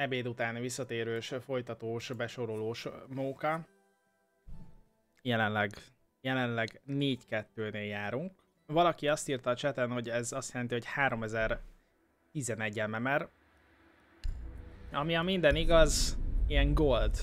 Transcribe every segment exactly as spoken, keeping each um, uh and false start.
ebéd utáni visszatérős, folytatós, besorolós móka. Jelenleg, jelenleg négy kettőnél járunk. Valaki azt írta a chaten, hogy ez azt jelenti, hogy háromezer-tizenegy em em er. Ami a minden igaz, ilyen gold.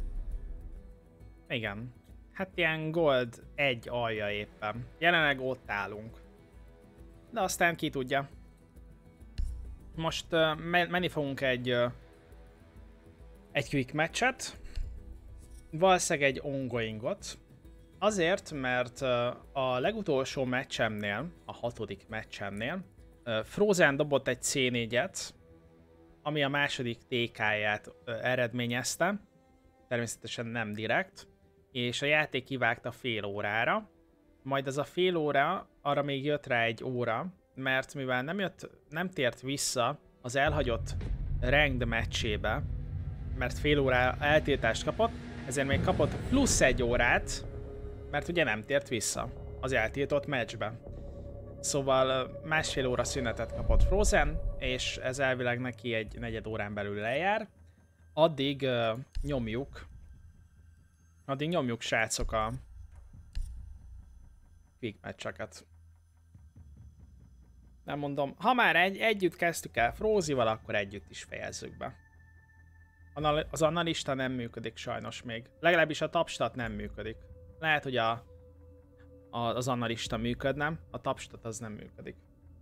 Igen. Hát ilyen gold egy alja éppen. Jelenleg ott állunk. De aztán ki tudja. Most uh, menni fogunk egy uh, egy quick matchet. Valószínűleg egy ongoingot. Azért, mert uh, a legutolsó meccsemnél, a hatodik meccsemnél uh, Frozen dobott egy cé négyet, ami a második té ká-ját uh, eredményezte. Természetesen nem direkt. És a játék kivágta fél órára. Majd az a fél óra, arra még jött rá egy óra, mert mivel nem, jött, nem tért vissza az elhagyott ranked meccsébe, mert fél óra eltiltást kapott, ezért még kapott plusz egy órát, mert ugye nem tért vissza az eltiltott meccsbe. Szóval másfél óra szünetet kapott Frozen, és ez elvileg neki egy negyed órán belül lejár. Addig uh, nyomjuk, addig nyomjuk srácok a quick matcheket. Nem mondom, ha már egy, együtt kezdtük el Frozival, akkor együtt is fejezzük be. Az analista nem működik sajnos még. Legalábbis a tapstat nem működik. Lehet, hogy a, a, az analista működne, a tapstat az nem működik.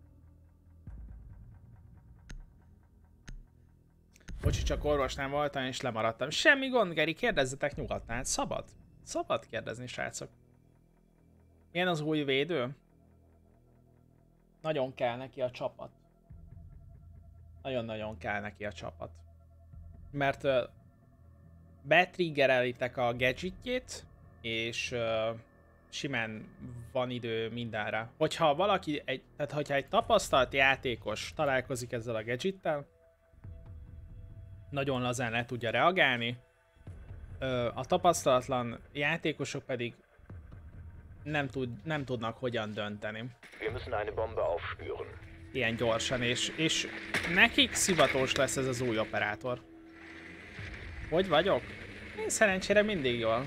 Bocsi, csak orvosnál voltam és lemaradtam. Semmi gond, Geri, kérdezzetek nyugodtan. Szabad? Szabad kérdezni, srácok. Milyen az új védő? Nagyon kell neki a csapat. Nagyon-nagyon kell neki a csapat. Mert uh, betriggerelitek a gadgetjét, és uh, simán van idő mindenre. Hogyha valaki, egy, tehát hogyha egy tapasztalt játékos találkozik ezzel a gadgettel, nagyon lazán le tudja reagálni. Uh, a tapasztalatlan játékosok pedig nem, tud, nem tudnak hogyan dönteni. Ilyen gyorsan, és, és nekik szivatós lesz ez az új operátor. Hogy vagyok? Én szerencsére mindig jól.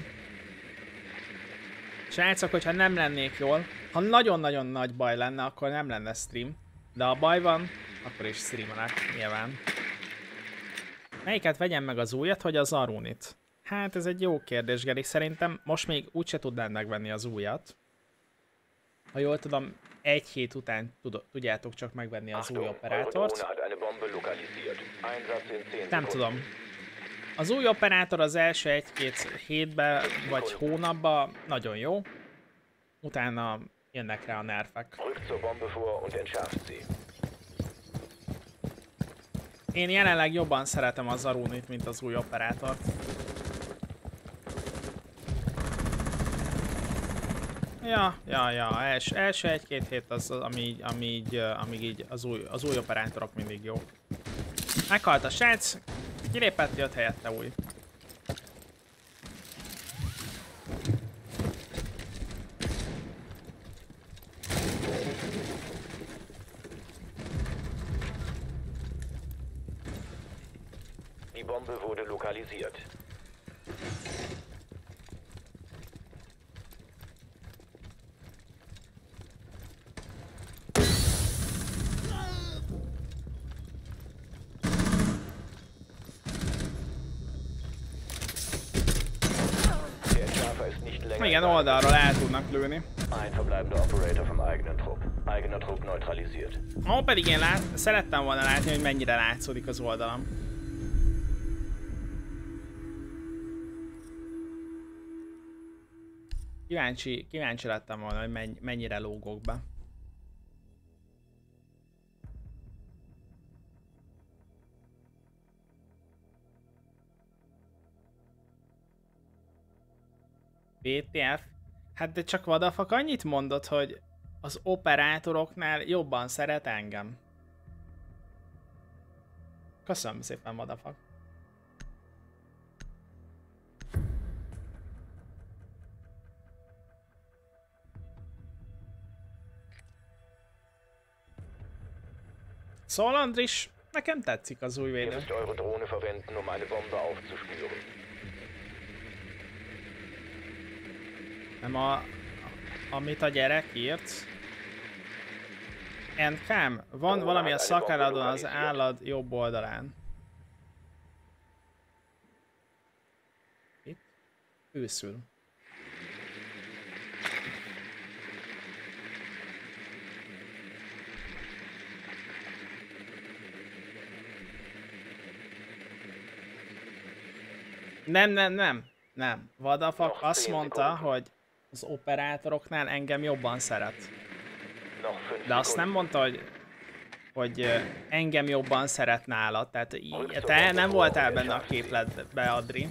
Srácok, hogyha nem lennék jól, ha nagyon-nagyon nagy baj lenne, akkor nem lenne stream. De ha baj van, akkor is streamelek, nyilván. Melyiket vegyem meg az újat, vagy az Arunit? Hát ez egy jó kérdés, Geri. Szerintem most még úgyse tudnád megvenni az újat. Ha jól tudom, egy hét után tud, tudjátok csak megvenni az új operátort. Nem tudom. Az új operátor az első egy-két hétben vagy hónapban nagyon jó. Utána jönnek rá a nerfek. Én jelenleg jobban szeretem az Arunit, mint az új operátort. Ja, ja, ja, Els, első egy-két hét az, ami így, ami így, amíg így az új, az új operátorok mindig jó. Meghalt a srác, kilépett, jött helyette új. Die Bombe wurde lokalisiert. Igen, oldalról el tudnak lőni. Ein verbleibender Operator vom eigenen Trupp. Eigener Trupp neutralisiert. Ó, pedig én lát, szerettem volna látni, hogy mennyire látszódik az oldalam. Kíváncsi, kíváncsi lettem volna, hogy mennyire lógok be. bé té ef? Hát de csak vadafak annyit mondott, hogy az operátoroknál jobban szeret engem. Köszönöm szépen, vadafak. Szóval Andris, Nekem tetszik az új Ihr védő. müsst eure Drohne verwenden, um eine Bombe aufzuspüren. Nem a... amit a gyerek írt. Endcam, van valami a szakálladon az állad jobb oldalán. Itt? Őszül. Nem, nem, nem. Nem. Vadafak azt mondta, hogy az operátoroknál engem jobban szeret. Noch fünf De azt nem Sekunden. mondta, hogy, hogy ö, engem jobban szeret nála. Tehát í- te nem voltál benne a képletbe, Adri.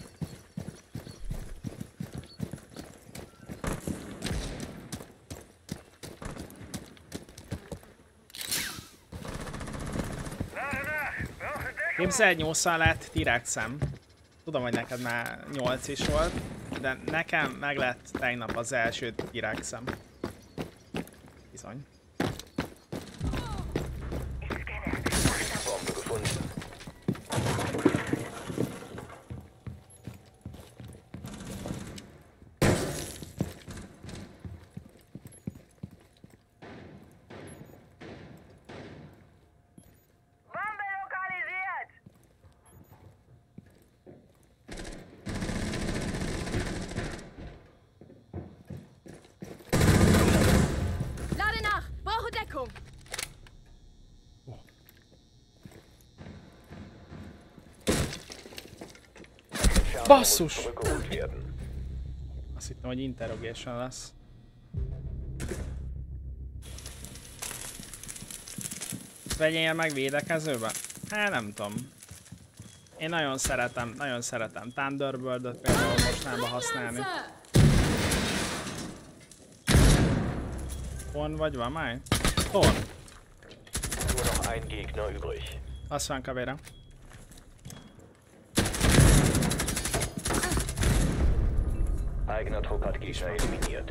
Képzelj, nyolcszal lett T-Rexem. Tudom, hogy neked már nyolc is volt, de nekem meg lett tegnap az első T-Rexem. Bizony. Bombe gefunden. Bombe lokalisiert! Lade nach! Brauche Deckung! Basszus! Zurückgeholt werden. Azt hittem, hogy interrogation lesz. Vegyél meg védekezőbe? Hát nem tudom. Én nagyon szeretem, nagyon szeretem Thunderbird-öt például mostanában használni. Torn vagy van már? Torn. Nur noch ein Gegner übrig. Azt van kavére. Eigener Trupp hat Gegner eliminiert.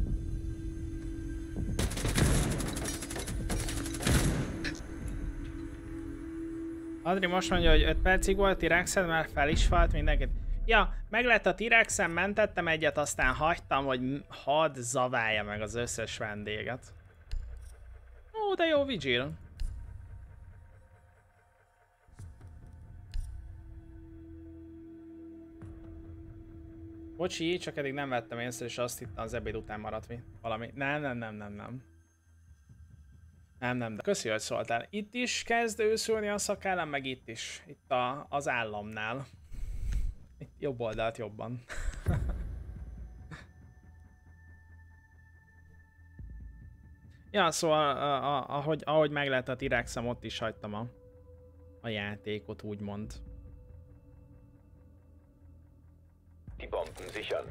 Adri most mondja, hogy öt percig volt T-Rexed, már fel is falt mindenkit. Ja, meg lett a T-Rexen, mentettem egyet, aztán hagytam, hogy hadd zaválja meg az összes vendéget. Ó, de jó vigil. Bocsi, csak eddig nem vettem észre, és azt hittem az ebéd után maradt mi. Valami. Nem, nem, nem, nem, nem. Nem, nem, de köszi, hogy szóltál. Itt is kezd őszülni a szakállam, meg itt is. Itt a, az államnál. Itt jobb oldalt jobban. Ja, szóval a, a, ahogy, ahogy meg lehet a T-Rexem, ott is hagytam a, a játékot, úgymond. Die Bomben sichern.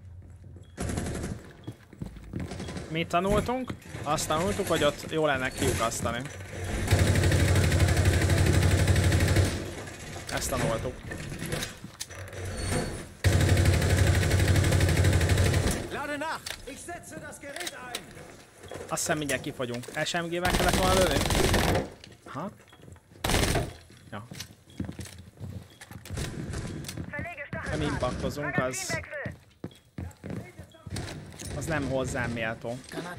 Mit tanultunk? Azt tanultuk, hogy ott jó lenne kiukasztani. Ezt tanultuk. Lade nach! Ich setze das Gerät ein! Azt hiszem mindjárt kifogyunk. es em gé-vel kellett volna lőni? Aha. Ja. Nem impaktozunk, az... Az nem hozzám méltó.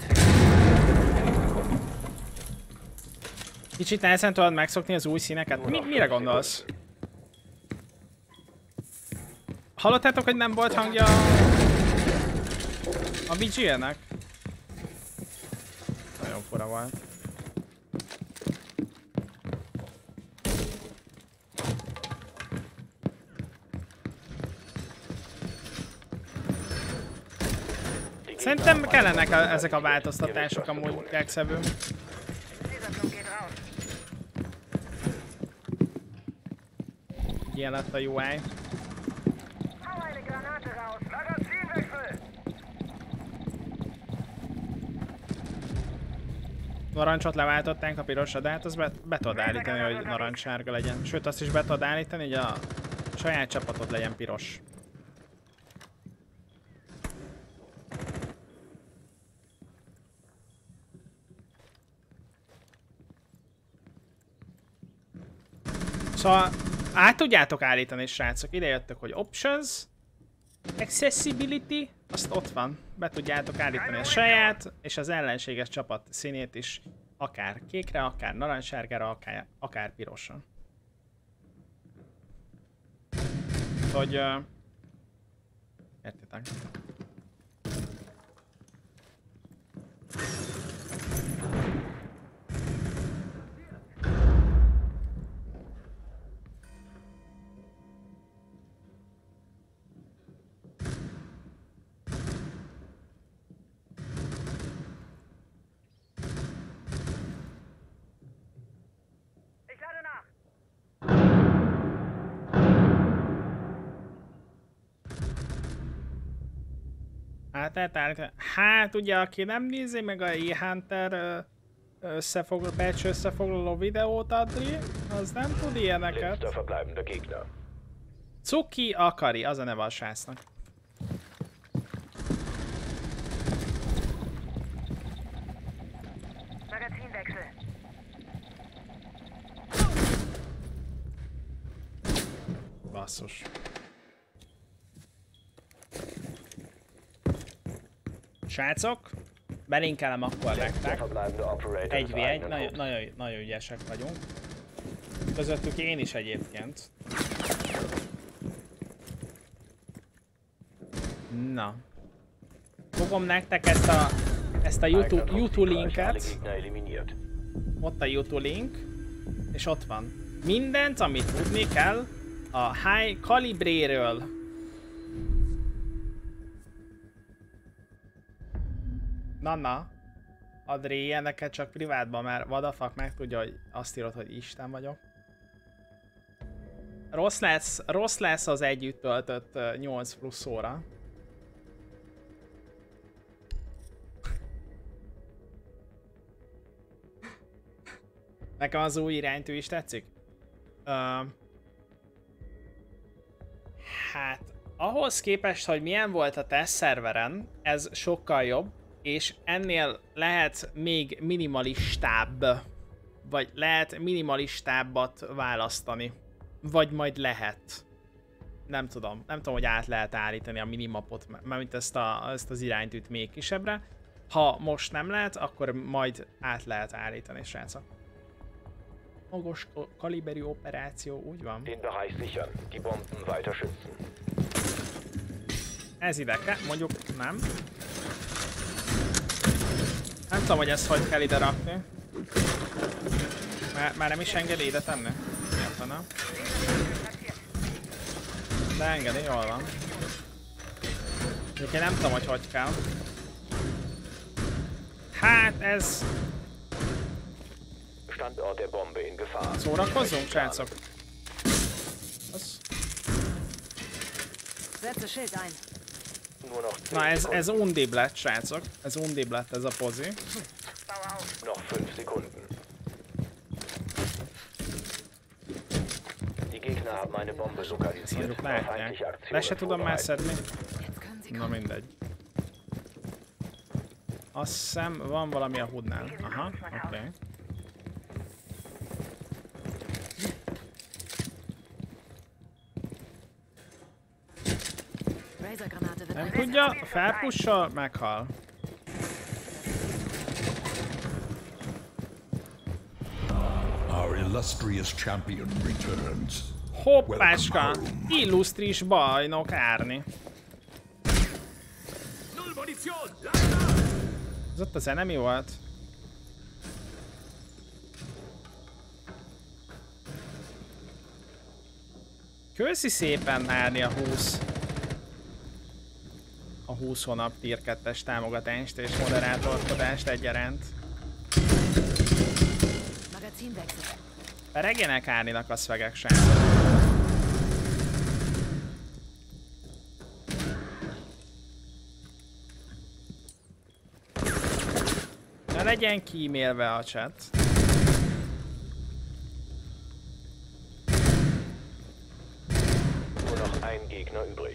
Kicsit nehezen tudod megszokni az új színeket? Mi, mire gondolsz? Hallottátok, hogy nem volt hangja a Vigilnek? Nagyon fura volt. Szerintem kellenek a, ezek a változtatások amúgy legszebben. Ilyen lett a u i. Narancsot leváltották a pirosra, de hát azt be, be tudod állítani, hogy narancssárga legyen. Sőt, azt is be tudod állítani, hogy a saját csapatod legyen piros. Szóval át tudjátok állítani, srácok. Ide jöttök, hogy options, accessibility, azt ott van. Be tudjátok állítani a saját és az ellenséges csapat színét is. Akár kékre, akár narancssárgára, akár, akár pirosra. Hogy... Uh, értitek? Hát, hát, hát ugye, aki nem nézi meg a E-Hunter összefoglaló, patch összefoglaló videót, Adri, az nem tud ilyeneket. Cuki Akari, az a neve a srácnak. Basszus. Srácok, belinkelem akkor nektek. egy vé egy, nagyon, nagyon, nagyon ügyesek vagyunk. Közöttük én is egyébként. Na. Fogom nektek ezt a, ezt a YouTube, YouTube linket. Ott a YouTube link. És ott van. Mindent, amit tudni kell a High Calibre-ről. Na-na, Adri, ilyeneket csak privátban, mert vadafak megtudja, hogy azt írod, hogy Isten vagyok. Rossz lesz, rossz lesz az együtt töltött nyolc plusz óra. Nekem az új iránytű is tetszik. Uh, hát, ahhoz képest, hogy milyen volt a test szerveren, ez sokkal jobb. És ennél lehet még minimalistább, vagy lehet minimalistábbat választani. Vagy majd lehet. Nem tudom. Nem tudom, hogy át lehet állítani a minimapot, mármint ezt, a, ezt az iránytűt még kisebbre. Ha most nem lehet, akkor majd át lehet állítani, srácok. Magas kaliberű operáció, úgy van. Ez ide kell, mondjuk nem. Nem tudom, hogy ezt hogy kell ide rakni. Már, már nem is engedi ide tenni? Értene. De engedi, jól van. Én nem tudom, hogy hogy kell. Hát ez... Szórakozzunk, srácok? Az... Na ez, ez undib lett, srácok. Ez undib lett ez a pozi. Mondjuk látják. Le se tudom már szedni. Na mindegy. Azt hiszem van valami a hudnál. Aha, oké. Okay. Nem tudja, felpussal, meghal. Our illustrious champion returns. Hoppáska! Illusztris bajnok Árni. Ez ott a zene mi volt? Köszi szépen Árni a húsz. A húsz hónap tier kettes támogatást és moderátorkodást egyaránt. Peregjenek Árninak a szvegek sem. Ne legyen kímélve a chat. Nur noch ein Gegner übrig.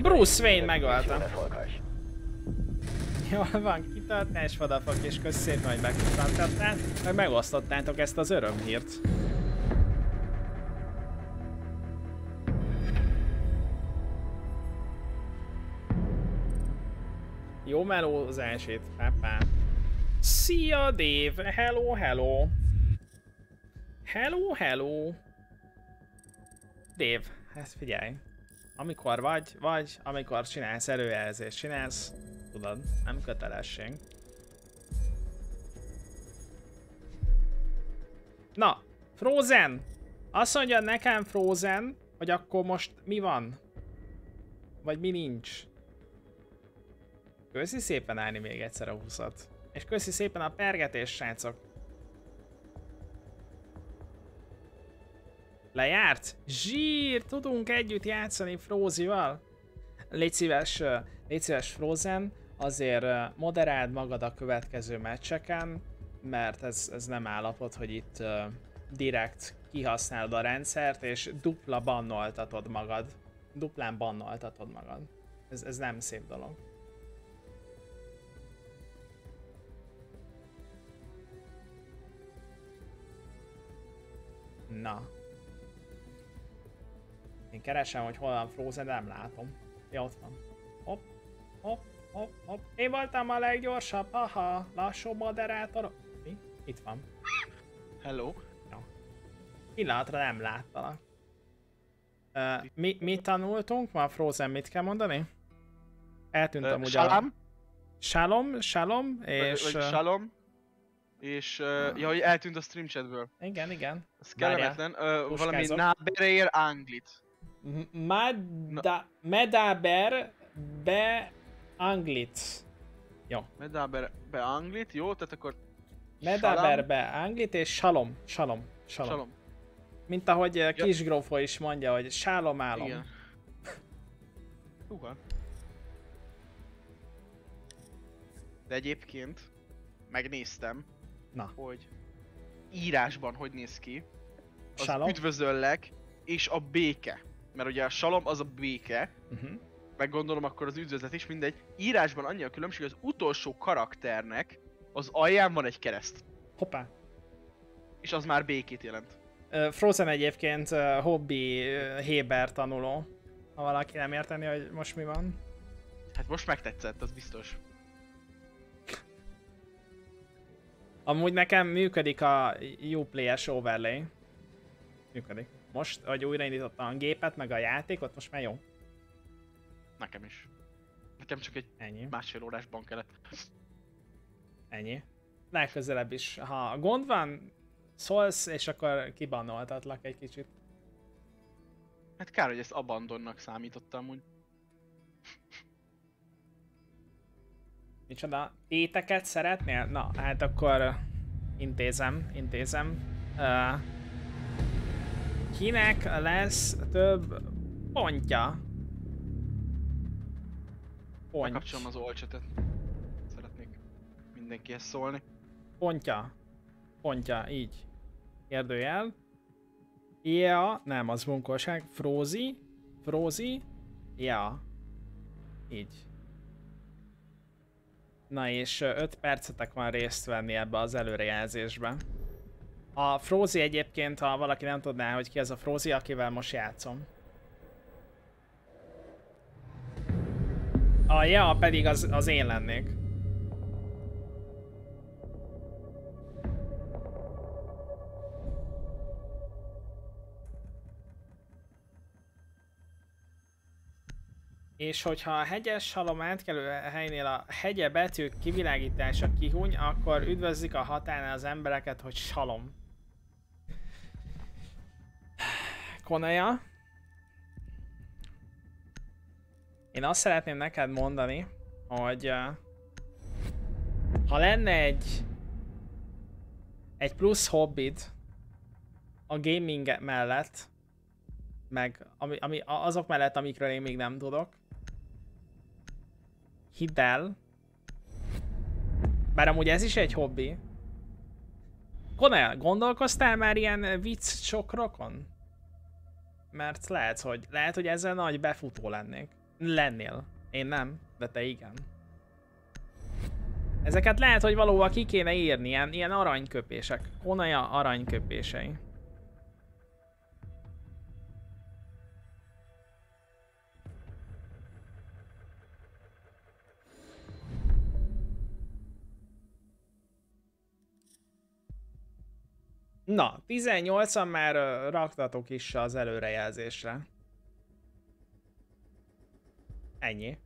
Bruce Wayne megöltem. Erfolgreich. Jól van, kitartás, vadafak, és kösz szépen, hogy megkutattátok, meg megosztottátok ezt az örömhírt. Jó melózás itt, pápá. Szia, Dave! Hello, hello! Hello, hello! Dave, hát figyelj. Amikor vagy, vagy, amikor csinálsz előjelzést, csinálsz, tudod, nem kötelesség. Na, Frozen! Azt mondja nekem Frozen, hogy akkor most mi van? Vagy mi nincs? Köszi szépen állni még egyszer a húszat. És köszi szépen a pergetést, srácok. Lejárt? Zsír! Tudunk együtt játszani Frozival? Légy szíves, légy szíves Frozen, azért moderáld magad a következő meccseken, mert ez, ez nem állapot, hogy itt uh, direkt kihasználod a rendszert, és dupla bannoltatod magad. Duplán bannoltatod magad. Ez, ez nem szép dolog. Na. Én keresem, hogy hol van Frozen, de nem látom. Ja, ott van. Hopp, hopp, hopp, hopp. Én voltam a leggyorsabb, haha. Lassú moderátor. Mi? Itt van. Hello. Jó. Pillanatra nem láttalak. Uh, mi, mit tanultunk? Ma Frozen mit kell mondani? Eltűnt Uh, amúgy Salam. a... Shalom, Shalom, és... Vagy, vagy Shalom. És uh, ja, hogy eltűnt a stream chatből. Igen, igen. Ez kellemetlen. Uh, valami Puskázok. Naberér Anglit. Mada, medaber be anglit. Jó. Medaber be Anglit, jó? Tehát akkor... Medaber be anglit és Shalom. Shalom. Shalom. Shalom. Mint ahogy ja. Kisgrófó is mondja, hogy sálom álom. Igen. Húha. De egyébként megnéztem, Na. hogy írásban hogy néz ki. Az Shalom? üdvözöllek és a béke. Mert ugye a salom az a béke, Uh-huh. meg gondolom akkor az üdvözlet is mindegy. Írásban annyi a különbség, hogy az utolsó karakternek az alján van egy kereszt. Hoppá. És az már békét jelent. Uh, Frozen egyébként uh, hobbi uh, Héber tanuló. Ha valaki nem érteni, hogy most mi van. Hát most megtetszett, az biztos. Amúgy nekem működik a Uplay-es overlay. Működik. Most, hogy újraindítottam a gépet, meg a játékot, most már jó. Nekem is. Nekem csak egy Ennyi. másfél órásban kellett. Ennyi. Legközelebb is. Ha gond van, szólsz, és akkor kibannoltatlak egy kicsit. Hát kár, hogy ezt abandonnak számítottam úgy. Micsoda? Téteket szeretnél? Na, hát akkor intézem, intézem. Uh, kinek lesz több pontja? Pont. Bekapcsolom az olcsatet. Szeretnék mindenkihez szólni. Pontja. Pontja, így. Kérdőjel. Ja, nem, az bunkóság. Frozi. Frozi. Ja. Így. Na és öt percetek van részt venni ebbe az előrejelzésbe. A Frozi egyébként, ha valaki nem tudná, hogy ki az a Frozi, akivel most játszom. A ja pedig az, az én lennék. És hogyha a hegyes halom átkelő helynél a hegye betűk kivilágítása kihúny, akkor üdvözlik a határnál az embereket, hogy salom. Konaja. Én azt szeretném neked mondani, hogy uh, ha lenne egy egy plusz hobbid a gaming mellett, meg ami, ami, azok mellett, amikről én még nem tudok, hidd el, bár amúgy ez is egy hobbi. Konel, gondolkoztál már ilyen vicc csokrakon? Mert lehet, hogy, lehet, hogy ezzel nagy befutó lennék. Lennél. Én nem, de te igen. Ezeket lehet, hogy valóban ki kéne írni, ilyen, ilyen aranyköpések. Konaja aranyköpései. Na, tizennyolcan már uh, raktatok is az előrejelzésre. Ennyi.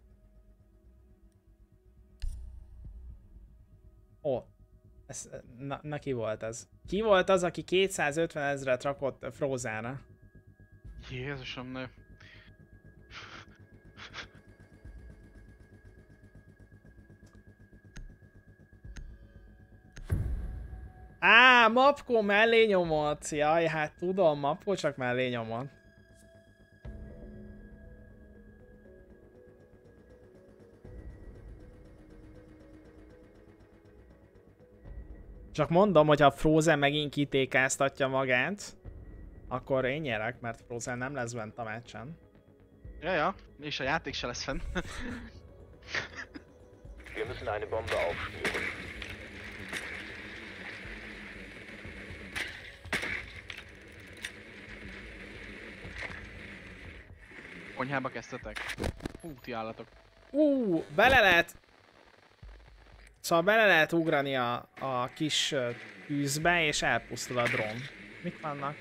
Ó, ez, na, na ki volt ez? Ki volt az, aki kétszázötven ezret rakott Frozenra? Jézusom, ne. Á, Mapko mellé nyomott. Jaj, hát tudom, Mapko csak mellé nyomott. Csak mondom, hogy ha Frozen megint kitékáztatja magát, akkor én nyerek, mert Frozen nem lesz bent a meccsen. Ja, ja, és a játék se lesz fenn. Wir müssen eine Bombe aufspüren. Konyhába kezdtetek? Hú, ti állatok. Ú, bele lehet... Szóval bele lehet ugrani a, a kis uh, tűzbe, és elpusztul a drón. Mik vannak?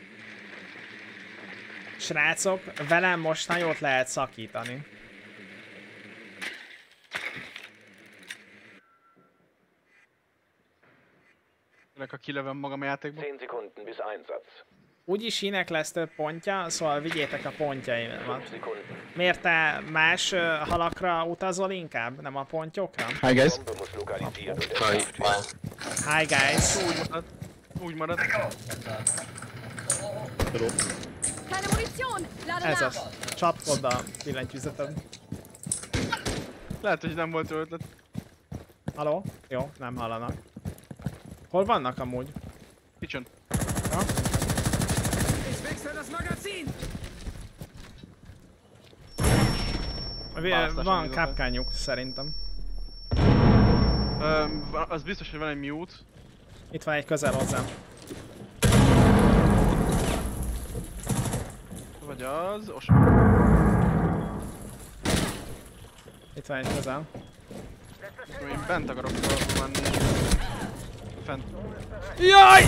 Srácok, velem most nagyot lehet szakítani. Főleg, ha kilövöm magam a játékba. zehn Sekunden bis Einsatz. Úgyis Inek lesz több pontja, szóval vigyétek a fünf pontjaimat. Sekunden. Miért te más uh, halakra utazol inkább, nem a pontyokra? Hi guys. Bombe muss lokalisiert und entschärft werden. Hi guys! Úgy marad. Úgy marad. Keine Munition! Lade Ez nach! az. Csapkod a billentyűzeted. Lehet, hogy nem volt jó ötlet. Haló? Jó, nem hallanak. Hol vannak amúgy? Kitchen. Ja? Ich wechsle das Magazin! Vi- Választáson Van indultak. kápkányuk szerintem. Öm, va- az biztos, hogy van egy mute. Itt van egy közel hozzám. Vagy az... Os... Itt van egy közel. Én bent akarok menni. Fent. Jaj!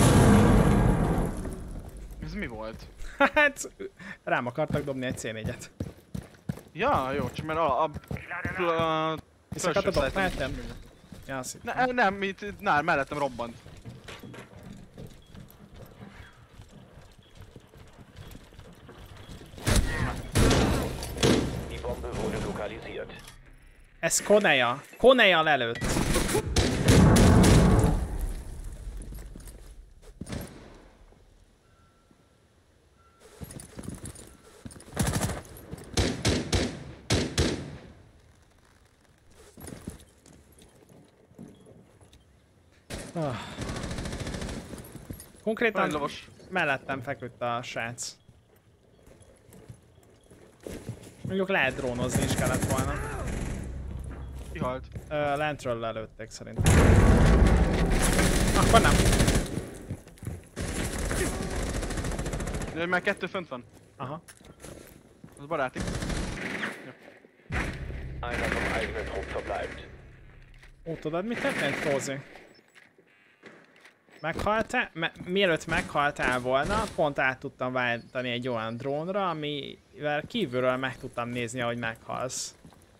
Ez mi volt? Hát rám akartak dobni egy cé négyet. Ja, jó, csak mert a... a, a, a Visszakatadok, mehettem? Ja, azt hittem. ne, nem, itt, nál, mellettem robbant. Die Bombe wurde lokalisiert. Ez Koneja. Koneja lelőtt. Ah. Konkrétan Nagy lovas. mellettem feküdt a srác. Mondjuk lehet drónozni is kellett volna. Kihalt. Ö, lentről lelőtték szerintem. Akkor nem. De már kettő fönt van. Aha. Az baráti. Einer vom eigenen Trupp verbleibt. Ó, tudod mit történt, Frozi? Meghaltál? Me mielőtt meghaltál volna, pont át tudtam váltani egy olyan drónra, amivel kívülről meg tudtam nézni, ahogy meghalsz.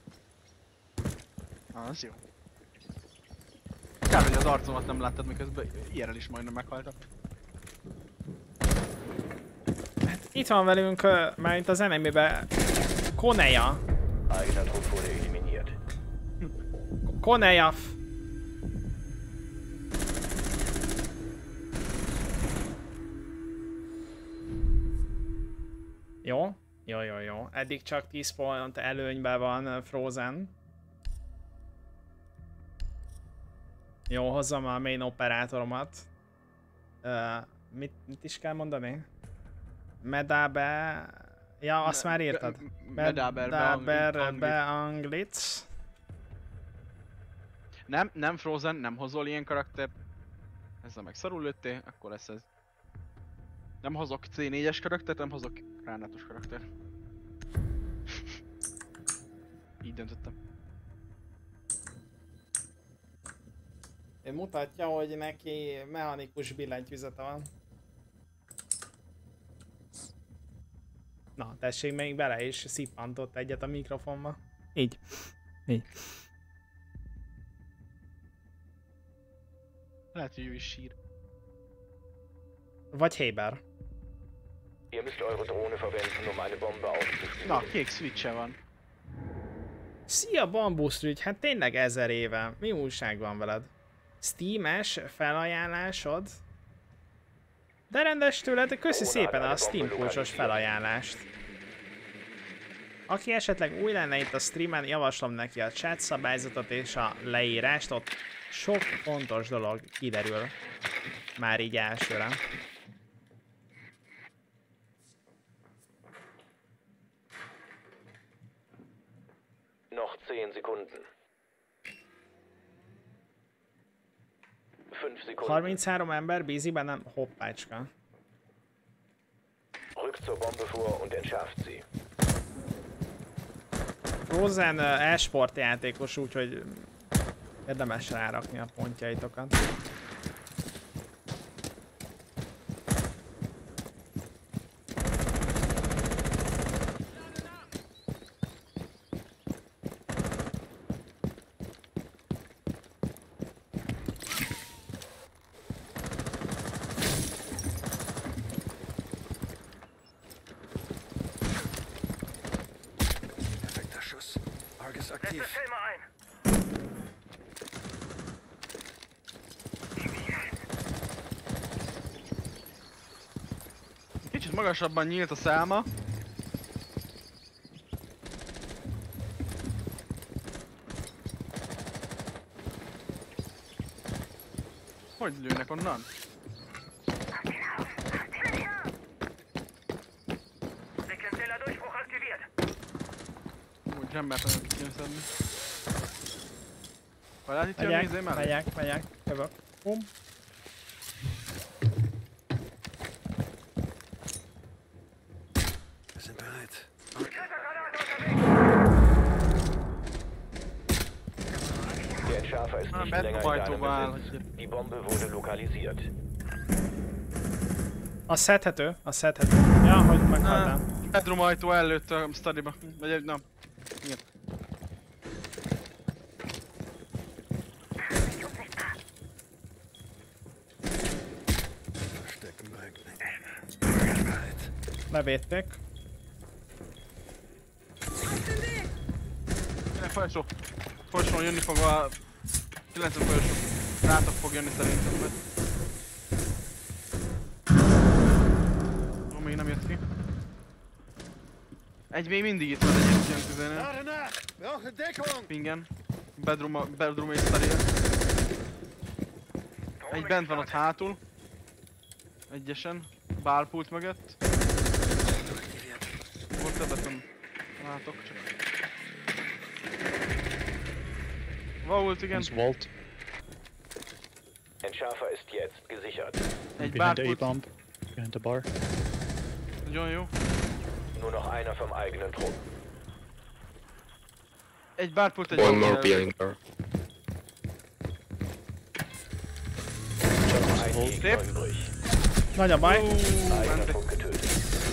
Ah, az jó. Kár, hogy az arcomat nem láttad, miközben ilyenel is majdnem meghaltam. Itt van velünk, uh, már itt az enemibe Koneja. Eigener Trupp wurde eliminiert. Koneja. Jó? Jó, jó, jó. Eddig csak tíz pont előnyben van uh, Frozen. Jó, hozzam a main operátoromat. Uh, mit, mit is kell mondani? Medábe Ja, azt már írtad. Bedaber, Bedaber, Beanglitz. Nem, nem Frozen, nem hozol ilyen karakter. Ezzel meg szarul lőttél, akkor lesz ez. Nem hozok cé négyes karaktert, nem hozok gránátos karakter. Így döntöttem. Én mutatja, hogy neki mechanikus billentyűzete van. Na, tessék még bele, és szippantott egyet a mikrofonba. Így. Így. Lehet, hogy ő is sír. Vagy Héber. Ihr müsst eure Drohne verwenden, um eine Bombe auszuspielen. Na, kék switche van. Szia Bambuszrügy, hát tényleg ezer éve. Mi újság van veled? Steam-es felajánlásod? De rendes tőled, köszi szépen a Steam kulcsos felajánlást. Aki esetleg új lenne itt a streamen, javaslom neki a chat szabályzatot és a leírást, ott sok fontos dolog kiderül. Már így elsőre. Noch zehn Sekunden. fünf Sekunden. harminchárom ember bízik bennem, hoppácska. Rückt zur Bombe vor und entschärft sie. Frozen uh, e-sport játékos, úgyhogy érdemes rárakni a pontjaitokat. Aktiv. Kicsit magasabban nyílt a száma. Hogy lőnek onnan? Úgy nem mertem őket kinyomszedni. Vagy itt jön nézzél mellé? Megyek, megyek, jövök. Bum. Der Entschärfer ist nicht länger in deinem Besitz. Die Bombe wurde lokalisiert. A szedhető, a szedhető. Ja, hogy meghaltál. Bedroom ajtó előtt a studyba. Vagy egy, nem. Igen. Levédték. Jönnek folyosó. Folyosón jönni fog a... kilencven folyosó. Rátok fog jönni szerintem, mert... Ó, még nem jött ki. Egy még mindig itt van egyébként tizenöt. Pingen. Bedroom, bedroom és szarja. Egy bent van ott hátul. Egyesen. Bálpult mögött. Volt többet nem látok csak. Vault, igen. Vault. Entschärfer ist jetzt gesichert. Egy Behind the bálpult. A-bomb. Behind the bar. Nagyon jó. Nur noch einer vom eigenen Trupp. Egy bálpult, egy One more vault. behind bar. Ein Gegner Tipp. übrig. Nagy a baj. Eigener Trupp getötet.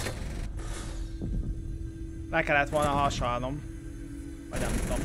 Le kellett volna hasalnom. Vagy nem tudom.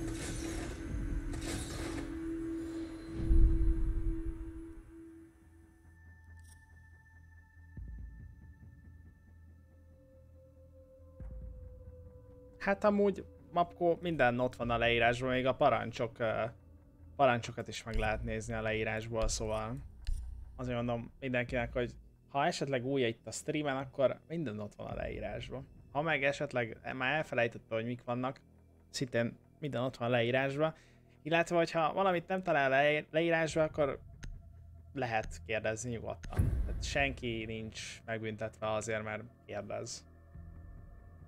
Hát amúgy Mapko minden ott van a leírásban, még a parancsok, uh, parancsokat is meg lehet nézni a leírásból, szóval azért mondom mindenkinek, hogy ha esetleg új itt a streamen, akkor minden ott van a leírásban. Ha meg esetleg már elfelejtette, hogy mik vannak, szintén minden ott van a leírásban. Illetve, hogyha valamit nem talál le leírásba, akkor lehet kérdezni nyugodtan. Tehát senki nincs megbüntetve azért, mert kérdez.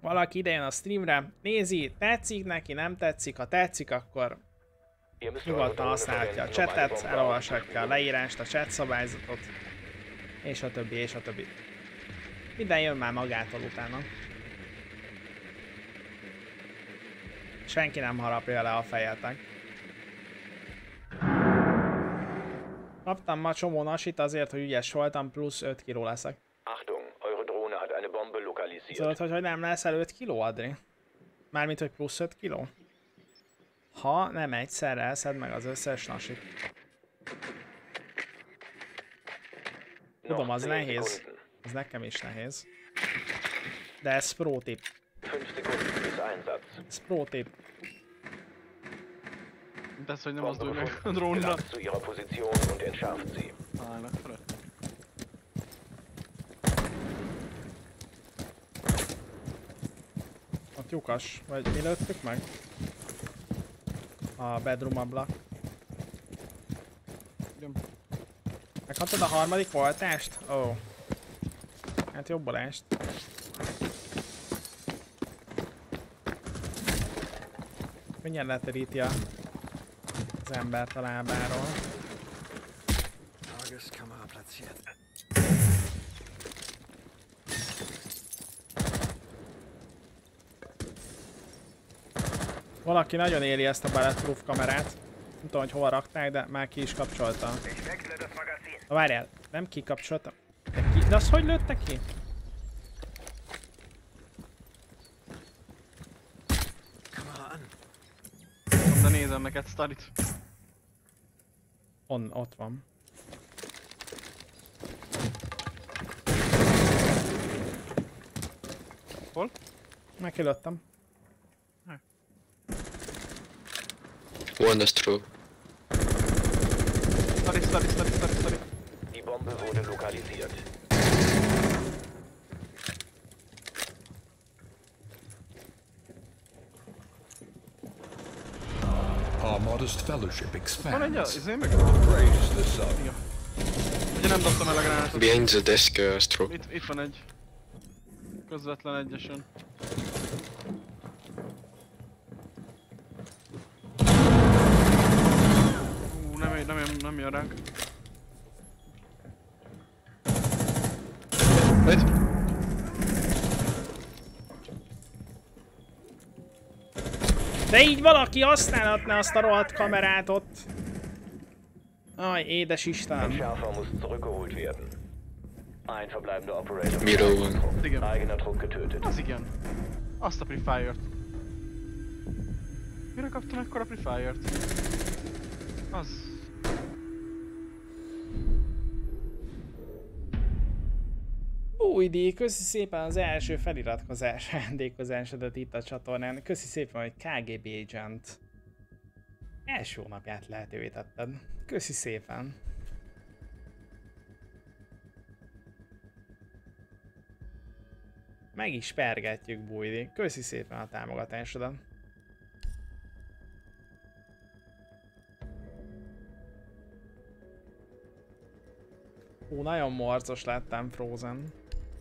Valaki idejön a streamre, nézi, tetszik neki, nem tetszik, ha tetszik, akkor nyugodtan használhatja a chatet, elolvashatja a leírást, a chat szabályzatot, és a többi, és a többi. Minden jön már magától utána. Senki nem harapja le a fejetek. Kaptam ma csomó nasit azért, hogy ügyes voltam, plusz öt kiló leszek. Achtung, eure Drohne hat eine Bombe lokalisiert. Tudod, hogy, hogy nem leszel öt kiló, Adri? Mármint, hogy plusz öt kiló? Ha nem egyszerre eszed meg az összes nasit. Tudom, az nehéz. Ez nekem is nehéz. De ez pro tip. Ez pro tip. Ez, hogy nem az dől meg a drónra. Állnak felett. Ott lyukas. Vagy mi lőttük meg? A bedroom ablak. Megkaptad a harmadik voltást? Ó. Oh. Hát jobbolást. Mindjárt leteríti a... az embert a lábáról. Valaki nagyon éli ezt a bulletproof kamerát. Nem tudom, hogy hova rakták, de már ki is kapcsolta. Na várjál, nem kikapcsoltam. De, ki... de azt hogy lőtte ki? De nézem neked sztarit. On, ott van. Hol? Megkilőttem. One is true. Sztari, sztari, sztari, sztari, sztari. Die Bombe wurde lokalisiert. Our modest fellowship Van egy, expands. izé meg? Praise the sun. Ugye nem dobtam el a gránátot. Behind the desk, uh, Astro. Itt, itt van egy. Közvetlen egyesen. Ú, nem, nem, nem, nem jön ránk. Itt. De így valaki használhatná azt a rohadt kamerát ott. Aj, édes Istenem. Schärfer muss zurückgeholt werden. Ein verbleibender Operator. Miro van. Igen. Eigener Trupp getötet. Az igen. Azt a Prefire-t. Mire kaptam ekkora Prefire-t? Az... Újdi, köszi szépen az első feliratkozás ajándékozásodat itt a csatornán. Köszi szépen, hogy ká gé bé Agent. Első napját lehetővé tetted. Köszi szépen. Meg is pergetjük, Bújdi. Köszi szépen a támogatásodat. Hú, nagyon morcos lettem, Frozen.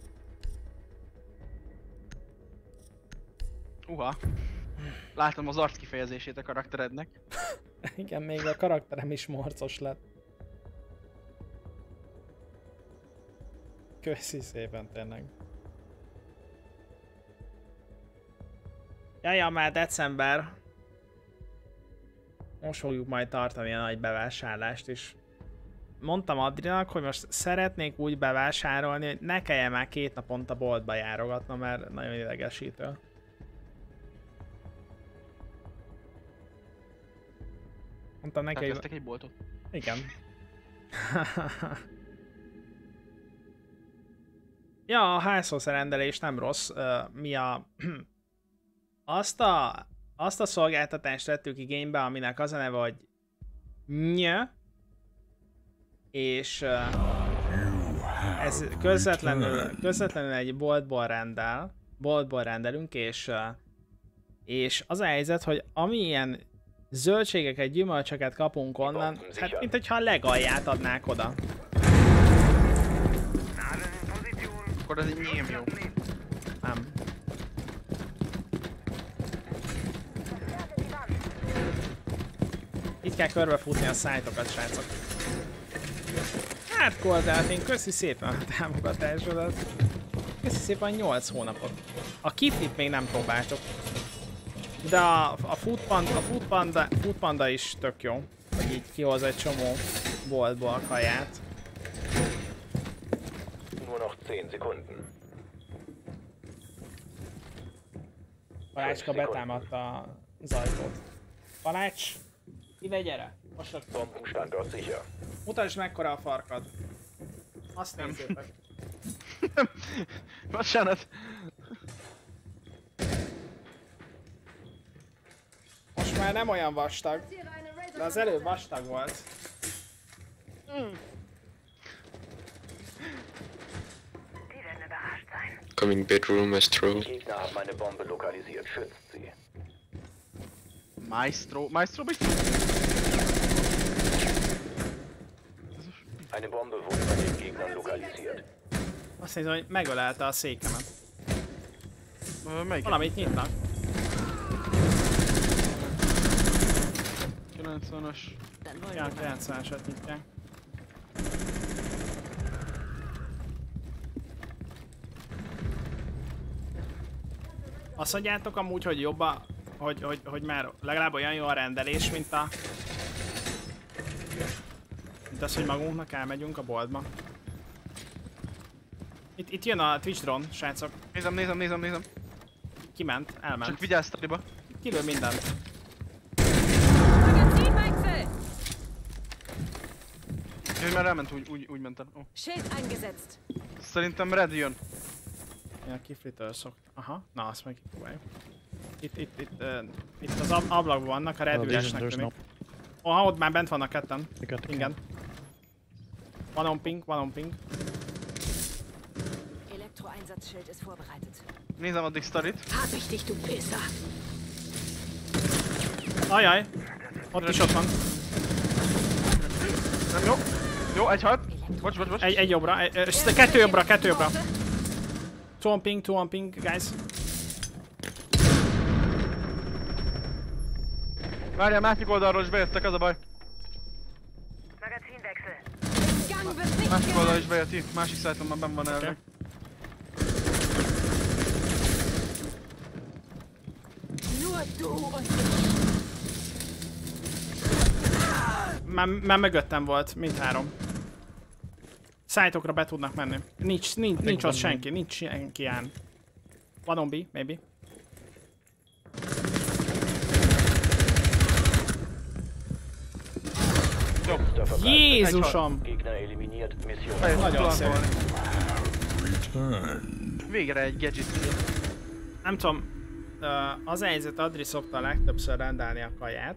Uha. Látom az arc kifejezését a karakterednek. Igen, még a karakterem is morcos lett. Köszi szépen, tényleg. Jaja, már december. Most fogjuk majd tartani a nagy bevásárlást is. Mondtam Adrinak, hogy most szeretnék úgy bevásárolni, hogy ne kelljen már két naponta boltba járogatnom, mert nagyon idegesítő. Mondtam neki, hogy... egy boltot. Igen. Ja, a házhozrendelés nem rossz. Uh, mi a... azt a... Azt a szolgáltatást vettük igénybe, aminek az a neve, hogy Nye. És... Uh, ez közvetlenül, közvetlenül egy boltból rendel. Boltból rendelünk, és... Uh, és az a helyzet, hogy amilyen zöldségeket, gyümölcsöket kapunk onnan, hát mint hogyha a legalját adnák oda. Akkor ez egy nyém jó. Nem. kell körbefutni a szájtokat, srácok. Hát Kordelfin, köszi szépen a támogatásodat. Köszi szépen nyolc hónapot. A kiflit még nem próbáltok. De a, a Food Panda, a Food Panda, Food Panda is tök jó. Hogy így kihoz egy csomó boltból kaját. Nur noch zehn Sekunden. Palácska betámadta az ajtót. Palács, ide gyere! Most ott. Bombenstandort sicher. Mutasd mekkora a farkad. Azt nézzétek. Bocsánat. Most már nem olyan vastag, de az előbb vastag volt. Mm. Coming bedroom, Maestro. Die Gegner haben eine Bombe lokalisiert. Schützt sie. Maestro, Maestro bist du? Eine Bombe wurde bei den Gegnern lokalisiert. Azt hiszem, hogy megölelte a székemet. Melyik? Valamit nyitnak. kilencvenes. Ja, kilencveneset nyitják. Azt mondjátok amúgy, hogy jobb a, hogy, hogy, hogy már legalább olyan jó a rendelés, mint a... Mint az, hogy magunknak elmegyünk a boltba. Itt, itt jön a Twitch drone, srácok. Nézem, nézem, nézem, nézem. Kiment, elment. Csak vigyázz tariba. Kilő mindent. Magazinwechsel! Ő már elment, úgy, úgy, úgy mentem. Oh. Schild eingesetzt. Szerintem Red jön. Én a kiflitől szok... Aha, na azt meg kipróbáljuk. Itt, itt, itt, uh, itt az ab ablakban vannak, a Red üresnek tűnik. Aha, ott már bent vannak ketten. Igen. Van on ping, van on ping. Elektroeinsatzschild ist vorbereitet. Nézem addig Starit. Hab ich dich, du Pisser! Ajaj! Ott is ott van. Nem jó. Jó, egy halt. Bocs, bocs, bocs. Egy, egy jobbra, egy, egy, kettő jobbra, kettő jobbra. Two on ping, two on ping, guys. Várjál, másik oldalról is bejöttek, az a baj. Másik oldal is bejött itt, másik szájton már benn van elve. Okay. Már, már mögöttem volt, mindhárom. Szájtokra be tudnak menni. Nincs, nincs, nincs ott senki, nincs senki án. One on B, maybe. Jézusom! Nagyon szép. Végre egy gadget. Nem tudom, az a helyzet, Adri szokta legtöbbször rendelni a kaját.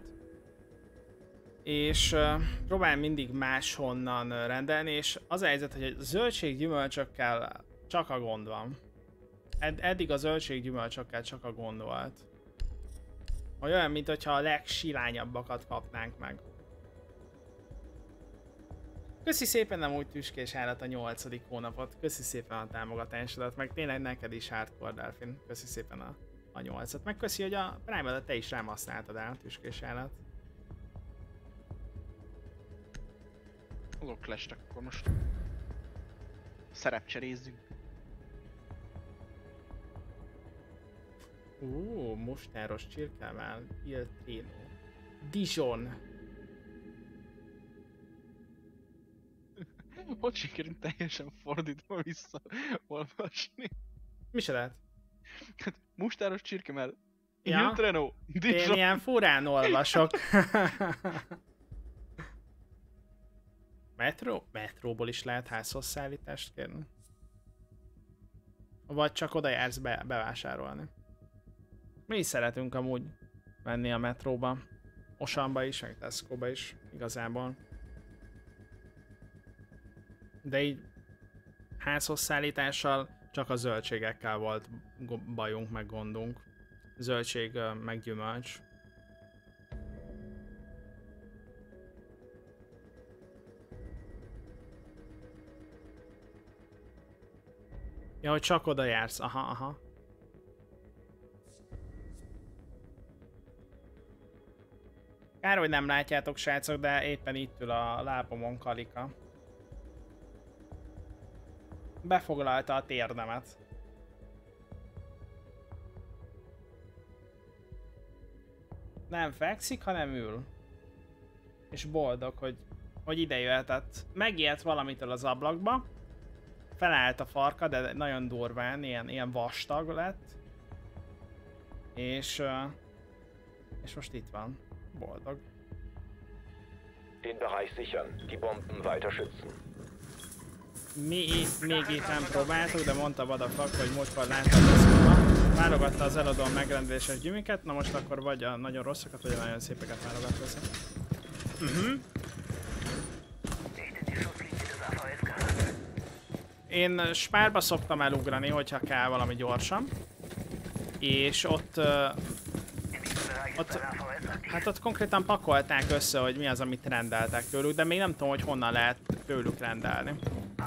És uh, próbálj mindig máshonnan rendelni, és az a helyzet, hogy a zöldséggyümölcsökkel csak a gond van. Ed eddig a zöldséggyümölcsökkel csak a gond volt. Olyan, mint hogyha a legsilányabbakat kapnánk meg. Köszi szépen nem úgy tüskés állat a nyolcadik hónapot. Köszi szépen a támogatásodat, meg tényleg neked is Hardcore Delfin. Köszi szépen a, a nyolcat. Meg köszi, hogy a Prime-edet te is rám használtad el, tüskés állat. Azok lestek, akkor most szerepcserézzünk. Ó, mustáros csirkával, Il Trino. Dijon. Hogy sikerült teljesen fordítva vissza olvasni? Mi se lehet? Hát, mustáros csirkemell. Ja. Il Trino. Én ilyen furán olvasok. Metro? Metróból is lehet házhoz szállítást kérni? Vagy csak oda jársz be bevásárolni? Mi is szeretünk amúgy menni a metróba. Osanba is, meg Tesco-ba is, igazából. De így házhoz szállítással csak a zöldségekkel volt bajunk, meg gondunk. Zöldség, meg gyümölcs. Ja, hogy csak oda jársz. Aha, aha. Kár, hogy nem látjátok, srácok, de éppen itt ül a lábomon Kalika. Befoglalta a térdemet. Nem fekszik, hanem ül. És boldog, hogy, hogy ide jöhetett. Megijedt valamitől az ablakba. Felállt a farka, de nagyon durván, ilyen, ilyen vastag lett. És, és most itt van. Boldog. Den Bereich sichern, die Bomben weiter schützen. Mi még itt nem próbáltuk, de mondta Vadafak, hogy múltkor látta a diszkóba. Válogatta az eladó megrendeléses gyümüket, na most akkor vagy a nagyon rosszakat, vagy a nagyon szépeket válogatta. Uh-huh. Én spárba szoktam elugrani, hogyha kell valami gyorsan. És ott... Uh, ott hát ott konkrétan pakolták össze, hogy mi az, amit rendeltek tőlük, de még nem tudom, hogy honnan lehet tőlük rendelni.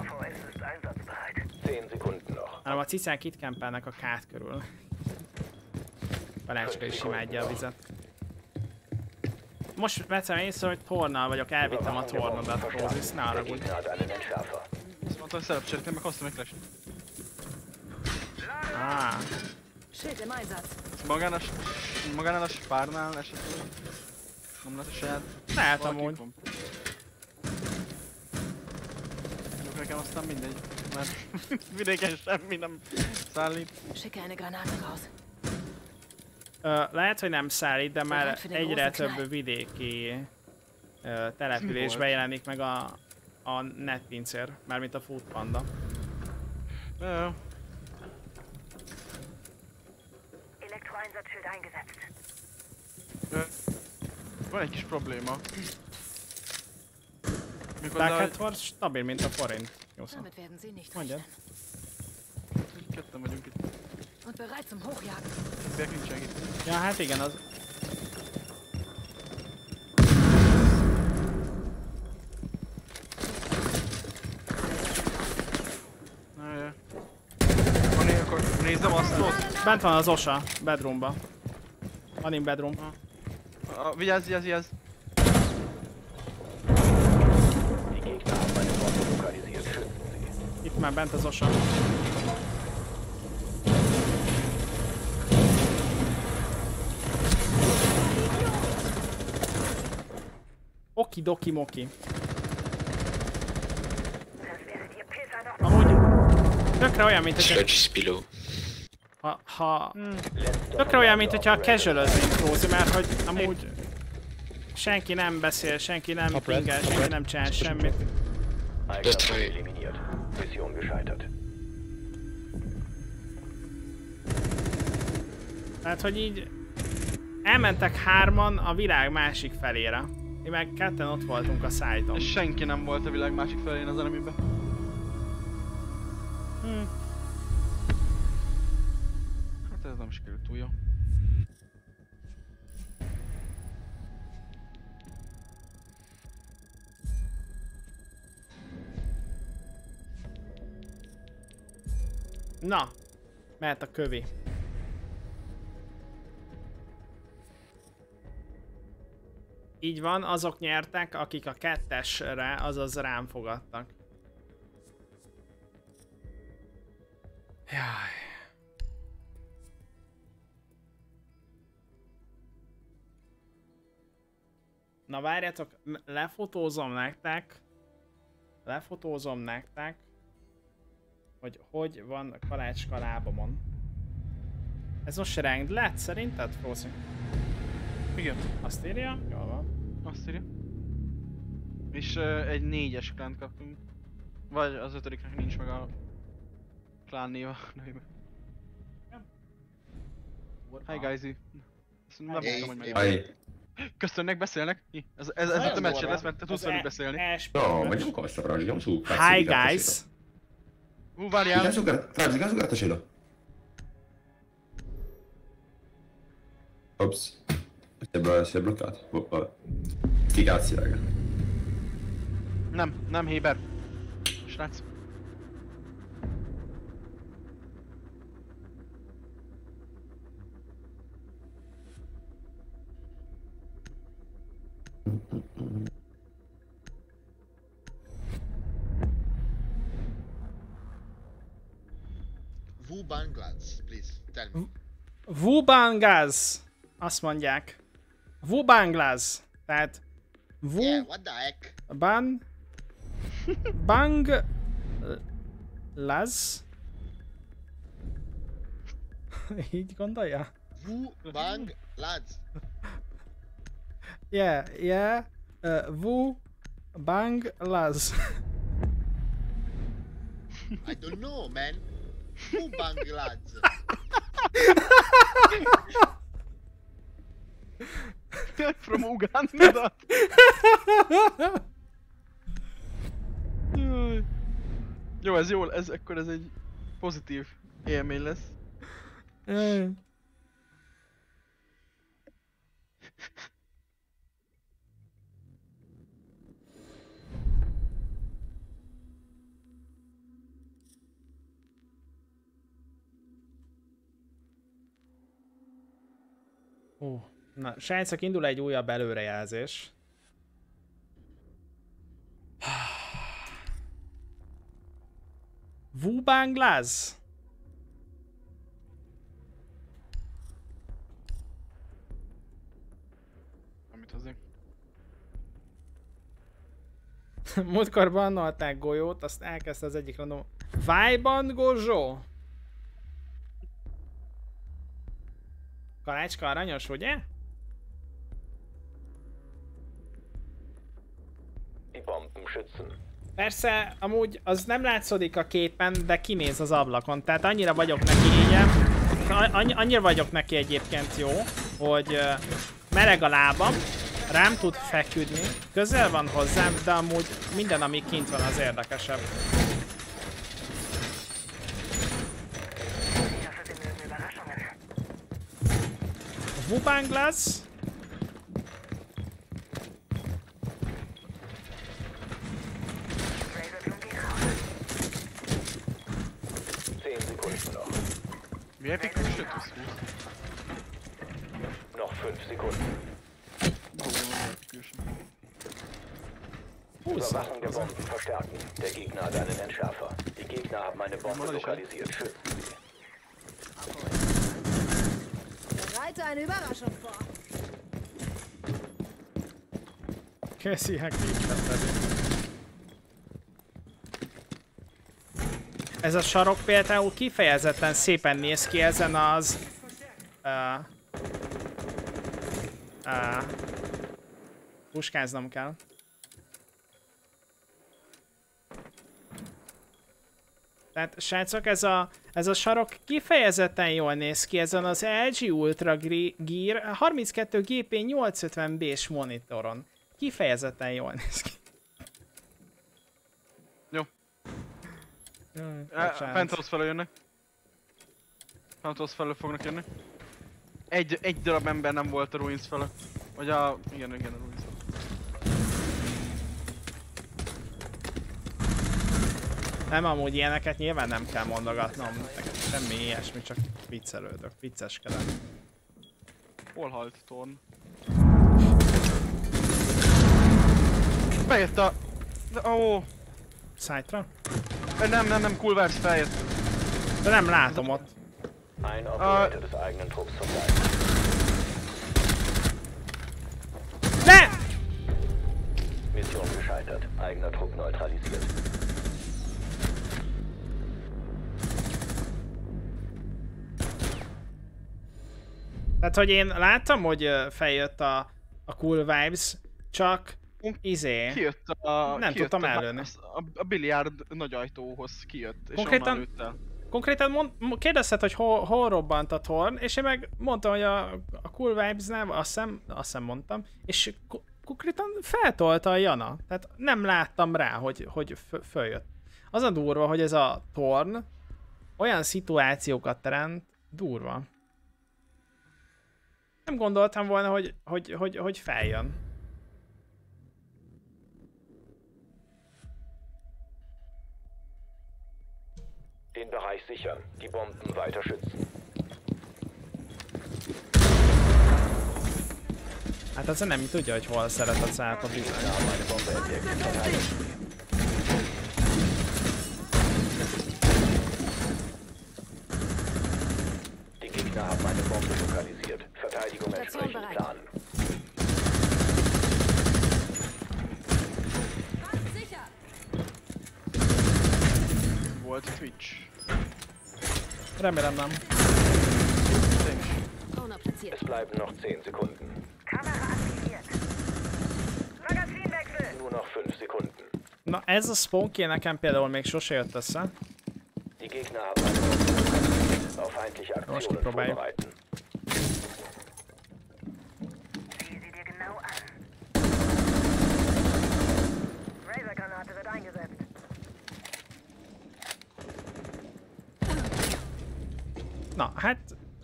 Hanem a cicák itt kempelnek a kát körül. Balácska is imádja a vizet. Most vettem észre, hogy tornal vagyok, elvittem a tornodat, Rózis, ne haragudj. Azt mondtam, hogy szerepcseréltem, meg hoztam egy flash. Ah. Schild im Einsatz. Magánál, magánál a spárnál esetleg? Nem lehet a saját? Lehet amúgy. Csak nekem aztán mindegy, mert vidéken semmi nem szállít. Schicke eine Granate raus. Ö, lehet, hogy nem szállít, de már egyre több vidéki ö, településben jelenik meg a, a netpincér, mármint a Food Panda. Jó. Elektroeinsatzschild eingesetzt. Van egy kis probléma. Darkhathor stabil, mint a forint. Jó szó. Damit werden sie nicht Mondjad. rechnen. Ketten vagyunk itt. Und bereit zum Hochjagen. Biek nincsenek itt. Ja, hát igen, az... Na, jaj. Van én, akkor nézzem azt ott. Bent van az Osa, bedroomba. Van in bedroom. Ah, vigyázz, vigyázz, vigyázz. Die Gegner haben eine Bombe lokalisiert. Schützen sie. Itt már bent az Osa. Okidoki moki. Amúgy tökre olyan, mint hogyha... Sledge is below. Ha, ha... Tökre olyan, mint hogyha casual-öznénk, Rózi, mert hogy amúgy... Senki nem beszél, senki nem pingel, senki nem csinál semmit. Let's try. Eliminiert. Mission gescheitert. Tehát, hogy így... Elmentek hárman a világ másik felére. Mi meg ketten ott voltunk a szájton. És senki nem volt a világ másik felén az enemiben. Hm. Hát ez nem sikerült túl jó. Na, mehet a kövi. Így van, azok nyertek, akik a kettesre, azaz rám fogadtak. Jaj. Na várjatok, lefotózom nektek. Lefotózom nektek. Hogy hogy van a kalácska lábamon. Ez most ranked lett szerinted, Frózi? Igen. Azt írja? Jól van. Azt írja. És uh, egy négyes klánt kaptunk. Vagy az ötödiknek nincs meg a klán név a nevében. Hi guys. Ezt nem mondtam, hogy meg. Hi. Köszönnek, beszélnek? Mi? Ez, ez, ez a meccse lesz, mert te tudsz velük beszélni. No, ma vediamo come sto ragioniamo su Hi guys. Hú, Di várjál! caso, Franz, di caso grattacielo. Ops. Si è, blo- si è bloccato. Oh, vabbè. Sti cazzi, raga. Nem, nem Héber. Srác. Wu Banglads, please, tell me. Wu Bangaz. Azt mondják. Wu Banglads. Tehát Wu Yeah, what the heck? Ban Bang Laz. Így gondolja? Wu Banglads. Yeah, yeah. Uh, Wu Banglads. I don't know, man. Wu Banglads. From Uganda. Jaj. Jó, ez jó, ez akkor ez egy pozitív élmény lesz. Uh, na, srácok, indul egy újabb előrejelzés. Wu Banglads. Amit hozzá. Múltkor bannolták Golyót, azt elkezdte az egyik random. Vájban Gozsó? Kalácska aranyos, ugye? Persze, amúgy az nem látszódik a képen, de kinéz az ablakon, tehát annyira vagyok neki így, annyira vagyok neki egyébként jó, hogy uh, meleg a lábam, rám tud feküdni, közel van hozzám, de amúgy minden, ami kint van, az érdekesebb. Wu Banglads. Wie heftig du schüttest du? Noch fünf Sekunden. Überwachung der Bomben verstärken. Der Gegner hat einen Entschärfer. Die Gegner haben eine Bombe lokalisiert. Schützen sie. Bereite eine Überraschung vor. Köszi, hát képzetlen. Ez a sarok például kifejezetten szépen néz ki ezen az... Uh, uh, puskáznom kell. Tehát srácok, ez a, ez a sarok kifejezetten jól néz ki ezen az el gé Ultra Gear harminckettő G P nyolcszázötven B-s monitoron. Kifejezetten jól néz ki. Jó. Penthouse felől jönnek. Penthouse felől fognak jönni. Egy, egy darab ember nem volt a Ruins felől. Vagy a... igen, igen, a Ruins felől. Nem, amúgy ilyeneket nyilván nem kell mondogatnom. Nekem semmi ilyesmi, csak viccelődök, vicceskedem. Hol halt Torn? Bejött a... De, ó... Szájtra? Nem, nem, nem, Cool Vibes feljött. De nem látom ott. Ein Operator des eigenen Trupps verteilt. Ne! Mission gescheitert. Eigener Trupp neutralisiert. Tehát, hogy én láttam, hogy feljött a, a Cool Vibes, csak izé... Kijött a... Nem kijött tudtam a, előni. A, a biliárd nagy ajtóhoz kijött, és Konkrétan- onnan lőtt el. Konkrétan mond, kérdezted, hogy hol, hol robbant a torn, és én meg mondtam, hogy a, a Cool Vibes-nál, azt hiszem, azt hiszem mondtam, és konkrétan feltolta a Jana. Tehát nem láttam rá, hogy, hogy följött. Az a durva, hogy ez a torn olyan szituációkat teremt, durva. Nem gondoltam volna, hogy, hogy, hogy, hogy feljön. Den Bereich sichern. Die Bomben weiter schützen. Hát azért nem tudja, hogy hol szeretett át a bizony. Die Gegner haben eine Bombe lokalisiert. Verteidigung entsprechend planen. Volt Twitch. Remélem nem. Es bleiben noch zehn Sekunden. Nur noch fünf Sekunden. Na ez a spawn-kill nekem például még sose jött össze. Die Gegner haben eine Bombe auf feindliche Aktionen vorbereiten. Razor-Granate wird eingesetzt. Na, hát...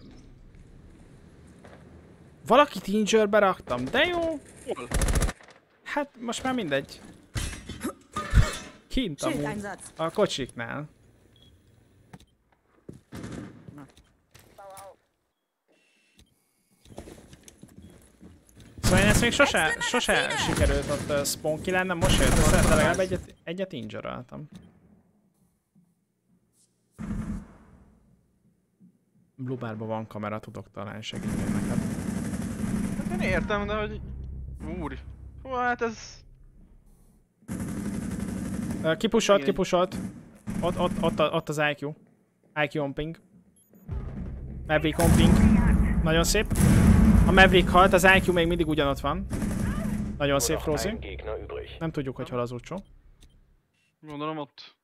Valakit injure-be raktam, de jó. Hol? Hát most már mindegy. Kint amúgy. A kocsiknál. Szóval én ezt még sose, sose sikerült ott uh, spawn ki lennem, most jött össze, de legalább egyet, egyet injure-altam. Blue Barban van kamera, tudok talán segíteni neked. Hát én értem, de hogy... Úr. Hú, hát ez... Uh, kipusolt, kipusolt. Ott, ott, ott, ott az i kú. i kú on ping. Maverick on ping. Nagyon szép. A Maverick halt, az i kú még mindig ugyanott van. Nagyon szép, Rosie. Nem tudjuk, hogy hol az úcsó. Gondolom ott.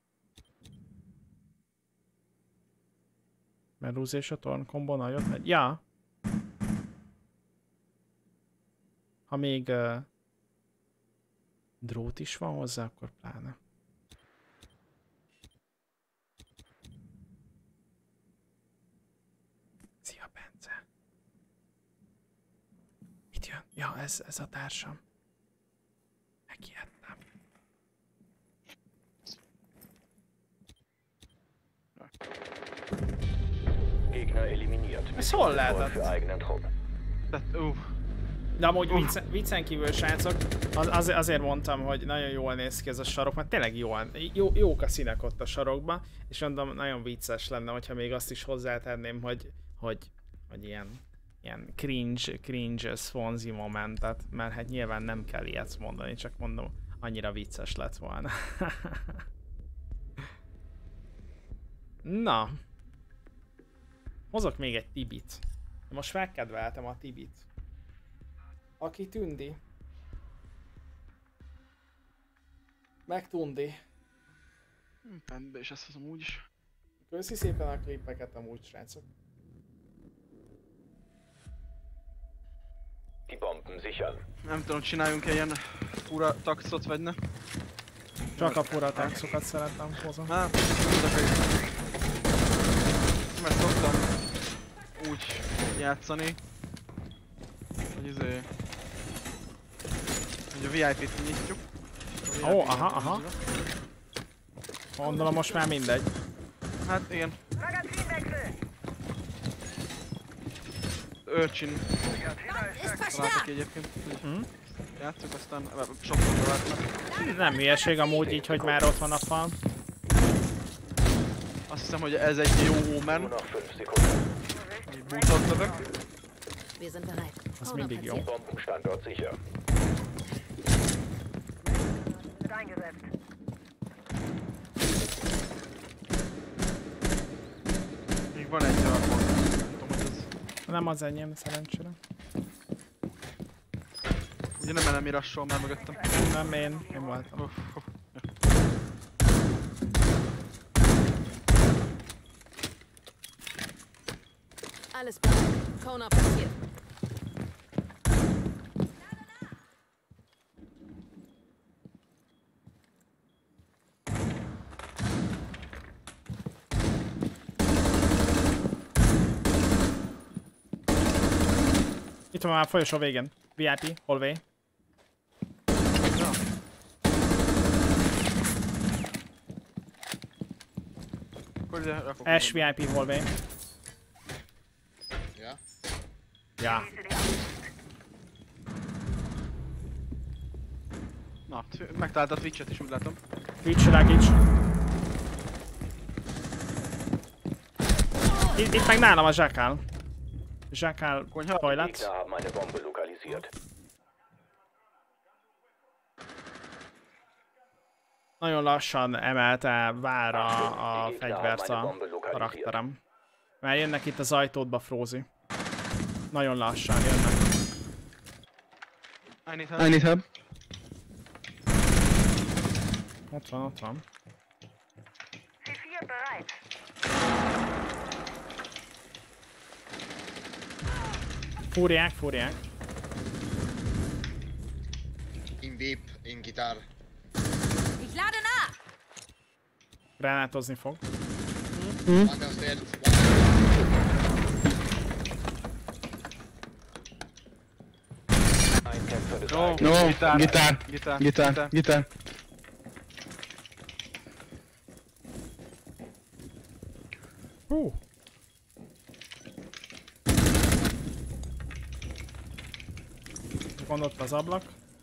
Mert Rosie és a Torn combo nagyot megy. Ja. Ha még uh, drót is van hozzá, akkor pláne. Szia, Bence. Itt jön. Ja, ez, ez a társam. Megijedtem. Gegner eliminiert. Ez hol lehetett? Für eigenen Trupp. Tehát, uh. De amúgy viccen, viccen kívül, srácok, az, az, azért mondtam, hogy nagyon jól néz ki ez a sarok, mert tényleg jól, jó, jók a színek ott a sarokban, és mondom, nagyon vicces lenne, hogyha még azt is hozzátenném, hogy, hogy, hogy ilyen, ilyen cringe, cringe Swansea momentet, mert hát nyilván nem kell ilyet mondani, csak mondom, annyira vicces lett volna. Na. Hozok még egy Tibit. Most megkedveltem a Tibit. Aki tündi. Meg tundi. Pendbe is ezt hozom úgyis. Köszi szépen a klippeket amúgy, srácok. Die Bomben sichern. Nem tudom, csináljunk egy ilyen fura taxot, vagy ne? Csak a fura taxokat szeretem hozni. Hát, tudok egy... Mert szoktam úgy játszani, hogy izé... hogy a vé i pét nyitjuk. Ó, oh, aha, aha. Gondolom most már mindegy. Hát igen. Urchin. Találtak ki egyébként. Mm. Játsszuk, aztán sokkal találtak. Nem hülyeség amúgy így, hogy már ott van a fal. Azt hiszem, hogy ez egy jó omen. Egy bútot lövök. Az mindig jó. Bombenstandort sicher. Még van egy darab. Nem tudom, hogy ez... Nem az enyém, szerencsére. Ugye nem enemi rassol már mögöttem. Nem, én, én voltam. Uff, uff. Alles bereit. Kona passiert. Itt van már a folyosó végén. vé i pé, hallway. Ash vé i pé hallway. Ja. Ja. Na, megtalálta a Twitch-et is, úgy látom. Twitch, Ragic. Itt, itt meg nálam a Zsákál. Zsákál toilet. Gegner haben eine Bombe lokalisiert. Nagyon lassan emelte vár a, a fegyvert a karakterem. Mert jönnek itt az ajtódba, Frózi. Nagyon lassan jönnek. I need help. I need help. Ott van, ott van. Fúriák, fúriák. In Vip, in Guitar. Ich lade nach! Gránátozni fog. One downstairs, one Ein Kämpfer des No, eigenen no, Gitár. gitár, gitár, gitár, gitár. Hú. Van ott az ablak.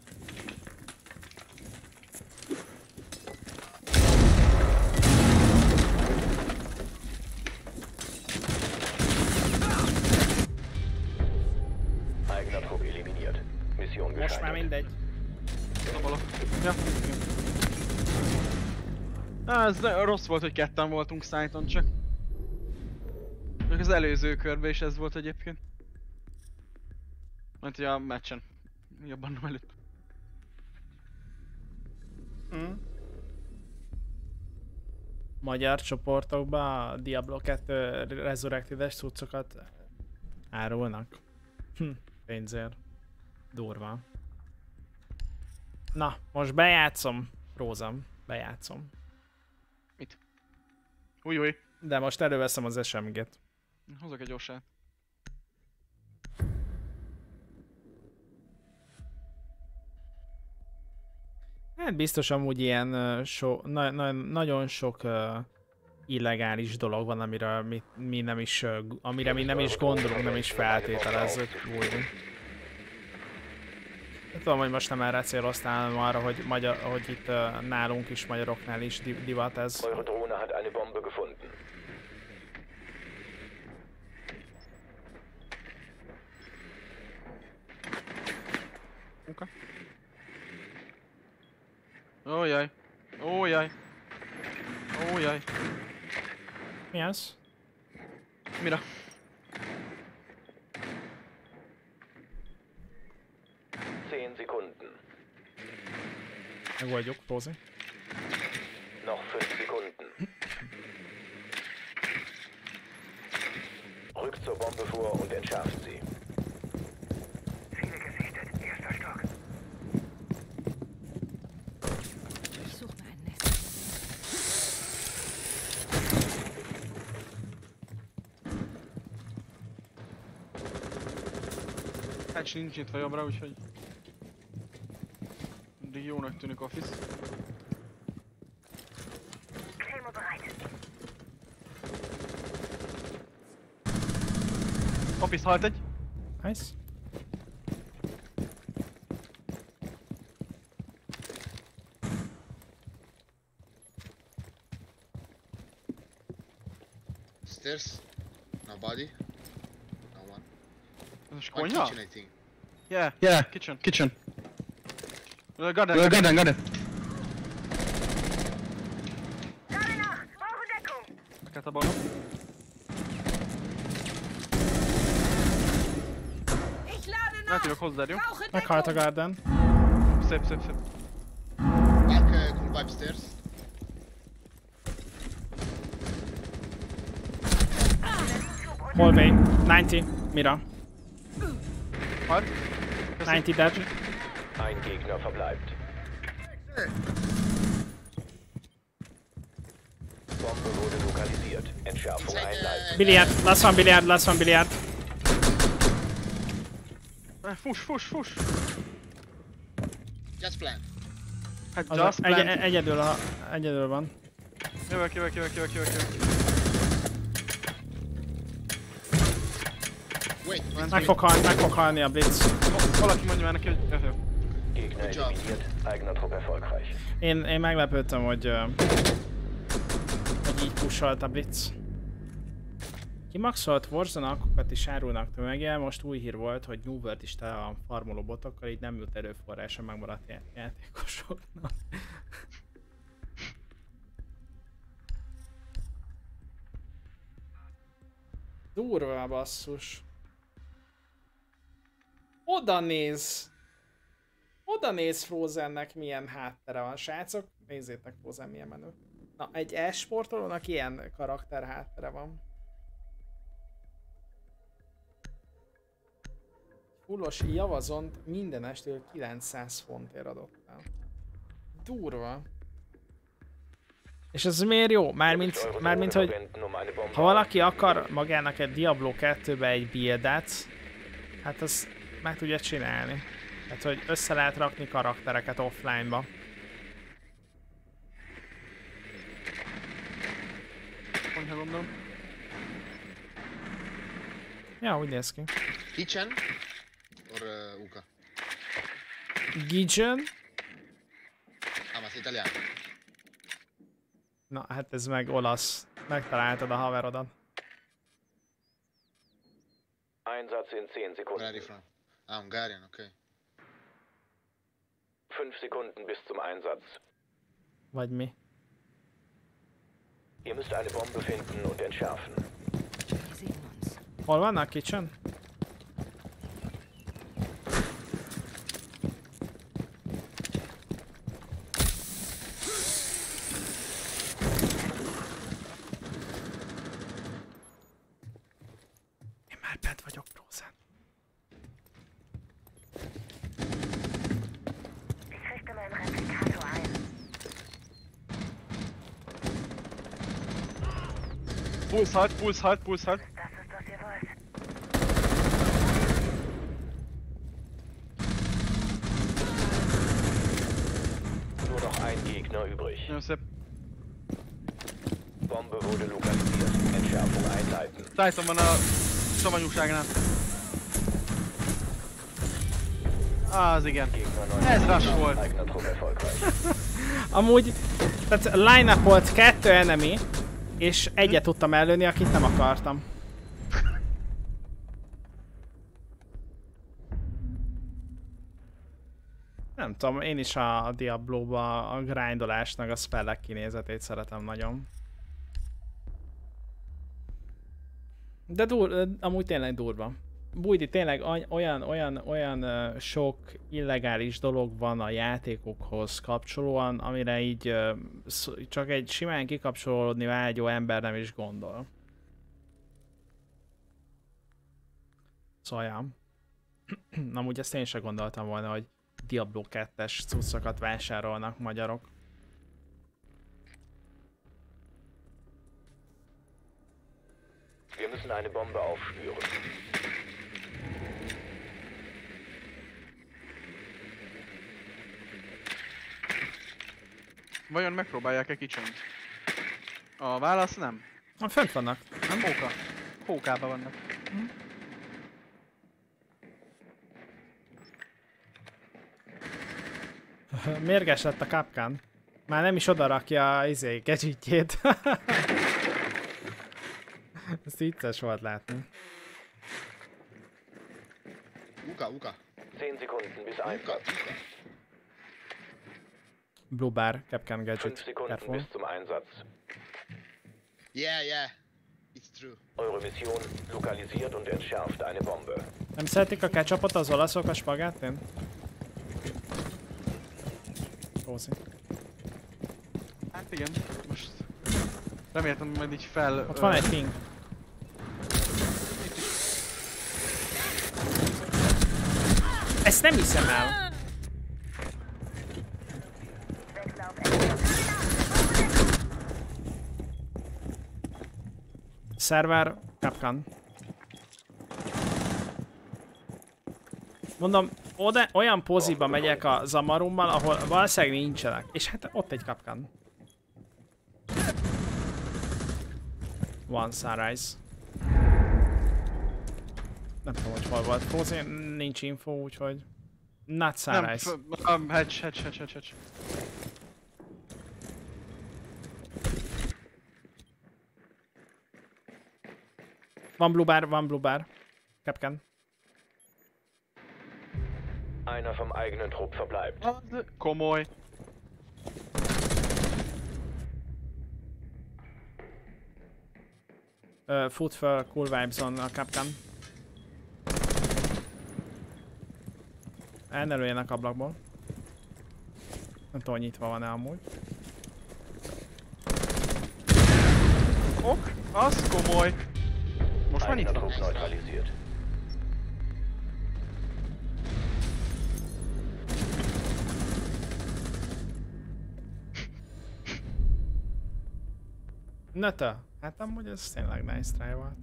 Eigener Trupp eliminiert. Mission Most már gescheitert. mindegy. Ja. Á, ez rossz volt, hogy ketten voltunk szájton csak. Csak az előző körben is ez volt egyébként. Mert ugye a meccsen. Jobban előtt. Mm. Magyar csoportokban a Diablo kettő Resurrected-es cuccokat árulnak. Hm, pénzért. Durva. Na, most bejátszom, Rózam. Bejátszom. Mit? Új, új. De most előveszem az es em gét. Hozok egy gyorsát. Hát biztos amúgy ilyen uh, so, na, na, nagyon sok uh, illegális dolog van, amire mi, mi nem is, uh, amire mi nem is gondolunk, nem is feltételezzük úgy. Nem tudom, hogy most nem erre céloztál, hanem arra, hogy, magyar, hogy itt uh, nálunk is, magyaroknál is divat ez. Eure Drohne hat eine Bombe gefunden. Okay. Ó jaj. Ó jaj. Ó jaj. Mi az? Mira? Zehn Sekunden. Megoldjuk, Pózi. Noch fünf Sekunden. Rückt zur Bombe vor und entschärft sie. Ich suche mir ein Nest. Hát nincs nyitva jobbra, úgyhogy... Mindig jónak tűnik Office. Office halt egy. Nice. Stairs. Nobody. No one. Ez a One konyha? kitchen, I think. Yeah, Yeah, kitchen. kitchen. Uh, garden, Uh, garden, garden. Beket a balon. Ich lade Nem nach! tudok hozzád, jó? Brauche Meghalt a Deckung! Garden. Szép, szép, szép. Mark uh, could wipe stairs. Hallway. ninety. Mira. Halt. ninety dead. Ein Gegner verbleibt. Bombe wurde lokalisiert. Entschärfung It's like, einleiten. uh, Billiard. Last one billiard, last one billiard. Eh, Fuss, fuss, fuss. just plan. Hát Az just a, egy, plant. egyedül, a, egyedül van. Jövök, jövök, jövök, jövök, jövök, jövök. Wait, Man, Meg fog halni, meg fog halni a Blitz. Valaki mondja már neki, hogy... Jó, jó. Gegner Gegner eliminiert, eigener Trupp erfolgreich. Én, én meglepődtem, hogy, uh, hogy így pusolt a Blitz. Kimaxolt Warzone alkokat is árulnak tömeggel, most új hír volt, hogy New World is tele a farmoló botokkal, így nem jut erőforrása megmaradt já játékosoknak. Durva basszus. Oda néz! Oda néz Frozennek milyen háttere van, srácok. Nézzétek Frozen milyen menő. Na, egy e-sportolónak ilyen karakter háttere van. Fullos javazont minden estél kilencszáz fontért adott el. Durva. És ez miért jó? Mármint, mármint hogy ha valaki akar magának egy Diablo kettőbe egy buildet, hát azt meg tudja csinálni. Hát, hogy össze lehet rakni karaktereket offline-ba. Konyha gondolom. Ja, úgy néz ki. Kitchen? Or uh, Uka? Kitchen? Ah, ma sei italiano. Na, hát ez meg olasz. Megtaláltad a haverodat. Einsatz in zehn Where are you Sekunden. from? Ah, Hungarian, okay. fünf Sekunden bis zum Einsatz. Vagy mi? Ihr müsst eine Bombe finden und entschärfen. Wir sehen uns. Hol vannak Kitchen? Én már bent vagyok, Frozen. Ich richte meinen Replikator ein. Puls halt, Puls halt, Puls halt. Das ist, was ihr wollt. Nur noch ein Gegner übrig. Nagyon szép. Bombe wurde lokalisiert. Entschärfung einleiten. Tájtom van a savanyúságnál. Ah, az igen. Gegner Ez rush volt. eigener Trupp erfolgreich. Amúgy, tehát line-upolt kettő enemy, és egyet tudtam előni, akit nem akartam. Nem tudom, én is a Diablo-ba a grindolásnak a spellek kinézetét szeretem nagyon. De dur, amúgy tényleg durva. Bújdi, tényleg olyan, olyan, olyan uh, sok illegális dolog van a játékokhoz kapcsolóan, amire így uh, csak egy simán kikapcsolódni vágyó ember nem is gondol. Szóval, ja. Amúgy ezt én sem gondoltam volna, hogy Diablo kettes cuccokat vásárolnak magyarok. Wir müssen eine Bombe aufspüren. Vajon megpróbálják-e Kitchen-t? A válasz nem. Ah, fönt vannak. Nem Hóka. Hókában vannak. Mérges lett a Kapkan. Már nem is odarakja a izé, gadgetjét. Ez vicces volt látni. Uka, Uka. zehn Sekunden bis Uka, Einsatz. Uka. Blue bar, Kapkan fünf gadget. Sekunden Careful. bis zum Einsatz. Yeah, yeah. It's true. Eure Mission lokalisiert und entschärft eine Bombe. Nem szeretik a ketchupot az olaszok a spagáttin? Rózi. Hát igen, most reméltem, hogy majd így fel... Ott van egy ping. Ezt nem hiszem el. Szerver, Kapkan. Mondom, oda, olyan poziba megyek a Zamarummal, ahol valószínűleg nincsenek. És hát ott egy Kapkan. One Sunrise. Nem tudom, hogy hol volt. Frozen, nincs info, úgyhogy... Not sunrise. Nem, um, hedge, hedge, hedge, hedge, hedge. Van blue bar, van blue bar. Capcan. Einer vom eigenen Trupp verbleibt. Komoly. Uh, fut fel cool vibes on a Capcan. Elnerüljenek ablakból. Nem tudom, hogy nyitva van-e amúgy. Ok, az komoly. Most már Einer nyitva. Trupp neutralisiert. Nötö. Hát amúgy ez tényleg nice try volt.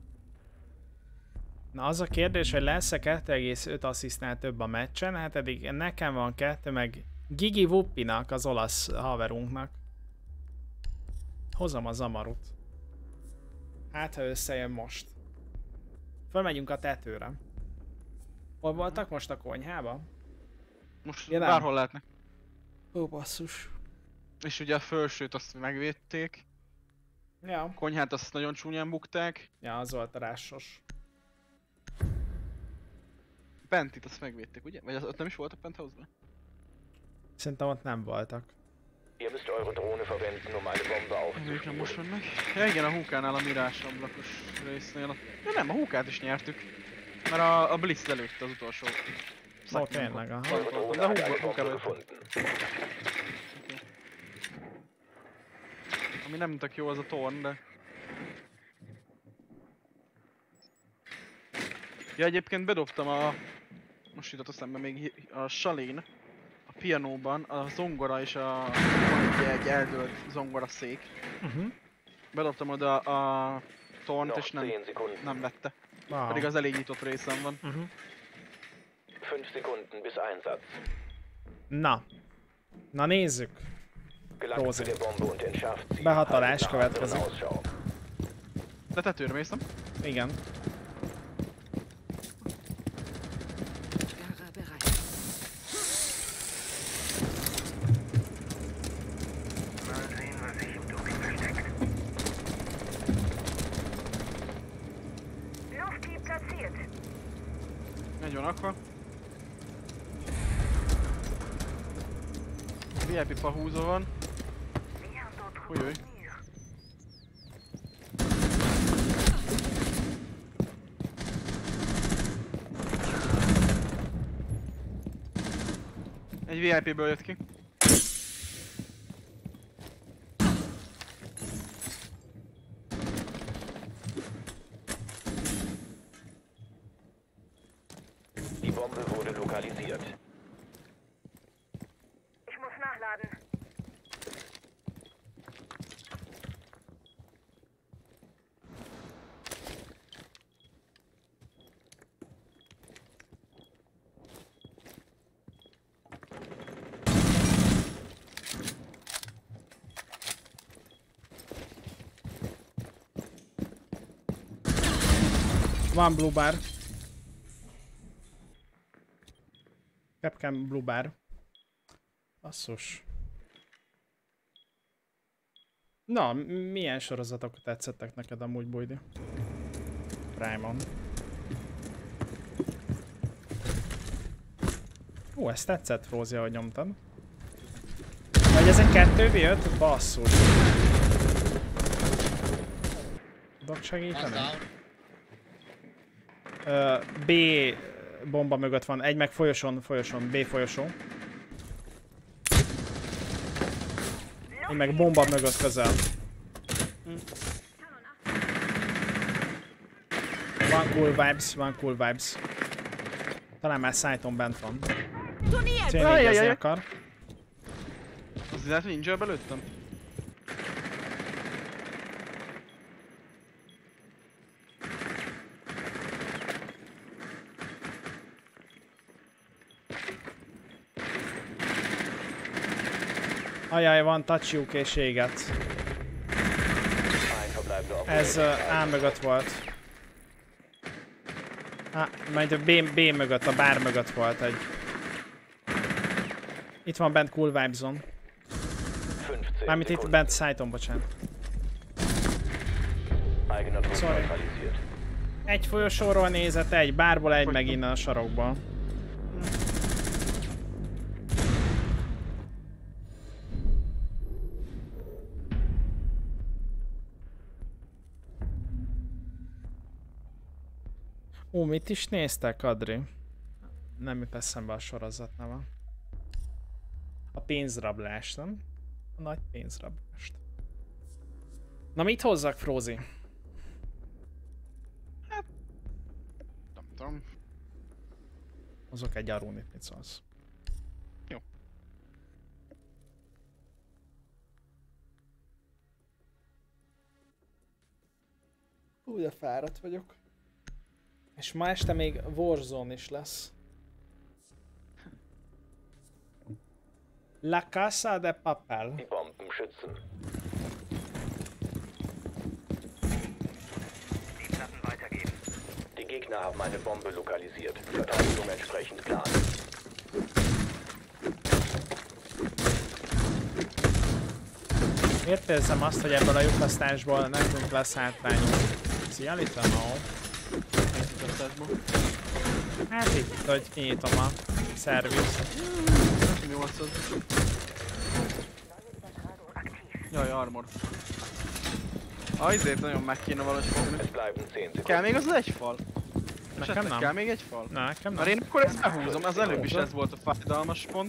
Na az a kérdés, hogy lesz-e kettő egész öt asszisztnál több a meccsen, hát eddig nekem van kettő, meg Gigi Wuppinak, az olasz haverunknak. Hozom a zamarut. Hát ha összejön most. Fölmegyünk a tetőre. Hol voltak most a konyhába? Most Ja, nem. bárhol lehetnek. Ó, basszus. És ugye a felsőt azt megvédték. Ja. A konyhát azt nagyon csúnyán bukták. Ja, az volt a rásos. Pentit azt megvédték, ugye? Vagy az, ott nem is volt a penthouse-ban? Szerintem ott nem voltak. Ihr müsst eure Drohne verwenden, um eine Bombe Ők aufzuspüren. nem most vannak. Ja igen, a húkánál a mirás ablakos résznél. Ja nem, a húkát is nyertük. Mert a, a Blitz előtt az utolsó. Ó, tényleg, aha. Eure Drohne De a hat eine húk, Bombe húkával. gefunden. Ami nem tök jó az a torn, de... Ja, egyébként bedobtam a... Most jutott eszembe még a Salén, a pianóban, a zongora és a... van egy, egy eldőlt zongora szék. Uh-huh. Bedobtam oda a tornt Noch és nem, zehn Sekunden. nem vette. Wow. Pedig az elég nyitott részem van. Uh-huh. Fünf Sekunden bis Einsatz. Na. Na nézzük. Gelangt Rose. zu der Bombe und entschärft sie. Behatolás Haltet nach anderen következik. Ausschau. De tetőre mész, nem? Igen. Sperre bereit. Mal sehen, was sich im Dunkeln versteckt. Lufthieb platziert. Egy van akkor. vé i pé pahúzó van. Ujjjj. Egy vé i pé-ből jött ki. Die Bombe wurde lokalisiert. Ich muss nachladen. Van blue bar. Capcan blue bar. Basszus. Na, milyen sorozatok tetszettek neked amúgy, Bujdi? Prime-on. Ó, ez tetszett, Frózi, ahogy nyomtad. Vagy ezek kettő vé öt? Basszus. Tudok segíteni? Ö, B bomba mögött van, egy meg folyoson, folyoson, B folyosó. Egy meg bomba mögött közel. Van cool vibes, van cool vibes. Talán már szájton bent van. Cénégezni akar. Az lehet, hogy ninja belőttem? Ajaj, van touchjuk és éget. Ein verbleibender Ez uh, A mögött volt. Á, majd a B, B mögött, a bár mögött volt egy. Itt van bent Cool Vibes Zone. fünfzehn Mármint itt Sekunden. bent Site-on, bocsánat. Eigener Druck Sorry. neutralisiert. Egy folyosóról nézett, egy bárból, egy meg innen a sarokból. Ó, mit is néztek, Adri? Nem jut eszembe a sorozat neve. A pénzrablást, nem? A nagy pénzrablást. Na mit hozzak, Frózi? Nem tudom. Hozok egy Arunit, mit szólsz? Jó. Úgy, de fáradt vagyok. És ma este még Warzone is lesz. La Casa de Papel. Die Bomben schützen. Die Platten weitergeben. Die Gegner haben eine Bombe lokalisiert. Verteidigung entsprechend klar. Miért érzem azt, hogy ebből a lyukasztásból nekünk lesz hátrányunk? Szia, Little Mo. Hát itt, hogy kinyitom a szervizt. nyolcszor. Jaj, armor. Ah, ezért nagyon meg kéne valahogy fogni. Es bleiben zehn Sekunden. Kell még az egy fal? Nekem Esetleg nem. kell még egy fal? Na, nekem Mert nem. én akkor ezt behúzom, az előbb is ez volt a fájdalmas pont.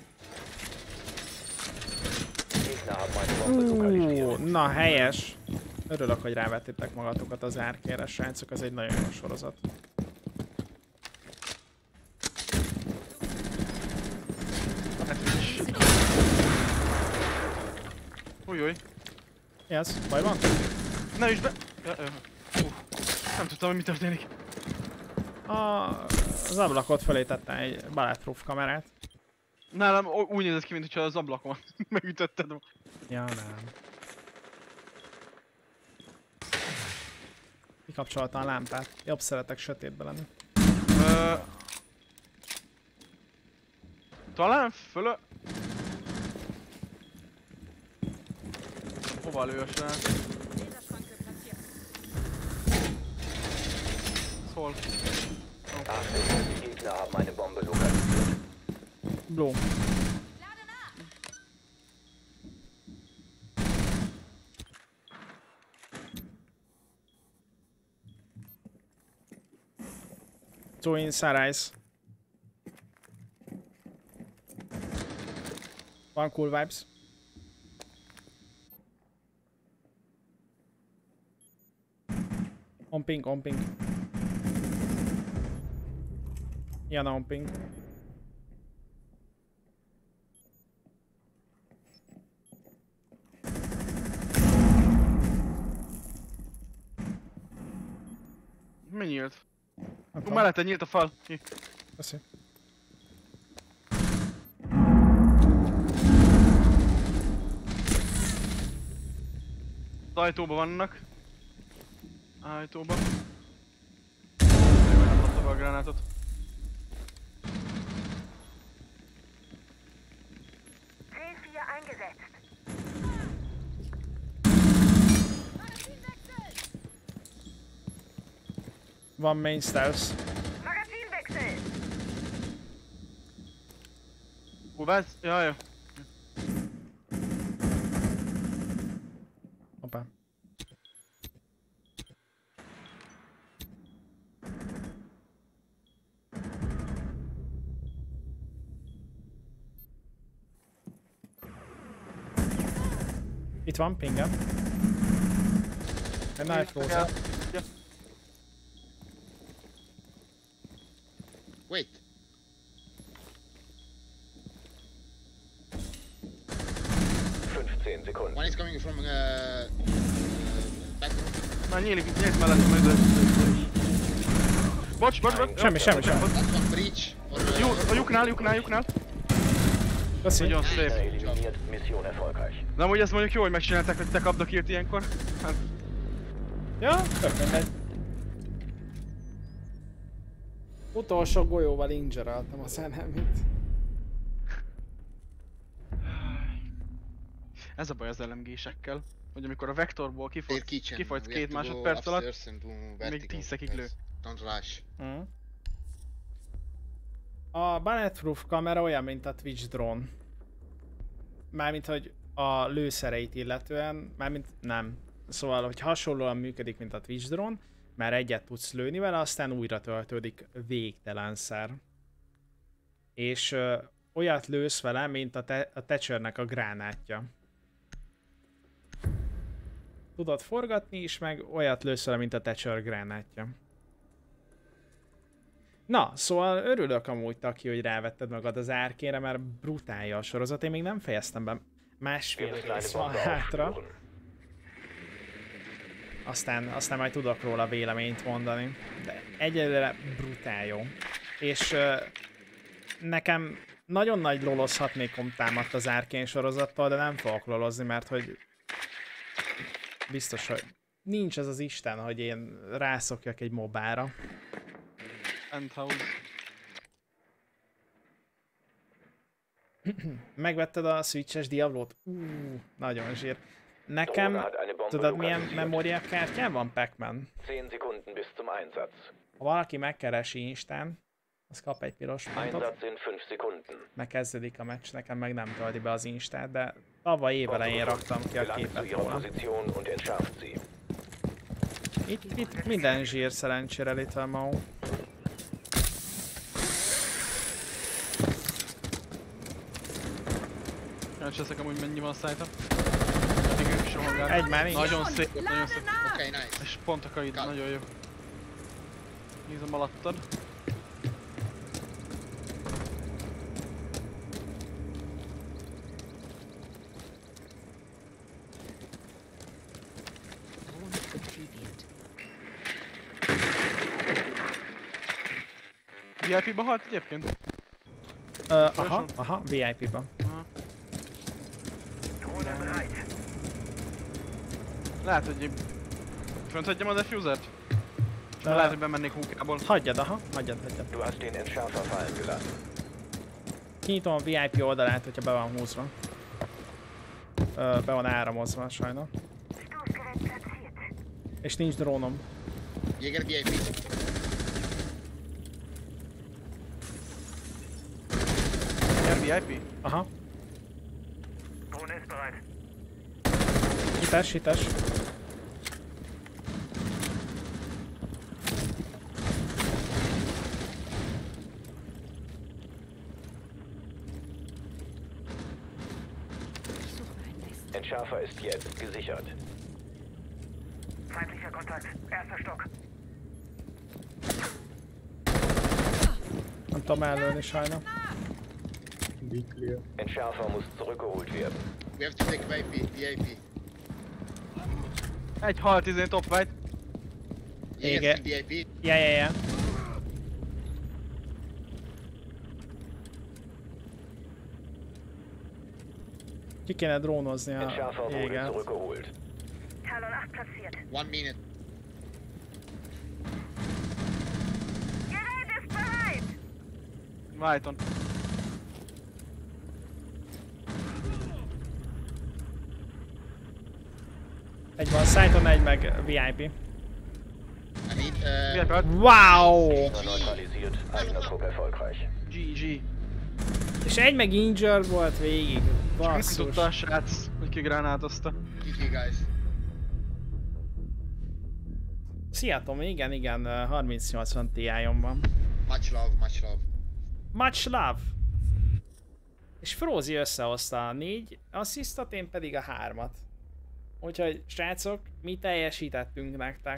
Gegner haben eine Bombe lokalisiert. Ú, na helyes. Örülök, hogy rávettétek magatokat az árkére, srácok, ez egy nagyon jó sorozat. Hát is. Újjaj. Mi az? Baj van? Ne üsd be! Ja, ja. Uh, nem tudtam, hogy mi történik. A, az ablakot fölé tettem egy bulletproof kamerát. Nálam ú- úgy nézett ki, mintha az ablakon megütötted. Ja, nem. Kikapcsoltam a lámpát. Jobb szeretek sötétben lenni. Ö... Talán fölö... Hova lő a srác? Hol? Achtung, die Gegner haben eine Bombe lokalisiert. Blue. Two in Sunrise. One Cool Vibes. On ping, on ping. Ilyen on ping. Mi nyílt? Nem Ú, tudom. mellette nyílt a fal. Ki? Köszi. Az ajtóban vannak. Ajtóban. Nem kapta be a gránátot. C vier eingesetzt. Van main stairs. Magazinwechsel. Hú, várj! Jaj, jaj. Hoppá. Itt van, pingem. Egy knife closer. Wait. fünfzehn Sekunden. One is coming from uh, uh, back room. Már nyílik, nyílik mellettem meg ide. Bocs, bocs, bocs. Semmi, semmi, semmi. That's one breach. Or, uh, Jó, a lyuknál, lyuknál, lyuknál. Köszi. Nagyon Gegner szép. eliminiert. Mission erfolgreich. De amúgy ezt mondjuk jó, hogy megcsinálták, hogy te kapd a killt ilyenkor. Hát, Ja, tök mindegy. Utolsó golyóval ingereltem a szenemit. Ez a baj az el em gé-sekkel, hogy amikor a vektorból They're kifogy, kitchen. kifogysz We have két to go másodperc alatt, upstairs and do még vertical. tíz szekig lő. Yes. Don't rush. Mm. A Bulletproof kamera olyan, mint a Twitch drone. Mármint, hogy a lőszereit illetően, mármint nem. Szóval, hogy hasonlóan működik, mint a Twitch drone, mert egyet tudsz lőni vele, aztán újra töltődik végtelenszer. És ö, olyat lősz vele, mint a, te a Thatchernek a gránátja. Tudod forgatni is, meg olyat lősz vele, mint a Thatcher gránátja. Na, szóval örülök amúgy, Taki, hogy rávetted magad az Arkane-re, mert brutálja a sorozat. Én még nem fejeztem be. Másfél rész van hátra. Aztán, aztán majd tudok róla véleményt mondani. De egyelőre brutál jó. És uh, nekem nagyon nagy lolozhatnékom támadt az Arkane sorozattal, de nem fogok lolozni, mert hogy biztos, hogy nincs az az Isten, hogy én rászokjak egy mobára. Penthouse. Megvetted a Switches Diablót? Uh, nagyon zsír. Nekem, tudod milyen memóriakártyám van, Pac-Man? zehn Sekunden bis zum Einsatz. Ha valaki megkeresi Instán, az kap egy piros pontot, Einsatz in fünf Sekunden. megkezdődik a meccs, nekem meg nem tölti be az Instát, de tavaly évelején raktam ki a Gelangt zu képet ihrer róla. Position und entschärft sie. Itt, itt minden zsír szerencsére, Little Mo. Kíváncsi leszek amúgy mennyi van a szájta. Eddig ők is rohangálnak. Egy már nincs. Nagyon szép, nagyon szép. Okay, nice. És pont a kaid, Cut. nagyon jó. Nézem alattad. vé i pé-ba halt egyébként? Uh, aha, aha, vé i pé-ba. Aha. Lehet, hogy én... Fönt hagyjam a defusert? És Uh, lehet, hogy bemennék húkából. Hagyjad, aha, hagyjad, hagyjad. Du hast den Entschärfer fallen gelassen. Kinyitom a vé i pé oldalát, hogyha be van húzva. Uh, be van áramozva, sajnos. Stoßgerät platziert. És nincs drónom. Jäger vé i pé. Ilyen vé i pé? Aha. Drohne ist bereit. Hites, hites. Entschärfer ist jetzt gesichert. Feindlicher Kontakt. Erster Stock. Nem tudom ellőni sajnos. Entschärfer muss zurückgeholt werden. We have to take vé i pé. vé i pé. Egy halt izén top white. Jäger. Jäger vé i pé. Ja, ja, ja. Ki kéne drónozni a Entschärfer wurde jégert. zurückgeholt. Talon acht platziert. One minute. Gerät ist bereit. White-on. Egy van Sighton, egy meg vé i pé. I need vé i uh, pé halt. Wow! Gegner neutralisiert. Eigener Trupp erfolgreich. gé gé. És egy meg injured volt végig. Csak mit Basszus. tudta a srác, hogy kigránátozta. G G guys. Szia Tomi, igen, igen, harminc nyolcvan Ti-on van. Much love, much love. Much love! És Frozi összehozta a négy asszisztot, én pedig a hármat. Úgyhogy srácok, mi teljesítettünk nektek.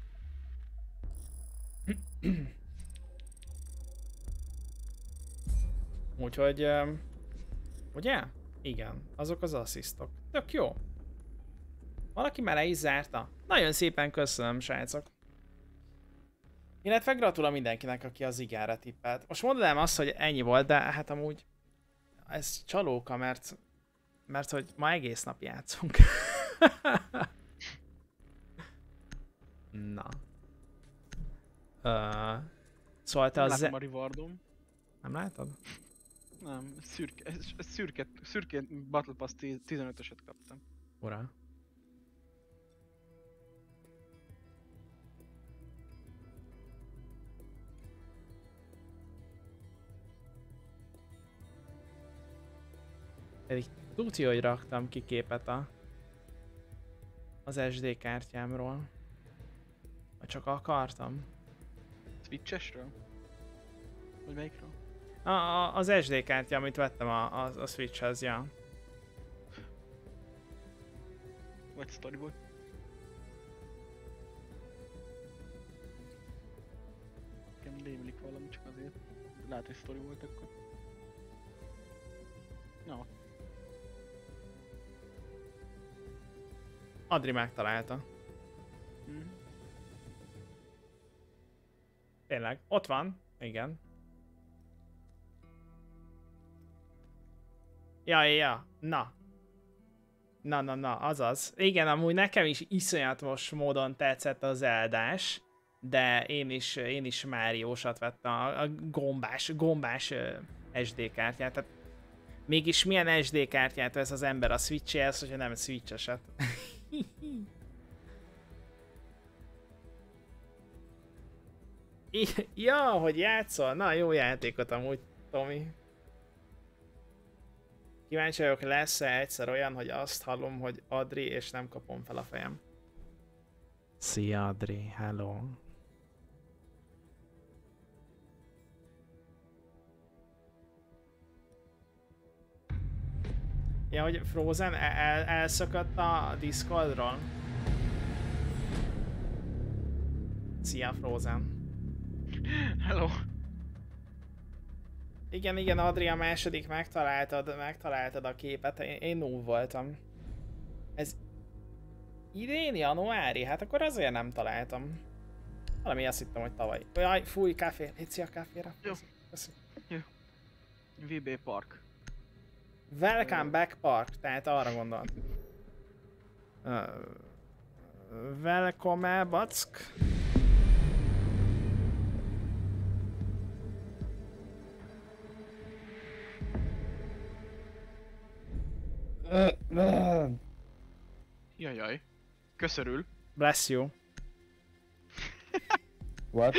Úgyhogy, um, ugye? Igen, azok az asszisztok. Tök jó. Valaki már le is zárta? Nagyon szépen köszönöm, srácok. Illetve gratulál mindenkinek, aki az igára tippelt. Most mondanám azt, hogy ennyi volt, de hát amúgy ez csalóka, mert, mert hogy ma egész nap játszunk. Na. Uh, szóval te Nem az... látom a rewardom. Nem látod? Nem, szürke, ez, ez szürke, szürke Battle Pass tizenötöset kaptam. Ura. Pedig tudja, hogy raktam ki képet a az es dé kártyámról. Vagy csak akartam. Switchesről? Vagy melyikről? A, a, az es dé kártya, amit vettem a, a, a Switchhez, ja. Vagy storyboard? Nekem rémlik valami, csak azért. Lehet, hogy story volt akkor. No. Adri megtalálta. Mm. Tényleg, ott van, igen. Ja, ja, na. Na, na, na, azaz. Igen, amúgy nekem is iszonyatos módon tetszett az Eldás, de én is, én is Máriósat vettem, a, a gombás, gombás uh, es dé kártyát. Tehát mégis milyen es dé kártyát vesz az ember a Switch-hez, hogyha nem Switch-eset. Ja, hogy játszol? Na, jó játékot amúgy, Tomi. Kíváncsi vagyok, lesz-e egyszer olyan, hogy azt hallom, hogy Adri, és nem kapom fel a fejem. Szia Adri, hello. Ja, hogy Frozen el elszakadt a Discordról. Szia Frozen. Hello. Igen, igen, Adri, a második megtaláltad, megtaláltad a képet, én, én noob voltam. Ez idén januári? Hát akkor azért nem találtam. Valami azt hittem, hogy tavaly. Jaj, fúj, kávé, légy a kávéra. Jó. Köszi. Jó. vé bé Park. Welcome back park, tehát arra gondolt. Uh, welcome back. Jajjaj. Köszörül. Bless you. What?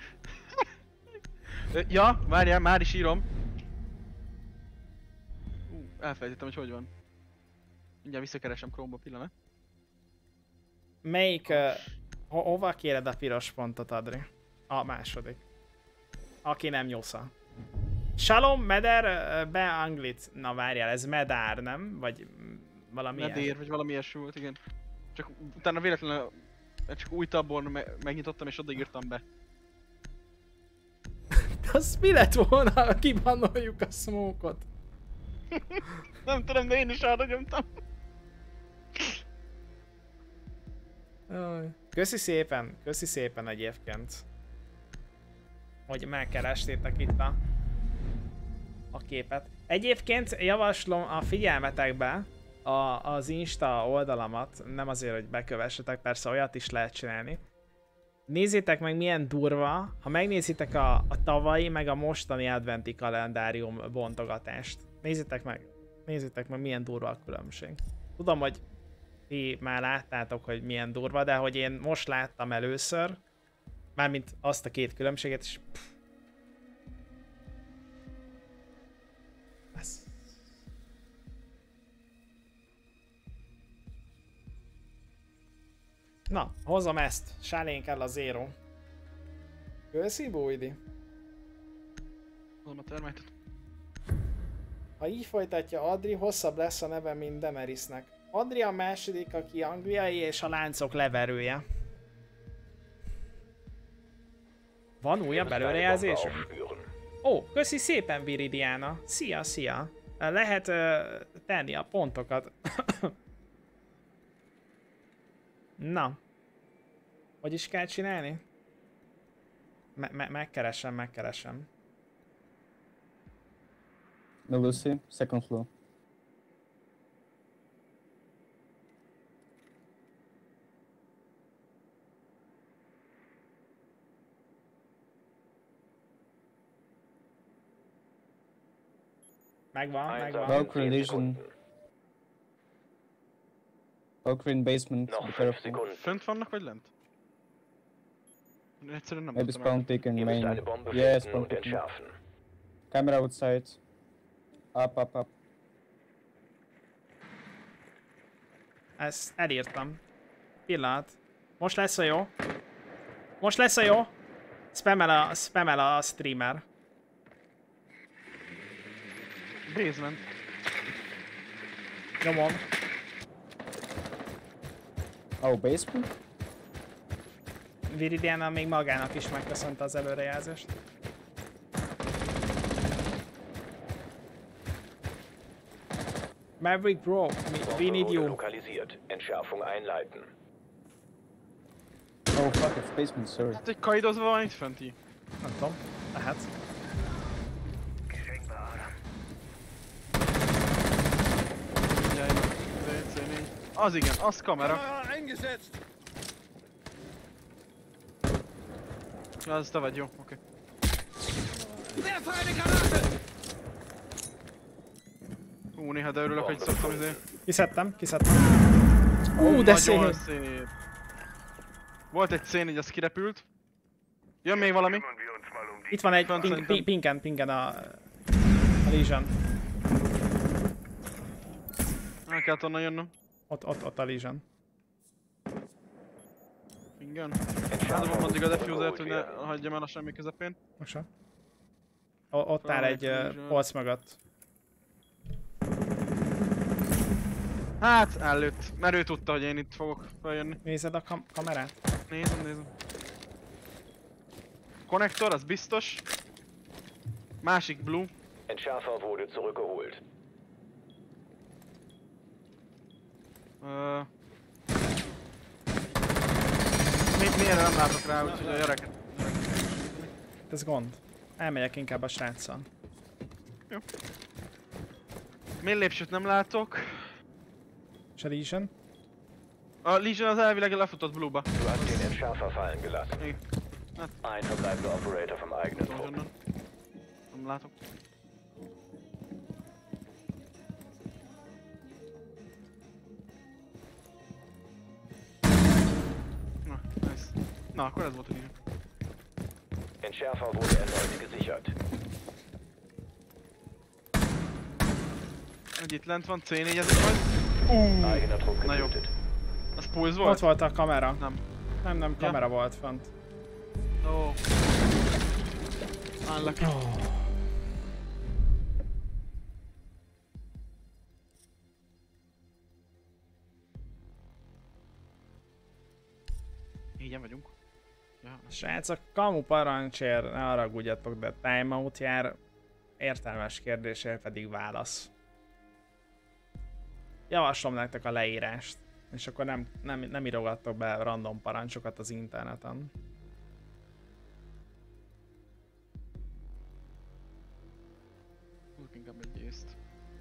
Ja, várjál, már is írom. Ú, elfelejtettem, hogy hogy van. Mindjárt visszakeresem Chrome-ba, pillanat. Melyik, uh, ho hova kéred a piros pontot, Adri? A második. Aki nem nyosza. Shalom, Meder, uh, be anglit. Na várjál, ez Medár, nem? Vagy valami Medér, ilyen. vagy valami ilyesmi volt, igen. Csak utána véletlenül csak új tabon me megnyitottam és odaírtam be. Az mi lett volna, ha kibannoljuk a smoke-ot? Nem tudom, de én is arra nyomtam. Köszi szépen, köszi szépen egyébként, hogy megkerestétek itt a, a képet. Egyébként javaslom a figyelmetekbe a, az Insta oldalamat, nem azért, hogy bekövessetek, persze olyat is lehet csinálni. Nézzétek meg, milyen durva, ha megnézitek a, a tavalyi meg a mostani adventi kalendárium bontogatást. Nézzétek meg, nézzétek meg, milyen durva a különbség. Tudom, hogy ti már láttátok, hogy milyen durva, de hogy én most láttam először, mármint azt a két különbséget, és pff. Ez. Na, hozom ezt. Sálénk el a zero. Köszi, Bújdi. Hozom a termájtot. Ha így folytatja Adri, hosszabb lesz a neve, mint Demerisnek. Adri a második, aki angliai és a láncok leverője. Van újabb előrejelzés? Ó, köszi szépen, Viridiana. Szia, szia. Lehet uh, tenni a pontokat. Na. Hogy is kell csinálni? Me me megkeresem, megkeresem. No, Lucy, second floor. Megvan, megvan. Valkyrie Legion. Valkyrie in basement. Be Noch fünf careful. Sekunden. Fönt vannak vagy lent? Egyszerűen nem Maybe tudtam el. spawn pick in Ihr müsst main. eine Bombe Yeah, finden spawn und pick. entschärfen. Camera outside. Up, up, up. Ezt elírtam. Pillanat. Most lesz a jó. Most lesz a jó. Spammel a, spammel a streamer. Basement. Nyomom. Oh, basement? Viridiana még magának is megköszönte az előrejelzést. Maverick bro, we, we Bombe need wurde you. lokalisiert. Entschärfung einleiten. Oh fuck, it's basement, sorry. Hát egy kaidozva van itt fönt így. Nem tudom, lehet. Geschenk beadern. Jaj, D C négy. Az igen, az kamera. Eingesetzt! Ja, az te vagy, jó, oké. Werfe eine Granate! Hú, néha de örülök, hogy szoktam izé. Kiszedtem, kiszedtem. Ú, de szép. Nagyon szép. Volt egy C négy, az kirepült. Jön még valami. Itt van egy Fent ping, szerintem. ping, pingen, pingen a, a Legion. El kellett onnan jönnöm. Ott, ott, ott a Legion. Igen. Eldobom addig a defusert, hogy ne hagyjam el a semmi közepén. Most sem. O- ott áll egy uh, polc mögött. Hát, előtt. Mert ő tudta, hogy én itt fogok feljönni. Nézed a kam kamerát? Nézem, nézem. Konnektor, az biztos. Másik blue. Entschärfer wurde zurückgeholt. Uh... Még miért nem látok rá, úgyhogy a gyereket. Ez gond. Elmegyek inkább a sráccal. Jó. Mély lépcsőt nem látok. És a Legion? A Legion az elvileg lefutott blue-ba. Du hast den Entschärfer fallen gelassen. Igen. Ein verbleibender Operator vom eigenen Tudom, Trupp. onnan. Nem látok. Na, nice. Na, akkor ez volt a Legion. Entschärfer wurde erneut gesichert. Egy itt lent van, C négy ez itt majd. Eigener Trupp Na jó. getötet. Az pulse Ott volt? volt a kamera. Nem. Nem, nem, Ja. kamera volt fönt. Ó. Oh. Unlucky. Négyen vagyunk. Ja. Srácok, kamu parancsért ne haragudjatok, de timeout jár, értelmes kérdésért pedig válasz. Javaslom nektek a leírást, és akkor nem, nem, nem írogattok be random parancsokat az interneten. Húzok inkább egy észt.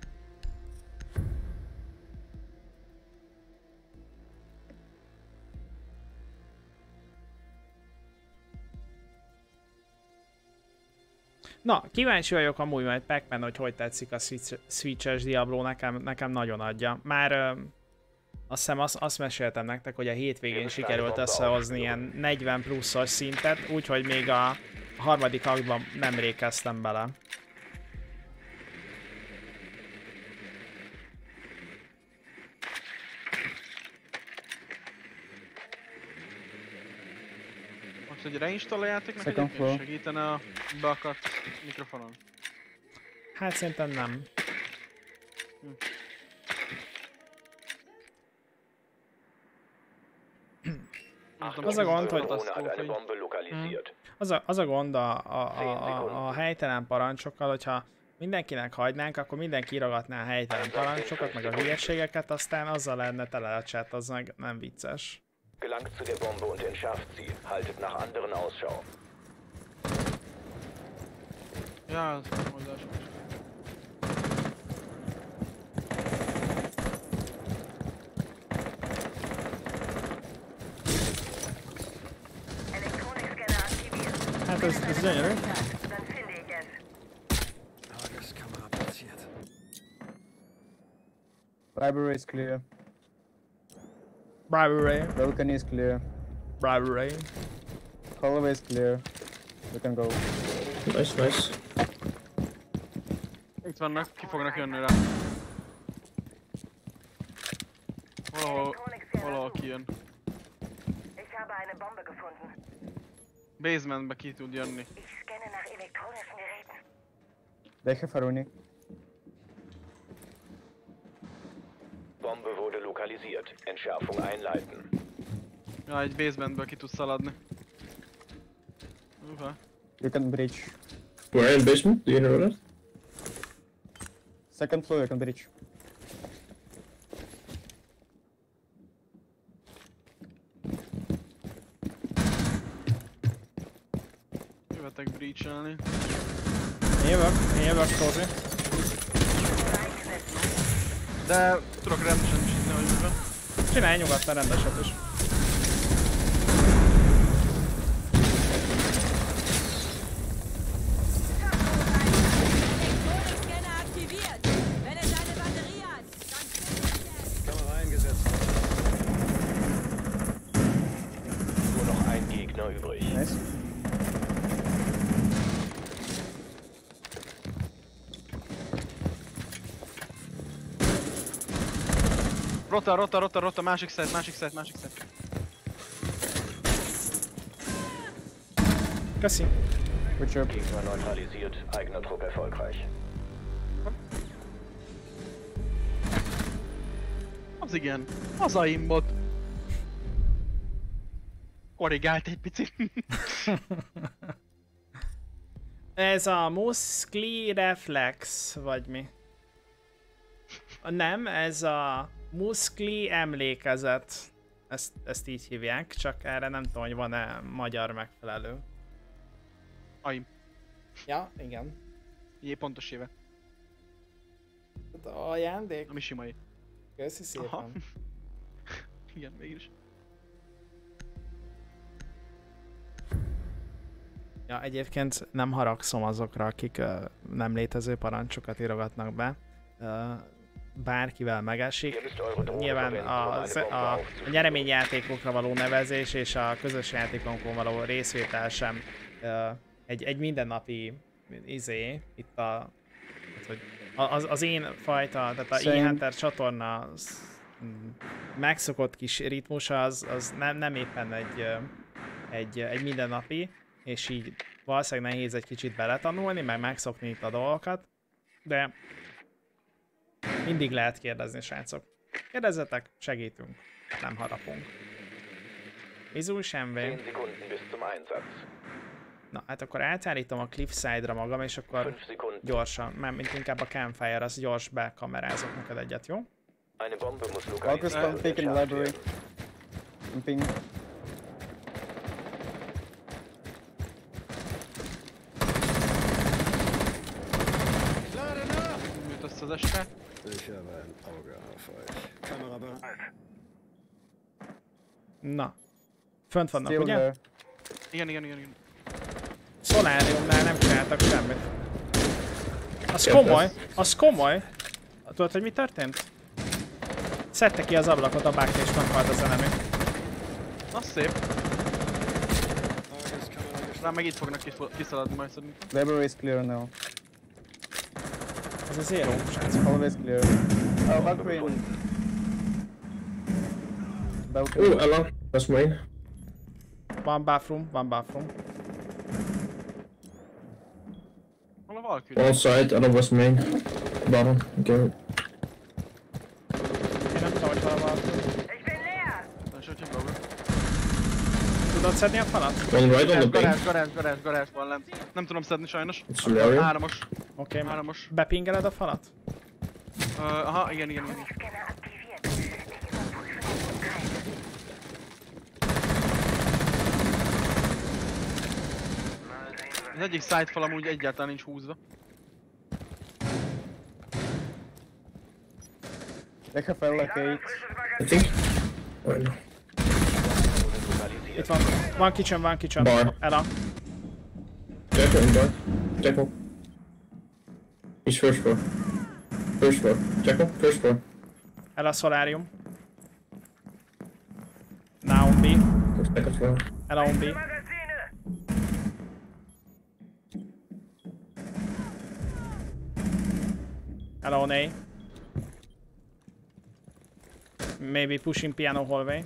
Na, kíváncsi vagyok amúgy majd Pac-Man, hogy hogy tetszik a switch- switches Diablo, nekem, nekem nagyon adja. Már ö, azt hiszem azt, azt meséltem nektek, hogy a hétvégén sikerült összehozni ilyen negyven pluszos szintet, úgyhogy még a harmadik aktban nem rékeztem bele. Most egy reinstalláljátok meg Second egyébként? floor. Segítene a beakadt mikrofonon? Hát szerintem nem. Az a gond, hogy- Drohne hat eine Bombe lokalisiert. Az a, az a gond a, a, a, a, a helytelen parancsokkal, hogyha mindenkinek hagynánk, akkor mindenki írogatná a helytelen parancsokat, meg a hülyeségeket, aztán azzal lenne tele a chat, az meg nem vicces. Gelangt zu der Bombe und entschärft sie. Haltet nach anderen Ausschau. Ja, az megoldás. Elektronikscanner aktiviert. Hát ez, ez gyönyörű. Dann finde ich es. Tageskamera platziert. Library is clear. Bribery. Balcony is clear. Bribery. Hallway is clear. We can go. Nice, nice. Itt vannak, ki fognak jönni rá. Valahol, valahol kijön. Ich habe eine Bombe gefunden. Basementbe ki tud jönni. Ich scanne nach elektronischen Geräten. They have Haruni. Bombe wurde lokalisiert. Entschärfung einleiten. Ja, egy basementből ki tudsz szaladni. Uha. You can breach. We're in basement, do you know that? Second floor, you can breach. Jövetek breach-elni. Én jövök, én jövök, Tózi. De tudok rendesen is hinni, hogy mi van. Csinálj nyugodtan rendeset is. Kamera eingesetzt. Nur noch ein Gegner übrig. Nice. Rota, rota, rota, rota, másik side, másik side, másik side. Köszi. Good job. Gegner neutralisiert. Eigener Trupp erfolgreich. Az igen, az a imbot. Korrigált egy picit. Ez a Muscli Reflex, vagy mi? Nem, ez a Muscli emlékezet. Ezt, ezt így hívják, csak erre nem tudom, hogy van-e magyar megfelelő. Aim. Ja, igen. Jé, pontos éve. Ajándék? Ami simai. Köszi szépen. Aha. Igen, mégis. Ja, egyébként nem haragszom azokra, akik uh, nem létező parancsokat írogatnak be. Uh, bárkivel megesik. Nyilván a, a, a nyereményjátékokra való nevezés és a közös játékokon való részvétel sem uh, egy, egy mindennapi izé, itt a, hát, hogy az, az én fajta, tehát a E-Hunter csatorna az, mm, megszokott kis ritmus az, az nem, nem éppen egy, egy, egy mindennapi, és így valószínűleg nehéz egy kicsit beletanulni, meg megszokni itt a dolgokat, de mindig lehet kérdezni, srácok. Kérdezzetek, segítünk, nem harapunk. Izul semmi. Na, hát akkor átállítom a cliffside-ra magam, és akkor gyorsan, mert mint inkább a campfire, az gyors bekamerázok neked egyet, jó? Walker's spawn peek in the library. Ping. Műt azt az este. Ich habe ein Auge auf euch. Kamera bereit. Na. Fönt vannak, Still ugye? there. Igen, igen, igen, igen. Szoláriumnál nem csináltak semmit. Az komoly, az komoly. Tudod, hogy mi történt? Szedte ki az ablakot a bákja és meghalt az enemy. Az szép. Rám meg itt fognak kiszaladni majd szerintem. Library is clear now. Ez a zero, srácok. Always clear. Oh, Valkyrie. Balcony. Ooh, Ella, that's mine. Van bathroom, van bathroom. Hol a Valkyrie? One side, Ella was main. Bottom, okay. Én nem tudom, hogy hol a bathroom. Ich bin leer! Nem sem tudjuk. Tudod szedni a falat? One right on the Garázs, ping. garázs, garázs, garázs van lent. Nem tudom szedni sajnos. It's Solaria. Háromos. Oké, okay, Háromos. bepingeled a falat? Uh, aha, igen, igen, igen. Scanner aktiviert. Ich überprüfe den Umkreis. Az egyik side fal amúgy egyáltalán nincs húzva. They have allocate. I think. Oh, no. Itt van, van kitchen, van kitchen. Bar. Ella. Jackal in bar. Jackal. He's first floor. First floor. Jackal, first floor. El a szolárium. Now on B. El a on B. El a on A. Maybe pushing piano hallway.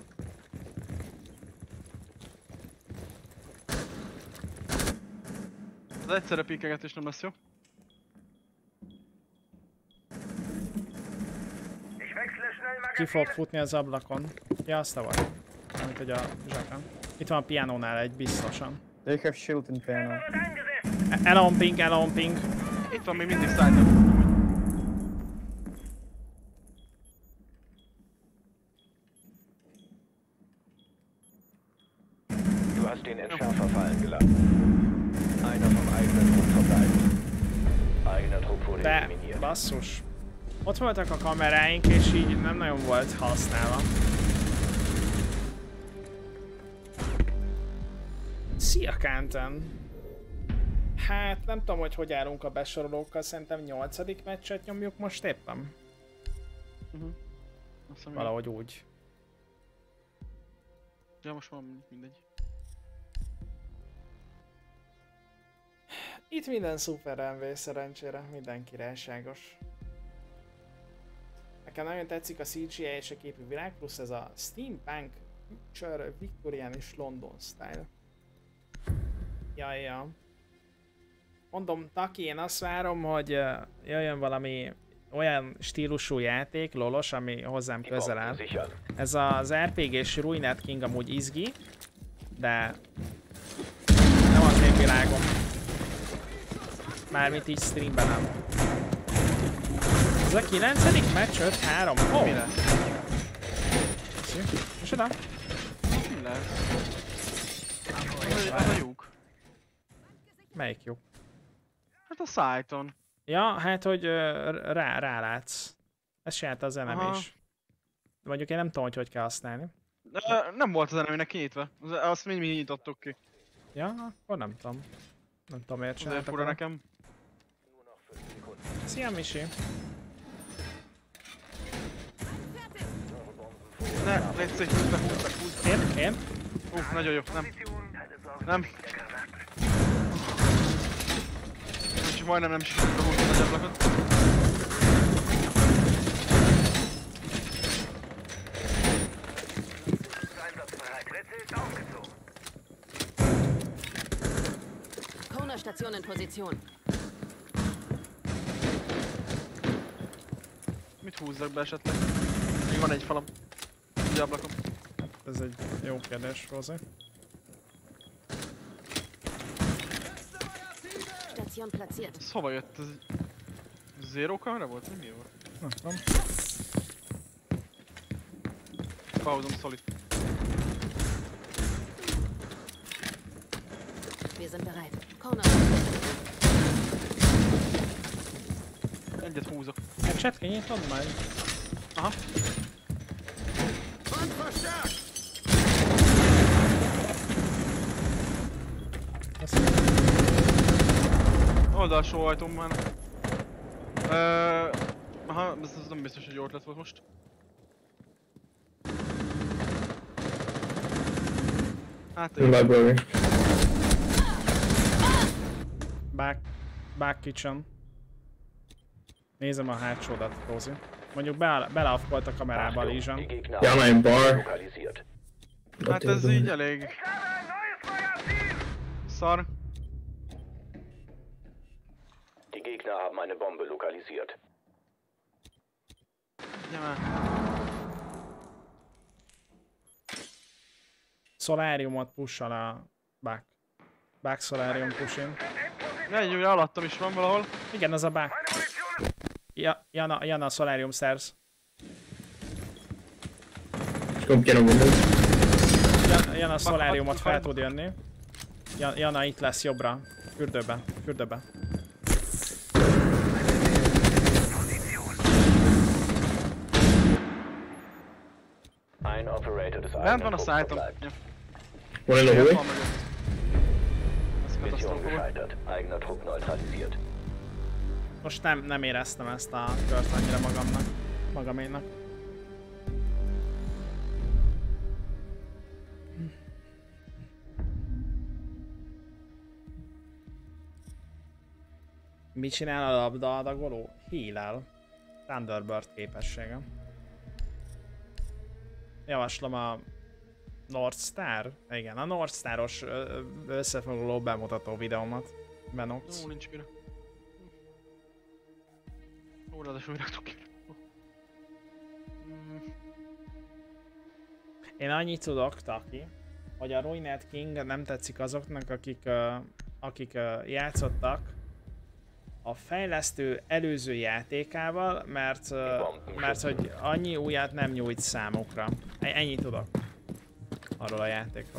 Az egyszerre píkegetés nem lesz jó. Ki fog futni az ablakon? Ja, azt te vagy. Mint hogy a zsakán. Itt van a pianónál egy biztosan. They have shield in piano. El on ping, el on ping. Itt van még mindig side-on. Du hast den Entschärfer fallen gelassen. Einer vom eigenen Trupp verbleibt. Eigener Trupp wurde De, eliminiert. basszus. Ott voltak a kameráink, és így nem nagyon volt használva. Szia, Kánten! Hát nem tudom, hogy hogy állunk a besorolókkal, szerintem nyolcadik meccset nyomjuk most éppen. Uh-huh. Valahogy úgy. Ja, most van mindegy. Itt minden szuperren vész szerencsére, minden királyságos. Nekem nagyon tetszik a cé gé í és a képi világ, plusz ez a steampunk, future, viktoriánus London style. Jaj, ja. Mondom, Taki, én azt várom, hogy uh, jöjjön valami olyan stílusú játék, lolos, ami hozzám közel áll. Ez az er pé gés Ruined King amúgy izgi, de nem az én világom. Mármint így streamben nem. Ez a kilencedik meccs, öt három. Oh. Mi lesz? Micsoda? Mi lesz? Az a lyuk. Melyik lyuk? Hát a szájton. Ja, hát hogy ö, rá, rálátsz. Ezt csinálta az enem Aha. is. De mondjuk én nem tudom, hogy hogy kell használni. De, nem volt az enemének kinyitva. Az- Azt mi mi nyitottuk ki. Ja, akkor nem tudom. Nem tudom, miért Azért csináltak fura oda. nekem. Szia, Misi. Ne, légy szép, húzd be, húzd be, húzd be. Én? Én? Ú, nagyon jó, nem. Nem. Most majdnem nem sikerült behúzni a nagy ablakot. Kona-Station in Position. Mit húzzak be esetleg? Még van egy falam. Egy ablakom. Ez egy jó kérdés, Rozi. Station platziert. Ez hova jött? Ez zero kamera volt? Mi volt? Nem tudom. Pauzom szolid. Wir sind bereit. Kona. Egyet húzok. Egy chat kinyitod majd? Aha. Und verstärkt! Oldalsó ajtóm van. Ö, aha, ez, ez nem biztos, hogy jó ötlet volt most. Hát In library. Back, back kitchen. Nézem a hátsódat, Rozi. Mondjuk be, beleafkolt a kamerába a Legion. Jana in bar. Hát ez így elég. Szar. Die Gegner haben eine Bombe lokalisiert. Gyere már. Soláriumot pushol a back. Back Solárium pushing. Egy ugye alattam is van valahol. Igen, az a back. Ja, Jana, Jana Solárium stairs. Scope get a window. Jana, Jana Soláriumot fel tud jönni. Jan- Jana itt lesz jobbra. Fürdőbe, fürdőbe. Ein Operator des Bent eigenen van a Trupps szájtom. verbleibt. Ja. One in the hallway. Van mögött. Ez Mission katasztrófa volt. gescheitert. Eigener Trupp neutralisiert. Most nem, nem éreztem ezt a kört annyira magamnak. Magaménak. Mit csinál a labda adagoló? Heal-el. Thunderbird képessége. Javaslom a North Star? Igen, a North Star-os összefoglaló bemutató videómat. Benox. Ó, nincs mire. Ó, ráadásul mi raktuk ki. Én annyit tudok, Taki, hogy a Ruined King nem tetszik azoknak, akik, uh, akik uh, játszottak a fejlesztő előző játékával, mert, uh, mert hogy annyi újat nem nyújt számukra. Ennyit tudok arról a játékról.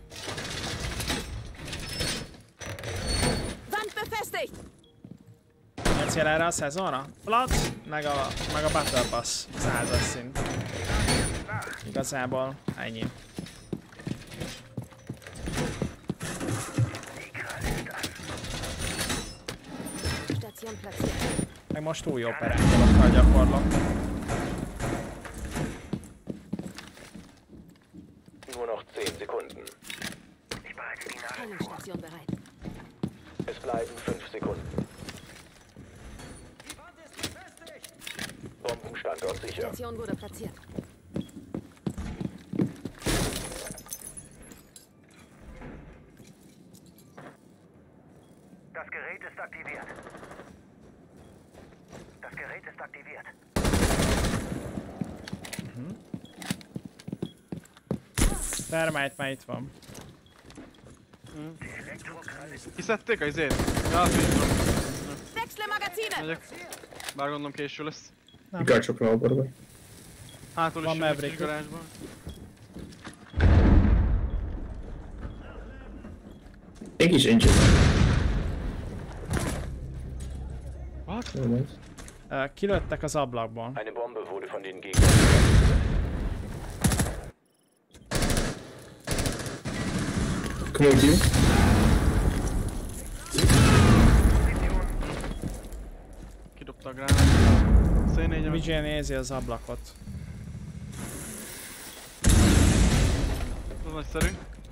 Játszél erre a szezonra? Plat, meg a, meg a Battle Pass százas szint. Igazából ennyi. Meg most túl jó perengolokkal gyakorlok. Nur noch zehn Sekunden. Es bleiben fünf Sekunden. Bombenstandort sicher. Station wurde platziert. Das Gerät ist aktiviert. Das Gerät ist aktiviert. Mhm. Thermite már itt van. Mm. Kiszedték a izét? Ja, az így van. Wechsle Magazine! Megyek. Bár gondolom késő lesz. Garcsok rá a borba. Hátul is jön a garázsban. Egy kis engine. What? Uh, kilőttek az ablakból. Eine Bombe wurde von den Gegnern. Come on, you. Kidobta a gránát. szé négy. Vigil nézi az ablakot. Ez nagyszerű.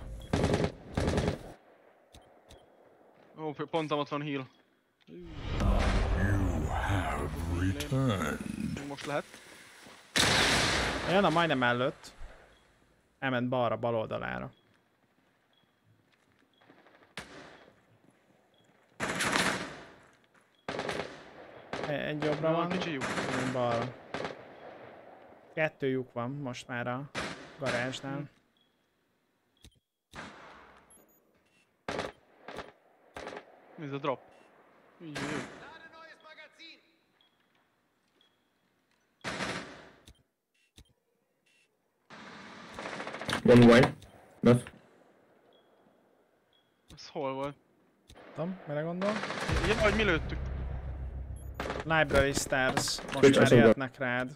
Ó, pont ott van heal. You have returned. Most lehet. Jön a majdnem előtt. Elment balra, bal oldalára. Egy jobbra van, kicsi lyuk. egy balra. Kettő lyuk van most már a garázsnál. Hmm. Mi ez a drop? Így, így. One wine. Enough. Ez hol volt? Tudom, mire gondol? Ja, vagy mi lőttük? Library Stars, most Switch, már also jöhetnek rád.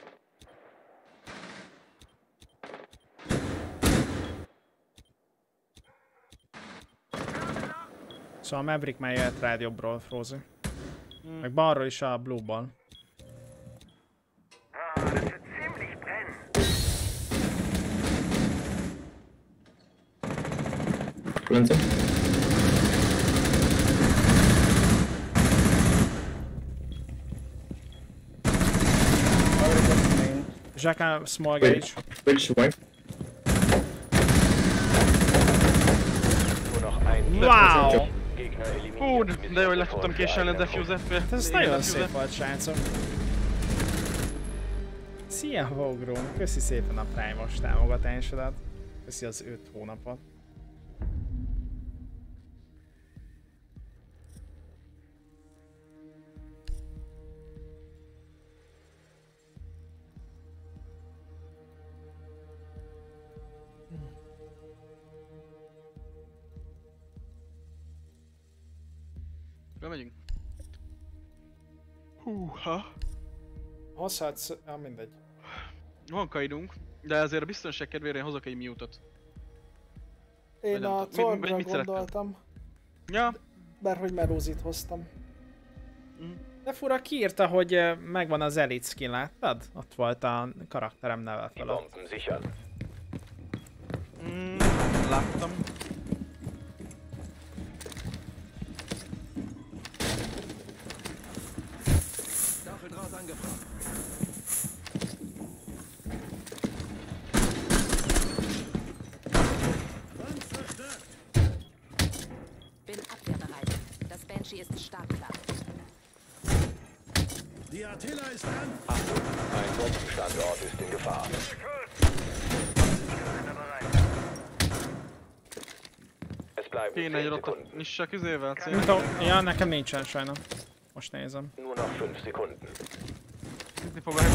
Szóval Maverick már jöhet rád jobbról, Frozy. Hmm. Meg balról is a Blue-ból. Planting. Zsaka, small gauge. Which wine? Wow! Hú, de jó, hogy le tudtam késelni a defuse-et. Ez nagyon szép volt, srácok. Szia, Vogrom! Köszi szépen a Prime-os támogatásodat. Köszi az öt hónapot. Bemegyünk. Húha. Hozhatsz... Ah, mindegy. Van kaidunk, de azért a biztonság kedvére én hozok egy mute-ot. Én a Thornra gondoltam. Ja. Bár hogy Meruzit hoztam. Mm. De fura, kiírta, hogy megvan az Elite skin, láttad? Ott volt a karakterem neve felett. Mm, láttam. angebracht. Bin abwehrbereit. Das Banshee ist startklar. Die Attila ist an. Achtung, ein Bombenstandort ist in Gefahr. Es bleiben Kéne egy zehn rotot Sekunden. nyissak izével, Nem cél. tudom, ja, nekem nincsen sajnos. Most nézem. Nur noch fünf Sekunden. Nyitni próbáljuk.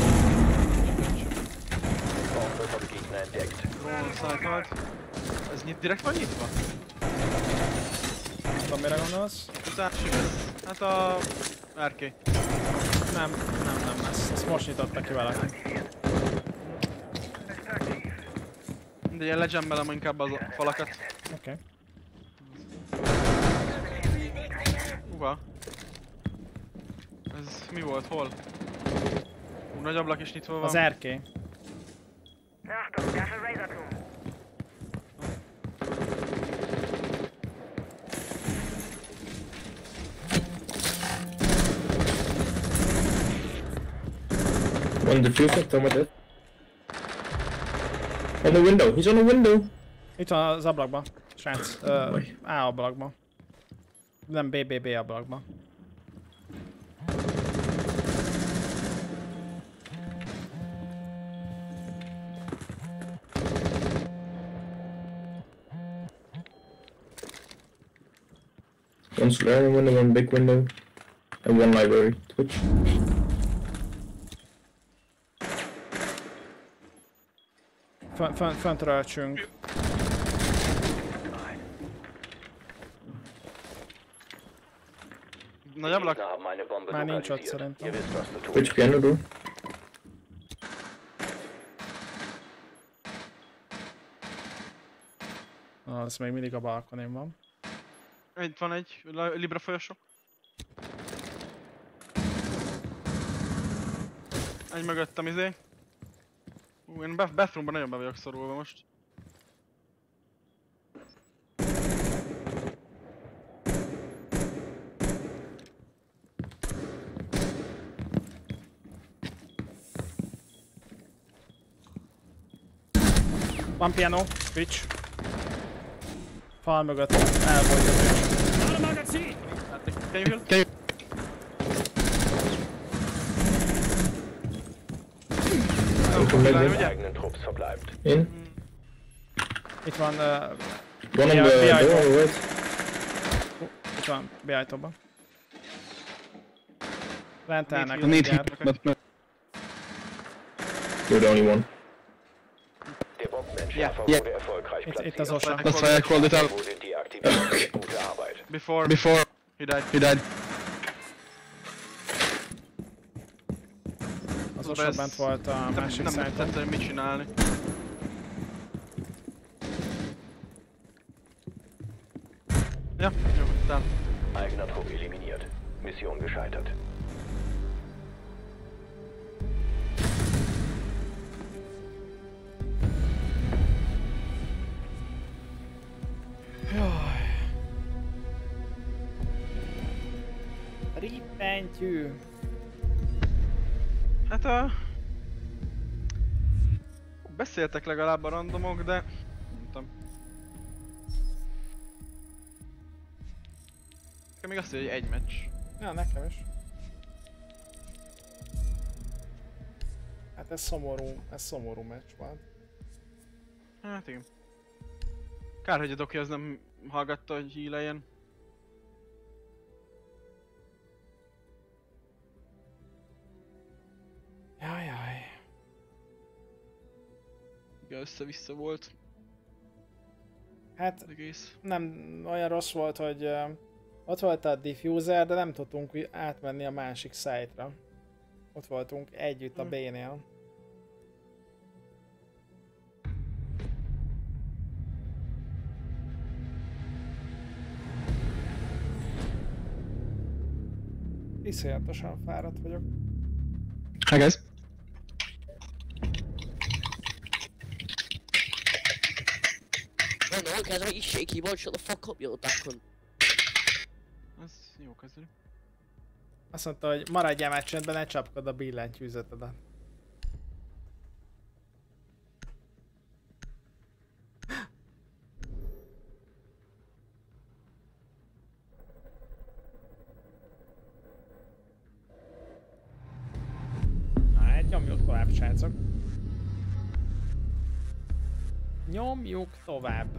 Bombe vom Gegner entdeckt. Drón szájtolt. Ez nyit direkt van nyitva? Nem tudom, mire gondolsz? Ez átsimesz. Hát a... Erkély. Nem, nem, nem, ezt, ezt most nyitotta ki valaki. De ilyen legembelem inkább az a falakat. Oké. Okay. Uha. Ez mi volt? Hol? Ú, nagy ablak is nyitva van. Az erkély. Achtung, das ist Razortum. One diffuser, tell me that. On the window, he's on the window! Itt van az ablakban, srác. Ö, A ablakban. Nem B B B ablakban. One solarium window, one big window, and one library. Twitch. Fönt, fönt, fönt röltsünk. Nagy ablak? Gegner haben eine Bombe Már nincs ott lokalisiert. szerintem. Ihr wisst, was zu tun Twitch ist. piano door. Ah, ez még mindig a balkonin van. Itt van egy li- Libra folyosó. Egy mögöttem izé. Ú, én a bathroomban nagyon be vagyok szorulva most. Van piano, Twitch. Fal mögött elfolyt a Twitch. Can you heal? Can you... Die eigenen Trupps verbleibt. In. Itt van... Uh, One on the door on the right. Itt van, beállítóban. Rentelnek. Need mindjárt. You're the only one. Der Bombenentschärfer Ja. wurde erfolgreich Itt, platziert. itt az osa. That's why I called it out. Wurde deaktiviert. Gute Arbeit. Before... Before... He died. He died. Az osa bent volt a Nem, másik nem szájton. tettem mit csinálni. Ja, jó, tám. Eigener Trupp eliminiert. Mission gescheitert. Rippentyű. Hát a... Beszéltek legalább a randomok, de... Nem tudom. Nekem még azt mondja, hogy egy meccs. Ja, nekem is. Hát ez szomorú, ez szomorú meccs volt. Hát igen. Kár, hogy a Doki az nem hallgatta, hogy híleljen. Jajjaj. Igen, össze-vissza volt. Hát Egész. nem olyan rossz volt, hogy uh, ott volt a diffuser, de nem tudtunk úgy átmenni a másik site-ra. Ott voltunk együtt a B-nél. Iszonyatosan fáradt vagyok. Hi guys. No, no, guys, like you shaky, won't shut the fuck up, you little daft cunt. Ez jó kezdő. Azt mondta, hogy maradjál már csöndben, ne csapkod a billentyűzetedet. Na hát nyomjuk tovább, srácok. Nyomjuk tovább.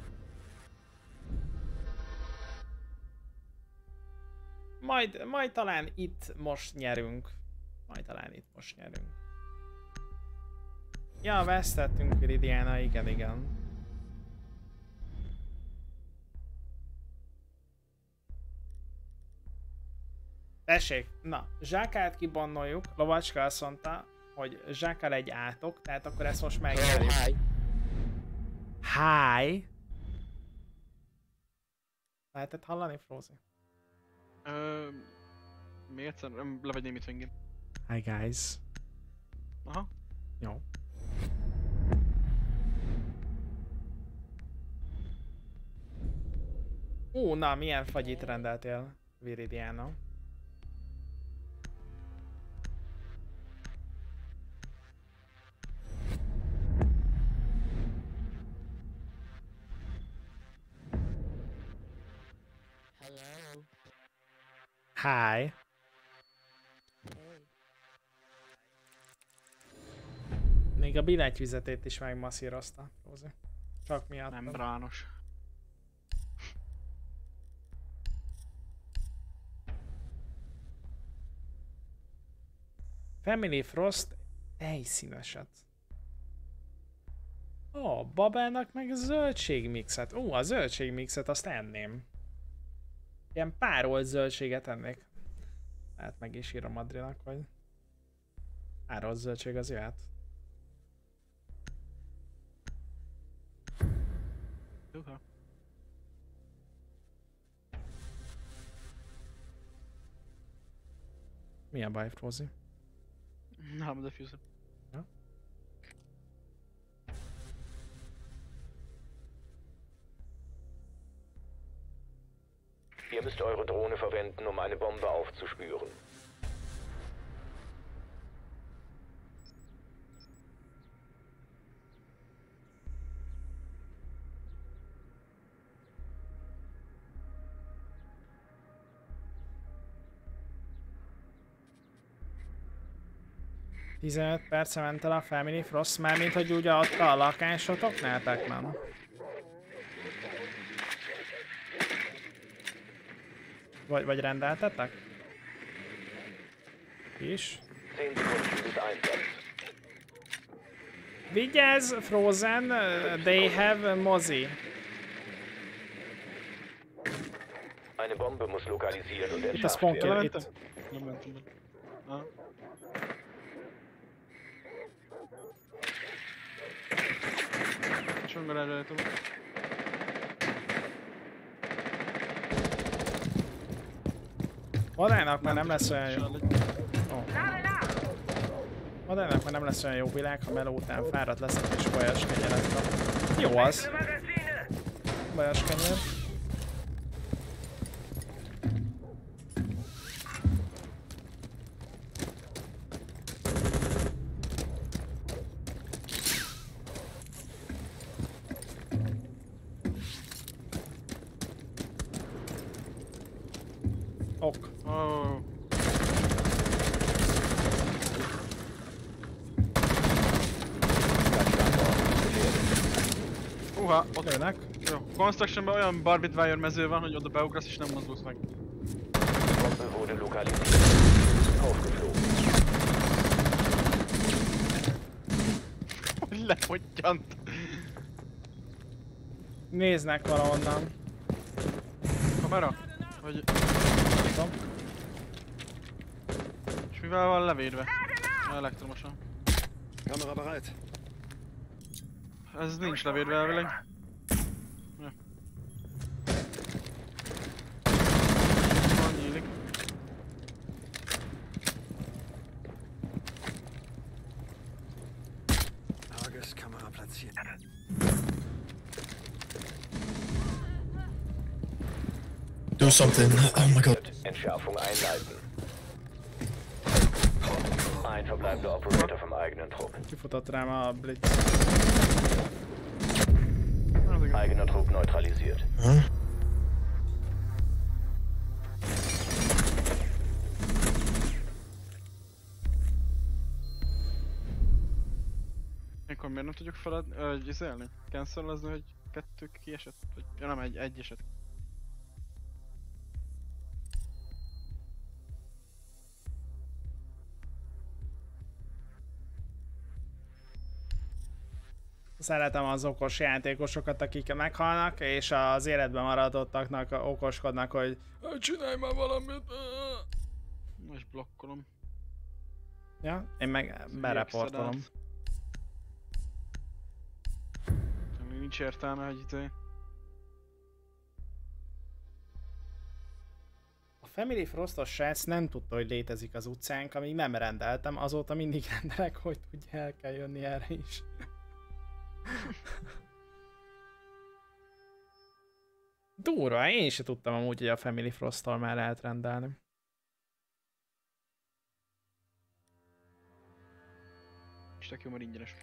Majd, majd talán itt most nyerünk. Majd talán itt most nyerünk. Ja, vesztettünk Viridiana, igen, igen. Tessék, na, Zsákát kibannoljuk, Lovacska azt mondta, hogy Zsákál egy átok, tehát akkor ezt most megnyerjük. Oh, hi. Hi! Lehetett hallani, Frozi? Ö... Még egyszer? Levegyém itt vingin. Hi guys. Aha. Jó. Ó, na, milyen fagyit rendeltél, Viridiana? Hello. Hi. Még a billentyűzetét is megmasszírozta, Rózi. Csak miatt. Membrános. Family Frost tejszíneset. Ó, oh, Babelnak meg zöldségmixet. Ó, a zöldségmixet azt enném. Ilyen párolt zöldséget ennék. Hát meg is írom Adrinak, hogy párolt zöldség az jöhet. Uha. Mi a baj, Frozi? Nem, a diffuser. Ja? Ihr müsst eure Drohne verwenden, um eine Bombe aufzuspüren. tizenöt perce ment el a Family Frost, mármint hogy ugye adta a lakásotoknál, Pac-Man? Vagy, vagy rendeltetek? Is? Vigyázz, Frozen, uh, they have Mozi. Eine Bombe muss lokalisiert und Itt a spawn kill, itt. Nem mentem be. Aha. Csongol előttem. Vadának már nem lesz olyan jó. Oh. Vadának már nem lesz olyan jó világ, ha meló után fáradt leszek és bajas kenyeret kap. Jó az. Bajas kenyer. Ok. Oh. Uha, ott jönnek. Jó, Constructionben olyan barbed wire mező van, hogy oda beugrasz és nem mozdulsz meg. Bombe wurde lokalisiert. Aufgeflogen. Lefottyant. Néznek valahonnan. Kamera? Vagy... Tudom. És mivel van levédve? Elektromosan. Kamera bereit. Ez nincs levédve elvileg. Ja. Van nyílik. Tageskamera platziert. Do something. Oh my god. Entschärfung einleiten. Ein verbleibender Operator vom eigenen Trupp. Kifutott rám a blitz. Eigener Trupp neutralisiert. Huh? Ilyenkor miért nem tudjuk felad... Ö, izélni? Cancel-ezni, hogy kettő kiesett? Vagy... Ja nem, egy, egy esett. Szeretem az okos játékosokat, akik meghalnak, és az életben maradottaknak okoskodnak, hogy csinálj már valamit. Most blokkolom. Ja, én meg bereportolom. Nincs értelme, hogy izé... A Family Frostos srác nem tudta, hogy létezik az utcánk, amíg nem rendeltem, azóta mindig rendelek, hogy tudja, el kell jönni erre is. Durva, én sem tudtam amúgy, hogy a Family Frosttól már lehet rendelni. És tök jó, mert ingyenes.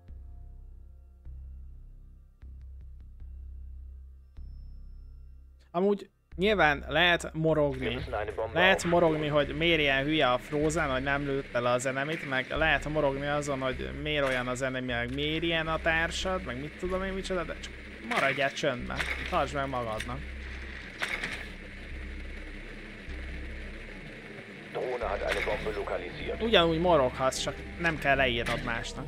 Amúgy nyilván lehet morogni. Lehet morogni, hogy miért ilyen hülye a Frozen, hogy nem lőtte le az enemit, meg lehet morogni azon, hogy miért olyan az enemi, meg miért ilyen a társad, meg mit tudom én micsoda, de csak maradjál csöndben. Tartsd meg magadnak. Drohne hat eine Bombe lokalisiert. Ugyanúgy moroghatsz, csak nem kell leírnod másnak.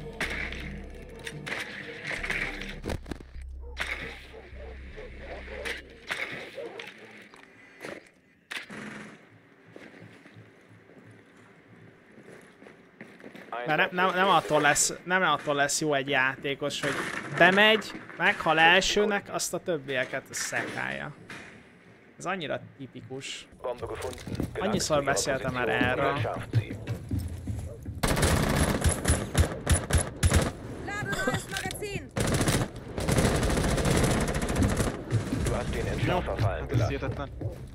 Mert nem, nem, nem, attól lesz, nem attól lesz jó egy játékos, hogy bemegy, meghal elsőnek, azt a többieket szekálja. Ez annyira tipikus. Annyiszor beszéltem már erről. Jó, hát ez hihetetlen.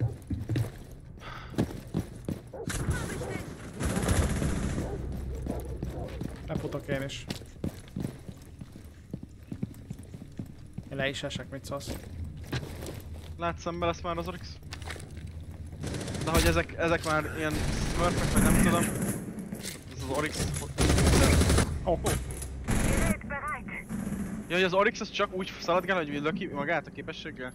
Lefutok én is. Én le is esek, mit szólsz? Látsz, szembe lesz már az Oryx? De hogy ezek, ezek már ilyen smurfek, vagy nem tudom. Ez az Oryx... Oh, oh. Ja, hogy az Oryx az csak úgy szaladgál, hogy villog ki magát a képességgel?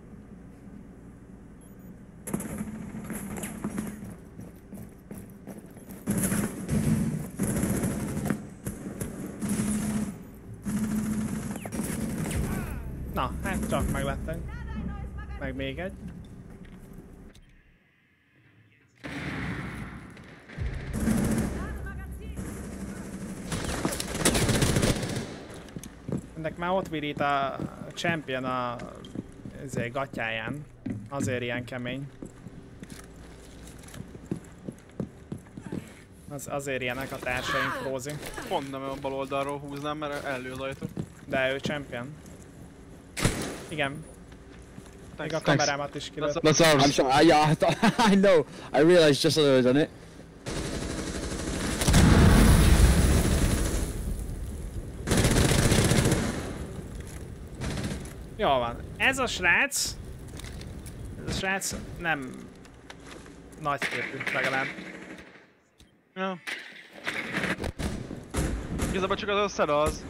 Na, hát csak meglettek. Meg még egy. Ennek már ott virít a champion a ezért gatyáján. Azért ilyen kemény. Az, azért ilyenek a társaink, Frozi. Pont nem a bal oldalról húznám, mert ellő az ajtó. De ő champion. Igen. Még a Thanks. kamerámat is kilőtt. That's ours. I'm sorry. I, yeah, I, thought, I know. I realized just that I was on it. Jól van. Ez a srác... Ez a srác nem... nagyképű, legalább. Ja. Igazából csak az a szed az.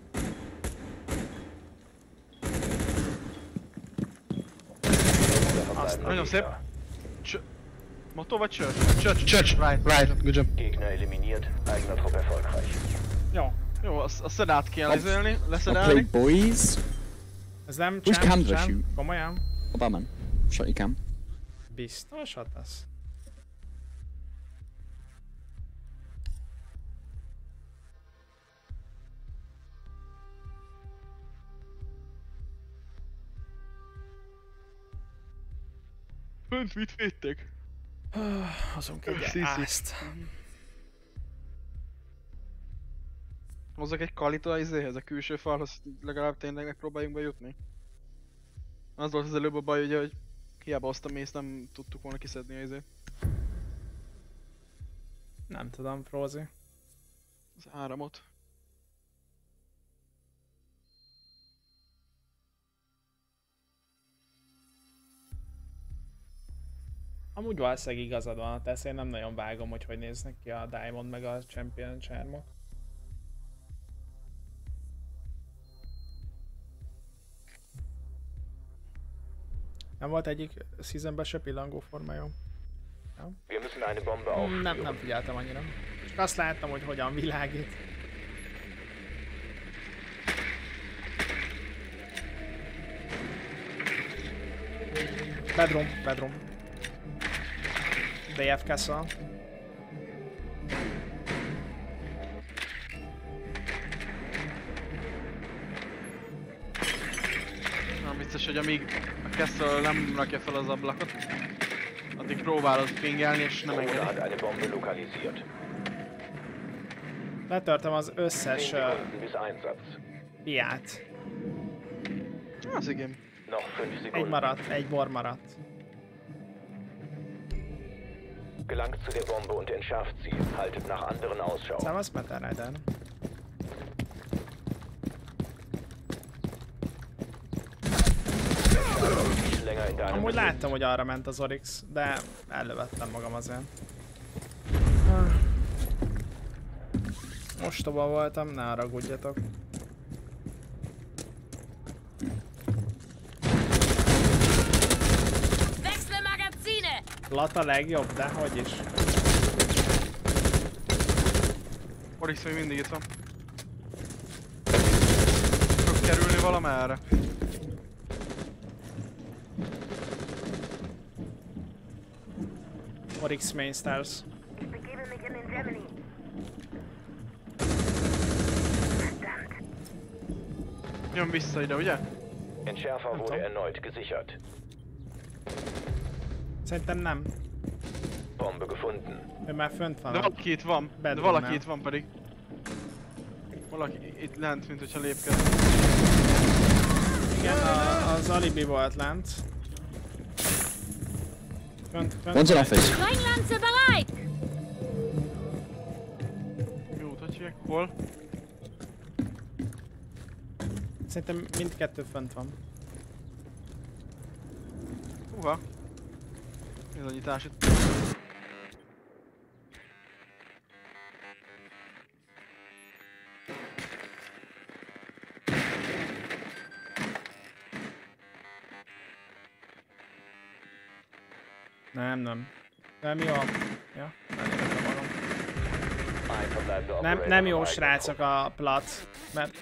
Nagyon szép. Ch Motto vagy church? Church. Church. Right. Right. Good job. Gegner eliminiert. Eigener Trupp erfolgreich. Jó. Jó, a, a szedát kell izélni, I'll play leszedelni. boys. Ez nem Whose champ, cams I champ. shoot? Komolyan? What about man? Shot your cam. Biztos hatasz? Fönt mit védtek? Hozunk egy Sziszi. ászt. Hozzak egy kalita izéhez, a külső falhoz, legalább tényleg megpróbáljunk bejutni. Az volt az előbb a baj, ugye, hogy hiába azt a mész, nem tudtuk volna kiszedni a izét. Nem tudom, Frozi. az áramot. Amúgy valószínűleg igazad van, tehát én nem nagyon vágom, hogy hogy néznek ki a Diamond meg a Champion charmok. Nem volt egyik seasonben se pillangó formája. Nem? Hmm, nem, nem figyeltem annyira. Csak azt láttam, hogy hogyan világít. Bedroom, bedroom. D F Castle. Nem biztos, hogy amíg a Castle nem rakja fel az ablakot, addig próbálod pingelni és nem engedi. Letörtem az összes uh, piát. Az igen. Egy maradt, egy bor maradt. Gelangt zu der Bombe und entschärft sie. Haltet nach anderen Ausschau. Szevasz, Metal Rider. Amúgy láttam, hogy arra ment az Oryx, de ellövettem magam azért. Mostoba voltam, ne haragudjatok. Lata legjobb, de hogy is. Oryx még mindig itt van. Fog kerülni valamerre. Oryx main stars. Jön vissza ide, ugye? Entschärfer wurde erneut gesichert. Szerintem nem. Bombe gefunden. Ő már fönt van. De valaki itt van. De valaki itt van pedig. Valaki itt lent, mint hogyha lépked. Igen, a, az alibi volt lent. Fönt, fönt. One's in office. Jó, hogy hívják? Hol? Szerintem mindkettő fönt van. Uha. Ez a nyitás itt. Nem, nem. Nem jó. Ja, nem, nem jó srácok a plat, mert...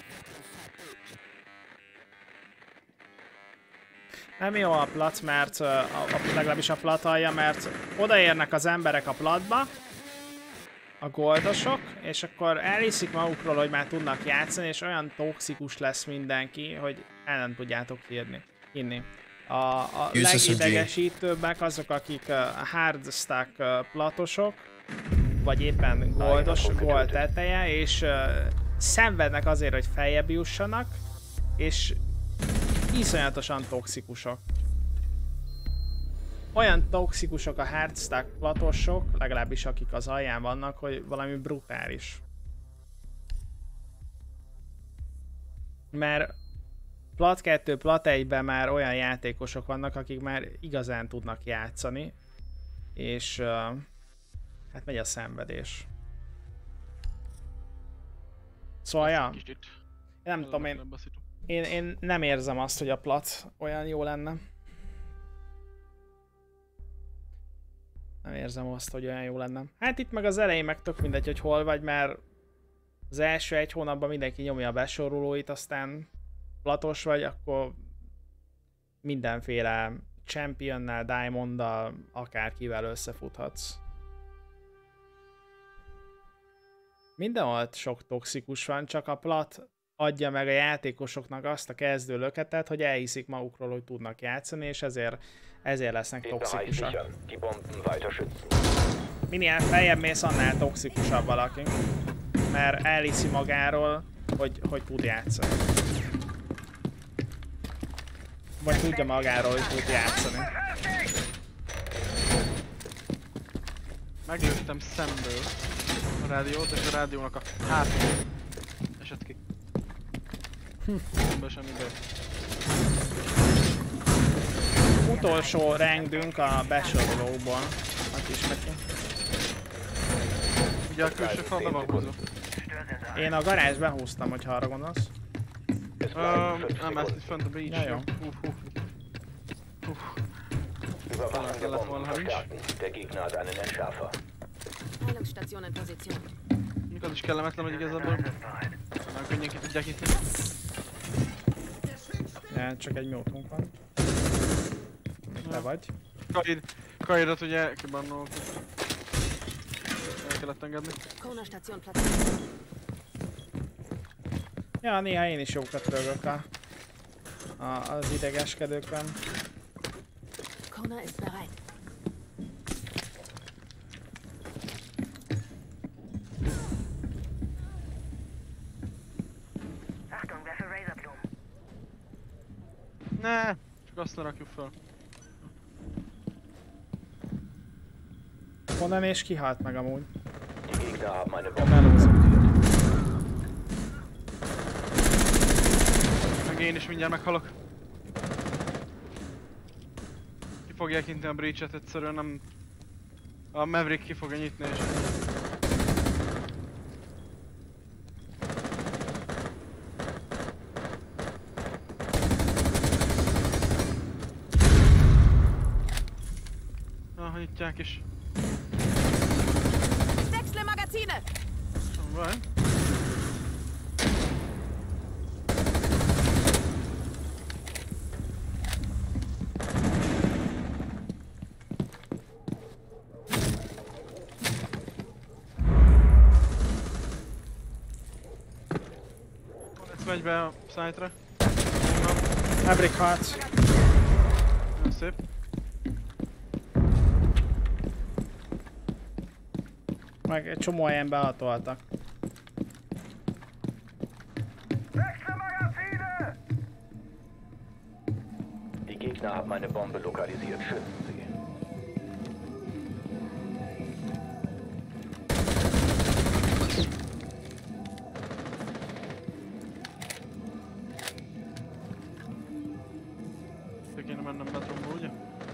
Nem jó a plat, mert a, a, legalábbis a plat alja, mert odaérnek az emberek a platba, a goldosok, és akkor elhiszik magukról, hogy már tudnak játszani, és olyan toxikus lesz mindenki, hogy el nem tudjátok írni, hinni. A, a legidegesítőbbek azok, akik uh, hard stack uh, platosok, vagy éppen goldos, gold teteje, és uh, szenvednek azért, hogy feljebb jussanak, és iszonyatosan toxikusok. Olyan toxikusok a hard stack platosok, legalábbis akik az alján vannak, hogy valami brutális. Mert plat kettő, plat egyben már olyan játékosok vannak, akik már igazán tudnak játszani, és uh, hát megy a szenvedés. Szóval ja, nem tudom, én, én, én nem érzem azt, hogy a plat olyan jó lenne. Nem érzem azt, hogy olyan jó lenne. Hát itt meg az elején meg tök mindegy, hogy hol vagy, mert az első egy hónapban mindenki nyomja a besorolóit, aztán platos vagy, akkor mindenféle Championnel, Diamonddal, akárkivel összefuthatsz. Mindenhol sok toxikus van, csak a plat adja meg a játékosoknak azt a kezdő löketet, hogy elhiszik magukról, hogy tudnak játszani, és ezért, ezért lesznek toxikusak. Minél feljebb mész, annál toxikusabb valaki. Mert elhiszi magáról, hogy, hogy tud játszani. Vagy tudja magáról, hogy tud játszani. Meglőttem szemből. a rádiót, és a rádiónak a hátulja esett ki. Hm. Semmi baj. Utolsó rengdünk a besorolóból. Hát is neki. Ugye a külső fal be van húzva. Én a garázs behúztam, hogyha arra gondolsz. Uh, nem, ezt itt fönt a beach. Ja, jó. Hú, hú. Hú. Talán kellett volna, ha is. Heilungsstation in Position. Az is kellemetlen, hogy igazából nagyon könnyen ki tudják nyitni. Ja, csak egy minútunk van. Még te vagy. Kaid, Kaidat ugye kibannoltuk. El kellett engedni. Kona Station platziert. Ja, néha én is jókat rögök a, a, az idegeskedőkön. Kona ist bereit. Achtung, wer für Razorblum? Ne, csak azt ne rakjuk fel. Honnan és kihalt meg amúgy? Meg én is mindjárt meghalok. Ki fogják nyitni a breach-et, egyszerűen nem... A Maverick ki fogja nyitni és... Ah, nyitják is. Wechsle Magazine! Alright. Ez megy be a site-ra. Maverick halt. Nagyon szép. Meg egy csomó helyen behatoltak. Die Gegner haben eine Bombe lokalisiert. Schützen sie. De kéne mennem metromba, ugye?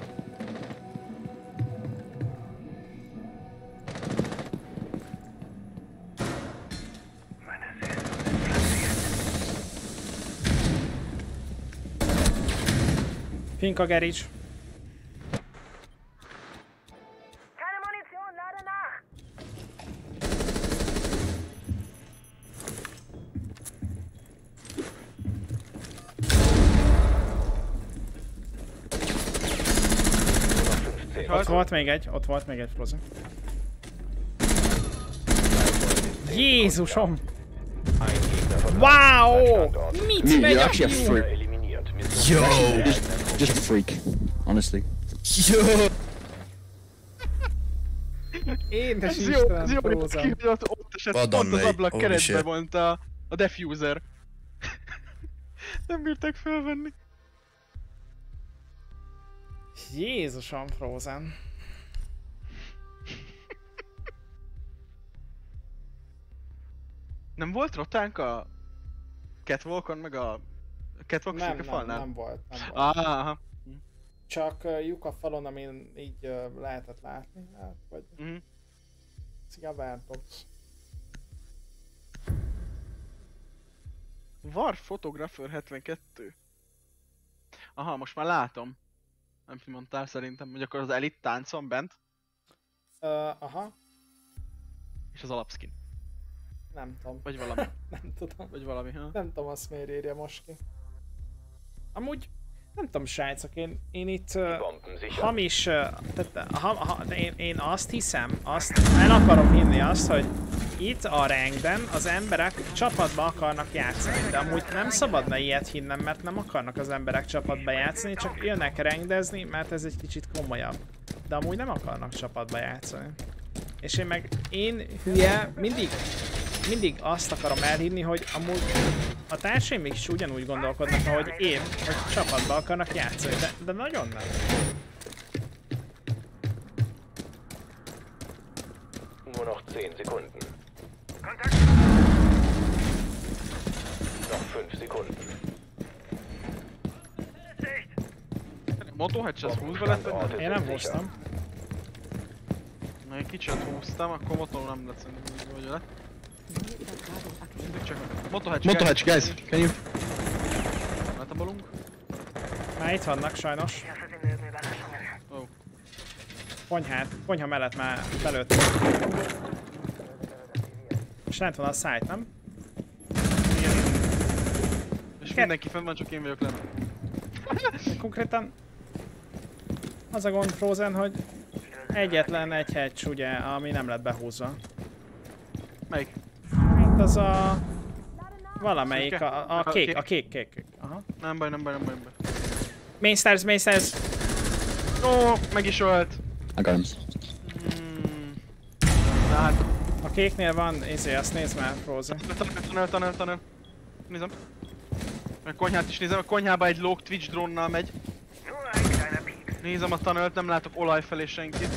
Fink a Gerics. Keine Munition, lade nach! Ott volt még egy, ott volt még egy Frozen. Jézusom! Wow! Mit megy a fiú? Yo, just, just a freak, honestly. Yo. Édes Ez jó, ez jó, hogy Frozen. ki, hogy ott, ott esett, pont az ablak keretbe volt a, a diffuser. Nem bírták felvenni. Jézusom, Frozen. Nem volt rotánk a Catwalkon, meg a Catwalk Nem, széke nem, falnál? nem volt, nem volt. Ah, aha. Csak uh, lyuk a falon, amin így uh, lehetett látni, hát, vagy... Mm. Szia, Vertox. War Photographer hetvenkettő. Aha, most már látom. Nem mondtál szerintem, hogy akkor az Elite tánc van bent. Uh, aha. És az alapskin. Nem tudom. Vagy valami. Nem tudom. Vagy valami, ha? Nem tudom, azt miért írja most ki. Amúgy, nem tudom, srácok, én, én itt uh, hamis, uh, tehát, ha, ha, de én, én azt hiszem, azt el akarom hinni azt, hogy itt a rankben az emberek csapatba akarnak játszani, de amúgy nem szabadna ilyet hinnem, mert nem akarnak az emberek csapatba játszani, csak jönnek rankdezni, mert ez egy kicsit komolyabb. De amúgy nem akarnak csapatba játszani. És én meg, én hülye, mindig, mindig azt akarom elhinni, hogy amúgy a társaim is ugyanúgy gondolkodnak, ahogy én, hogy csapatba akarnak játszani, de, de nagyon nem. Nur noch zehn Sekunden. fünf Sekunden. Motohead ez húzva lett, vagy Én nem húztam. Na, egy kicsit húztam, akkor motor nem lett szerintem úgy, hogy lett. Csak Motohead, Motohead, guys, can you? Letabolunk. Már itt vannak sajnos. Oh. Konyhát, konyha mellett már belőtt. És lent van a site, nem? És mindenki fenn van, csak én vagyok lenne. Konkrétan az a gond Frozen, hogy egyetlen egy hatch ugye, ami nem lett behúzva. Melyik? Hát az a... Valamelyik, a, a kék, a kék, kék, kék. Aha. Nem baj, nem baj, nem baj, nem baj. Main stairs, main stairs! Ó, meg is ölt! I got him. Mm. Na hát... A kéknél van, izé, azt nézd már, Frozen. Tunnel, tunnel, tunnel. Nézem. A konyhát is nézem, a konyhába egy lóg Twitch drónnal megy. Nézem a tunnelt, nem látok olaj felé senkit.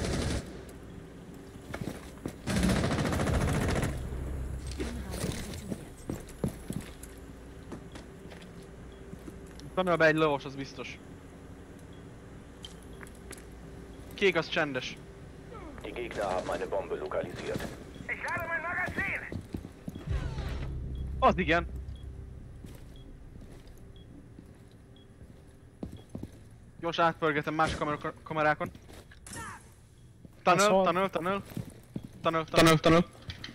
Tunnelbe egy lovas, az biztos. Kék az csendes. Die Gegner haben eine Bombe lokalisiert. Ich lade mein Magazin! Az igen. Gyors átpörgetem más kamer kamerákon. Tunnel, tunnel, tunnel. Tunnel, tunnel, tunnel.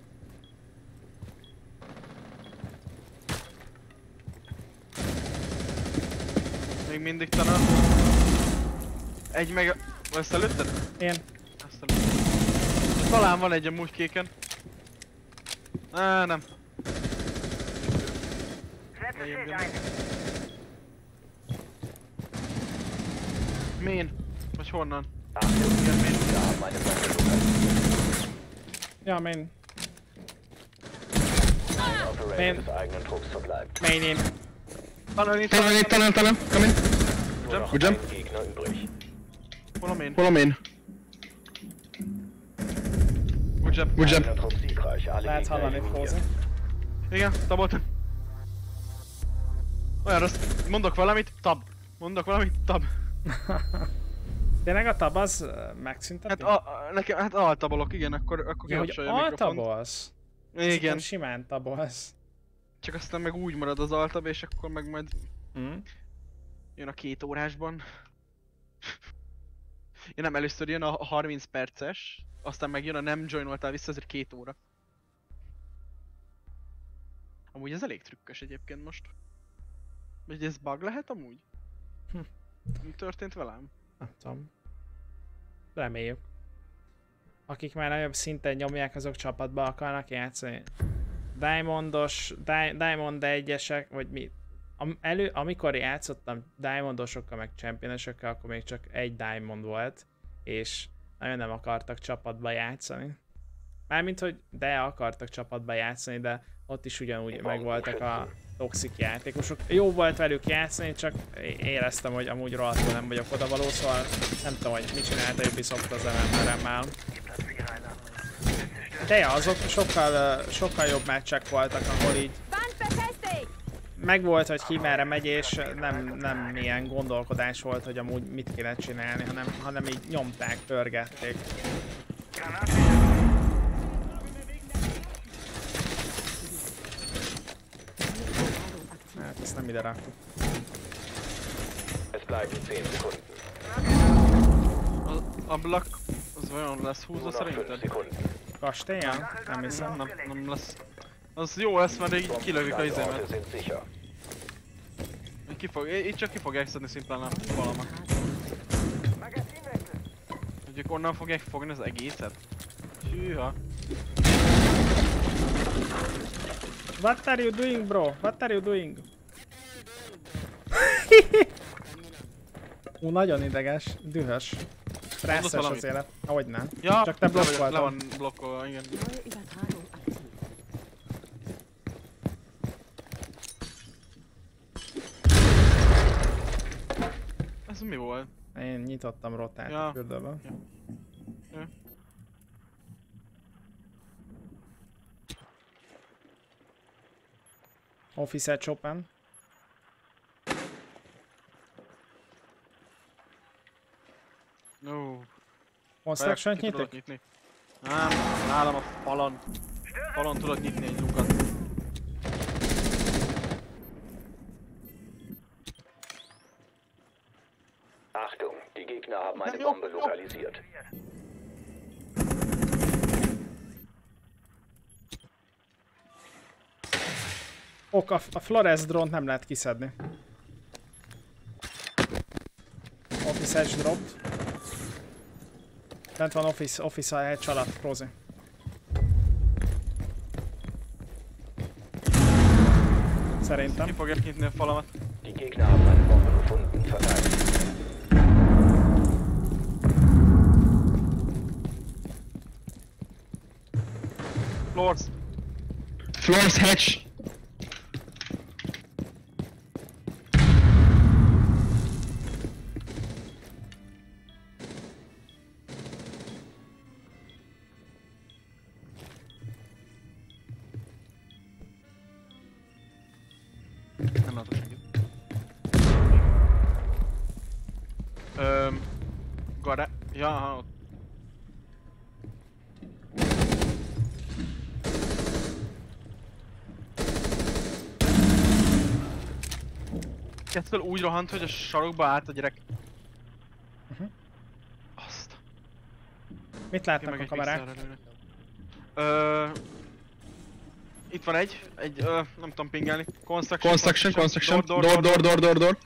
Még mindig tunnel. Egy meg... Ezt előtted? Én. Ezt előtted. Talán van egy amúgy kéken. Á, nem. Main. Vagy honnan? Igen, main. Ja, main. Main. Main in. Tunnel in, Tunnel in, tunnel, tunnel, come in. Good jump. Hol a main? Hol a main? Good jump. Good jump. Lehet hallani, Frozen. Igen, taboltam. Olyan rossz. Mondok valamit, tab. Mondok valamit, tab. Tényleg a tab az uh, megszünteti? Hát, a, a, nekem, hát altabolok, igen, akkor, akkor ja, hogy kikapcsolja a mikrofont. altabolsz? Igen. Simán tabolsz. Csak aztán meg úgy marad az altab, és akkor meg majd... Mm. Jön a két órásban. Ja nem, először jön a harminc perces, aztán meg jön a nem joinoltál vissza, ezért két óra. Amúgy ez elég trükkös egyébként most. Vagy ez bug lehet amúgy? Hm. Mi történt velem? Nem tudom. Reméljük. Akik már nagyobb szinten nyomják, azok csapatba akarnak játszani. Diamondos, di Diamond egyesek, vagy mi? Am elő, amikor játszottam Diamondosokkal meg Championosokkal, akkor még csak egy Diamond volt, és nagyon nem akartak csapatba játszani. Mármint, hogy de akartak csapatba játszani, de ott is ugyanúgy megvoltak a toxik játékosok. Jó volt velük játszani, csak éreztem, hogy amúgy rohadtul nem vagyok odavaló, szóval nem tudom, hogy mit csinált a Ubisoft az emberemmel. De ja, azok sokkal, sokkal jobb meccsek voltak, ahol így megvolt, hogy ki merre megy, és nem, nem ilyen gondolkodás volt, hogy amúgy mit kéne csinálni, hanem, hanem így nyomták, pörgették. Hát ezt nem ide raktuk. A, a Black... az vajon lesz húzva szerinted? Kastélya? Nem hiszem. Nem, nem lesz. Az jó lesz, mert így kilövik a izémet. Ki fog, itt csak ki fogják szedni szimplán a valamat. Hogy ők onnan fogják fogni az egészet? Hűha. What are you doing, bro? What are you doing? Ú, nagyon ideges, dühös. Stresszes az élet. Hogyne. Ja, csak te blokkoltad. Le van blokkolva, igen. Ez mi volt? Én nyitottam rotát ja. a fürdőbe. Ja. Ja. Office Chopin. No. Construction-t nyitok? Nyitni. Nem, nálam a falon. Falon tudod nyitni egy lukat. Achtung, die Gegner haben eine Bombe lokalisiert. Ok, a, a Flores drónt nem lehet kiszedni. Office Edge dropped. Bent van Office, Office Edge alatt, Rozi. Szerintem. Ki fogják nyitni a falamat? Die Gegner haben eine Bombe gefunden, verteidigt. Floors. Floors hatch. Nem látok senkit. Öm... Gare... Ja, aha, ott. Kettől úgy rohant, hogy a sarokba állt a gyerek. Uh-huh. Azt. Mit látnak a kamerák? Ö... Itt van egy, egy, ö, nem tudom pingelni. Construction, Construction, construction. Door, door, door, door, door, door.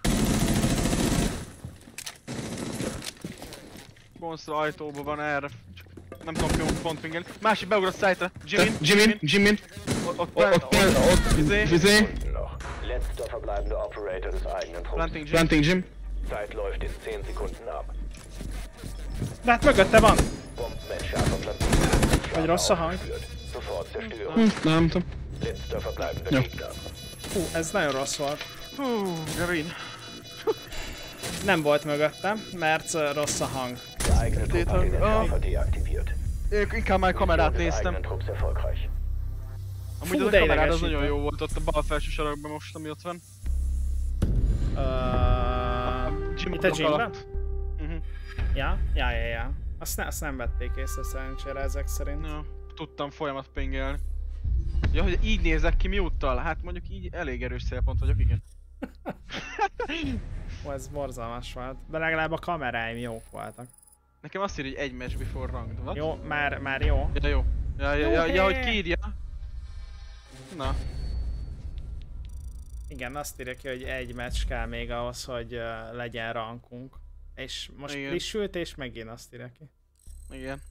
Monster ajtóban van erre. Csak nem tudom pont pingelni. Másik beugrott site-re. Jimin, Jimin, Jimin. Ott, ott, ott, ott, vizé. Vizé. Letzter verbleibende Operator des eigenen Trupps. Planting Jim. Planting Jim. Zeit läuft in zehn Sekunden ab. De hát mögötte van! Bombenentschärfer platziert. Vagy rossz a hang? Sofort zerstören. Hm, nem tudom. Letzter verbleibende Ja. Gegner. Hú, ez nagyon rossz volt. Hú, Gavin. Nem volt mögöttem, mert uh, rossz a hang. Der eigene Trupp hat den Entschärfer deaktiviert. Én inkább már kamerát néztem. Trupps erfolgreich. Amúgy Fú, az a de kamerád az idegesítő. nagyon jó volt ott a bal felső sarokban most, ami ott van. Uh, itt a gymben? Uh-huh. Ja, ja, ja, ja. Azt, ne, azt nem vették észre szerencsére ezek szerint. Ja, tudtam folyamat pingelni. Ja, hogy így nézek ki miúttal? Hát mondjuk így elég erős célpont vagyok, igen. Ó, ez borzalmas volt. De legalább a kameráim jók voltak. Nekem azt írja, hogy egy match before ranked, what? Jó, már, már jó. Ja, jó. Ja, ja, Jó, ja, ja, hé. hogy kiírja. Na. Igen, azt írja ki, hogy egy meccs kell még ahhoz, hogy uh, legyen rankunk. És most Igen. frissült, és megint azt írja ki. Igen.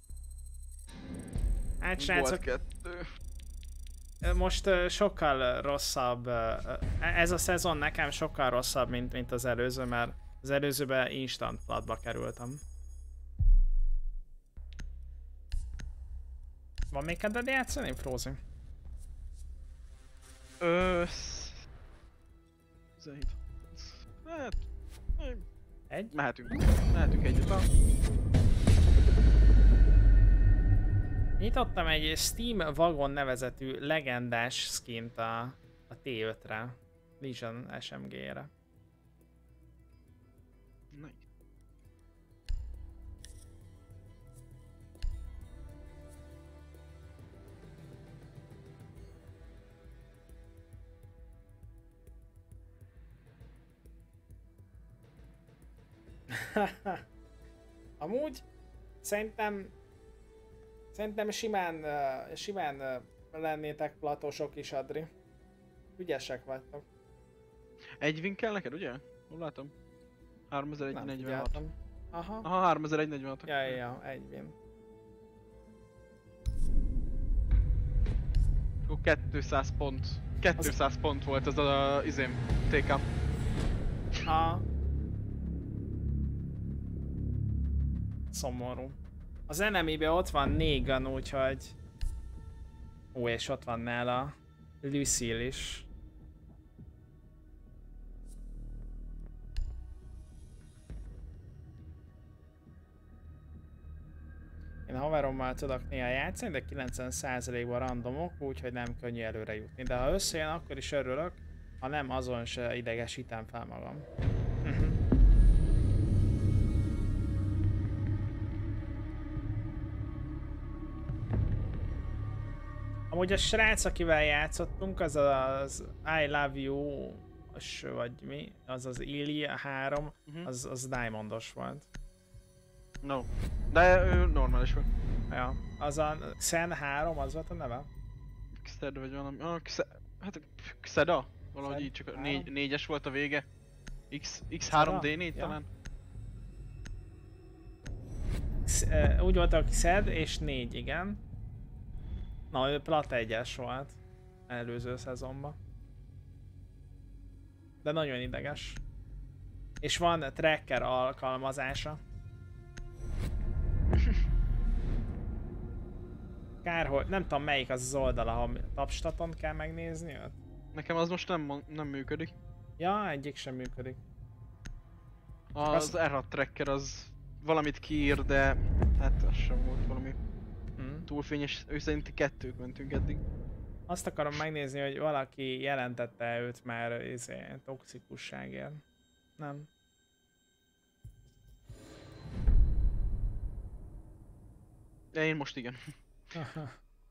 Hát srácok, Volt kettő. most uh, sokkal rosszabb, uh, ez a szezon nekem sokkal rosszabb, mint, mint az előző, mert az előzőben instant platba kerültem. Van még kedved játszani, Frozi? Ö... tizenhét. Hát... Egy? Mehetünk. Mehetünk együtt. Nyitottam egy Steam Wagon nevezetű legendás skint a, a té ötre, Legion es em gé-re. Nice. Amúgy szerintem szerintem simán, uh, simán uh, lennétek platósok is, Adri. Ügyesek vagytok. Egy win kell neked, ugye? Jól látom. háromezer-száznegyvenhat. figyeltem. Aha. Aha, háromezer-száznegyvenhat. Ja, ja, ja, egy win. Akkor kétszáz pont. kétszáz az... pont volt ez a izém, té ká. A... Szomorú. Az enemy-ben ott van Negan, úgyhogy... Ó, és ott van nála Lucille is. Én a haverommal tudok néha játszani, de kilencven százalékban randomok, úgyhogy nem könnyű előre jutni. De ha összejön, akkor is örülök, ha nem, azon se idegesítem fel magam. Uh-huh. Amúgy a srác, akivel játszottunk, az az I Love You, vagy mi, az az Ilya három, uh-huh. az, az Diamondos volt. No, de ő normális volt. Ja, az a Xen három, az volt a neve? Xed vagy valami, ah, Xe... hát Xeda? Valahogy Xed így, csak a négy, négyes volt a vége. X, X három D négy ja. talán? X, uh, úgy volt a Xed és négy, igen. Na, ő Plat egyes volt előző szezonban. De nagyon ideges. És van tracker alkalmazása. Kár, hogy nem tudom melyik az az oldala, ha Tapstaton kell megnézni őt. Nekem az most nem, nem működik. Ja, egyik sem működik. Az, az er hat tracker az valamit kiír, de hát az sem volt valami hmm. túlfényes. Ő szerinti kettőt mentünk eddig. Azt akarom megnézni, hogy valaki jelentette őt már izé, toxikusságért. Nem. De én most igen. Aha.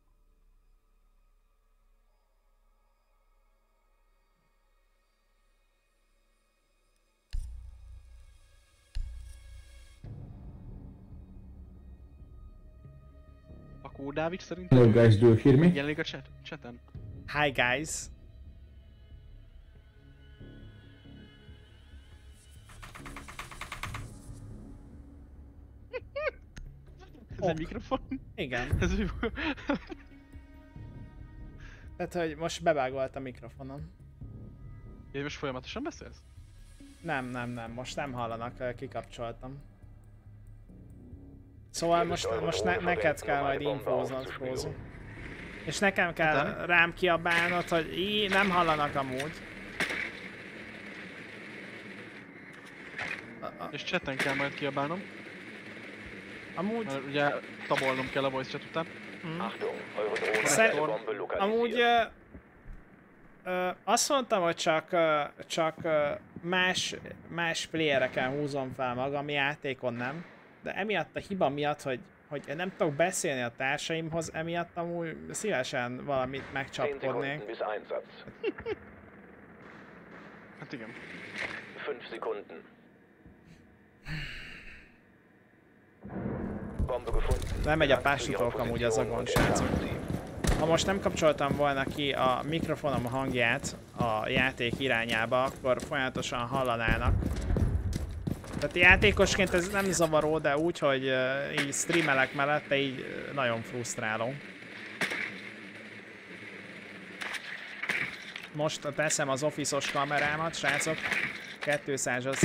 Akkor Dávid szerintem... Hello guys, do you hear me? Jelenik a chat, chaten. Hi guys. Ez ok. Egy mikrofon? Igen. Ez mi? Tehát, hogy most bevágolt a mikrofonon. Ja, most folyamatosan beszélsz? Nem, nem, nem, most nem hallanak, kikapcsoltam. Szóval most, most ne, neked kell majd infóznod, Frózi. És nekem kell hát, rám kiabálnod, hogy í, nem hallanak amúgy. És chaten kell majd kiabálnom. Amúgy... Mert ugye tabolnom kell a voice chat után. Mm. Szer... Amúgy... Ö, ö, azt mondtam, hogy csak, ö, csak ö, más, más playereken húzom fel magam, játékon nem. De emiatt a hiba miatt, hogy, hogy nem tudok beszélni a társaimhoz, emiatt amúgy szívesen valamit megcsapkodnék. Hát igen. fünf Sekunden. Nem megy a pásítók amúgy az agon, srácok. Ha most nem kapcsoltam volna ki a mikrofonom hangját a játék irányába, akkor folyamatosan hallanának. Tehát játékosként ez nem zavaró, de úgy, hogy uh, így streamelek mellette, így uh, nagyon frusztráló. Most teszem az office-os kamerámat, srácok. kétszázas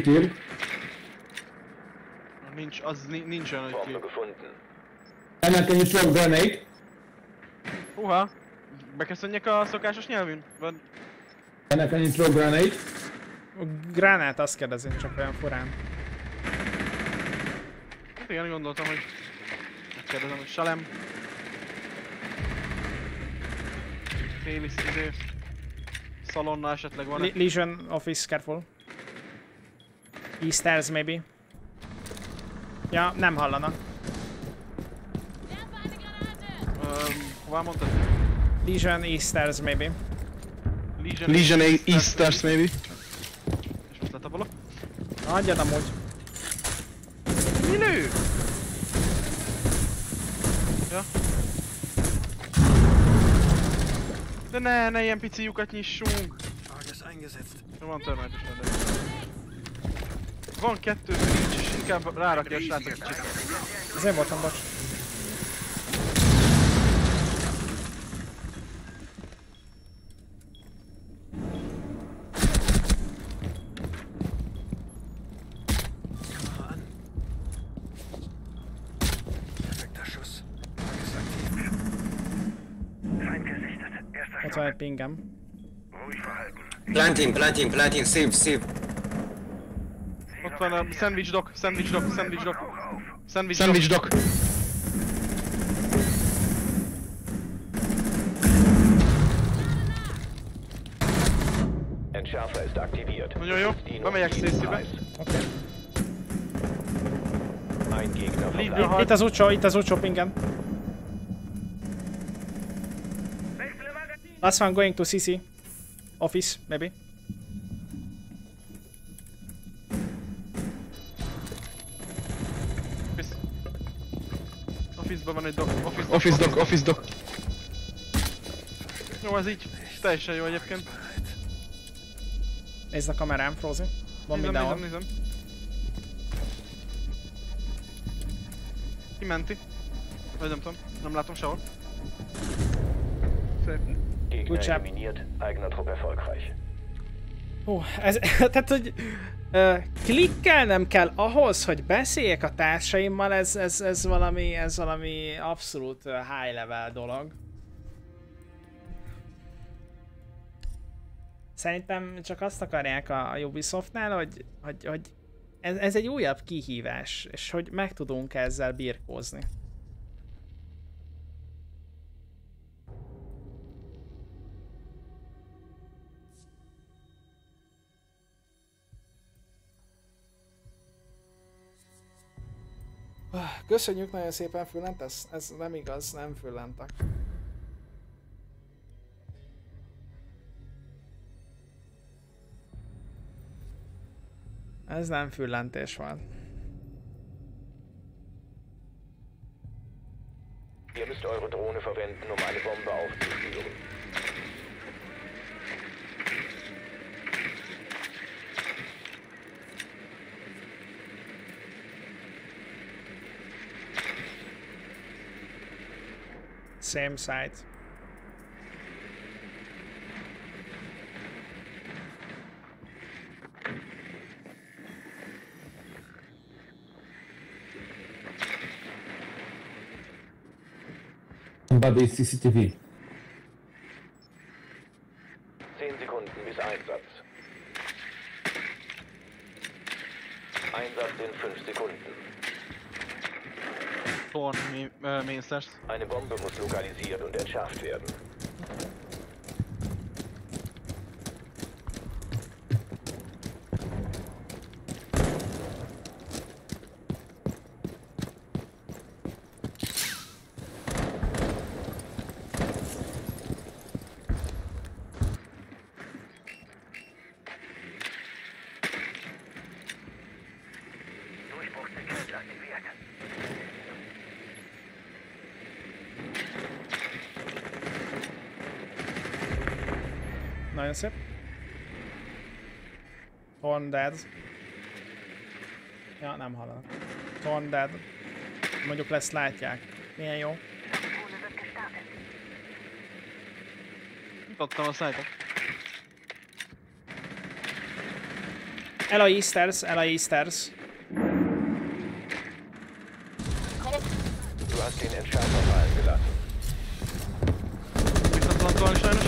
Nincs, az nincs olyan, hogy ki. Anna, can you throw grenade? Uha! Beköszönjek a szokásos nyelvűn? Vagy... Anna, can you throw grenade? Gránát, azt kérdezem, csak olyan furán. Hát igen, gondoltam, hogy... Megkérdezem, hogy Salem... Féli szíző... Szalonna esetleg van-e? Legion office, careful. E-stairs maybe. Ja, nem hallanak. Um, hová mondtad? Legion E-stairs maybe. Legion, Legion E-stairs maybe. És most letabolok? Adjad amúgy. Mi lő? Ja. De ne, ne ilyen pici lyukat nyissunk. Van termátus rendben. Van kettő nincs, és inkább rárakja a srác a kicsit. Ez én voltam, bocs. Ott van egy pingem. Planting, planting, planting, save, save. Ott van a sandwich dock, sandwich dock, sandwich dock. Sandwich, sandwich dock. dock. Entschärfer ist aktiviert. Nagyon jó, bemegyek Stacybe. Oké. Ein Gegner verbleibt. Itt az utcsó, itt az utcsó pingem. Last one going to C C. Office, maybe. Office. Office-ban van egy doc. Office, office doc, office doc. Jó, ez így. Teljesen jó egyébként. Nézd a kamerám, Frozi. Van nézem, mindenhol. nézem, nézem. Kimenti. Vagy nem tudom, nem látom sehol. Szép. Good job. Eigener Trupp erfolgreich. Hú, ez, tehát, hogy uh, klikkelnem kell ahhoz, hogy beszéljek a társaimmal, ez, ez, ez, valami, ez valami abszolút uh, high level dolog. Szerintem csak azt akarják a, a Ubisoftnál, hogy, hogy, hogy ez, ez egy újabb kihívás, és hogy meg tudunk ezzel birkózni. Köszönjük nagyon szépen, Füllent, ez, ez nem igaz, nem füllentek. Ez nem füllentés volt. Ihr müsst eure Drohne verwenden, um eine Bombe aufzuspüren. Same side. Somebody C C T V. Zehn Sekunden bis Einsatz. Einsatz in fünf Sekunden. Torn, äh, main stairs. Eine Bombe muss lokalisiert und entschärft werden. Nagyon szép. Torn dead. Ja, nem hallanak. Torn dead. Mondjuk lesz látják. Milyen jó. Mutattam a sniper. Ela Easters, Ela Easters. Du hast den Entschärfer fallen gelassen. Visszatlantolni sajnos.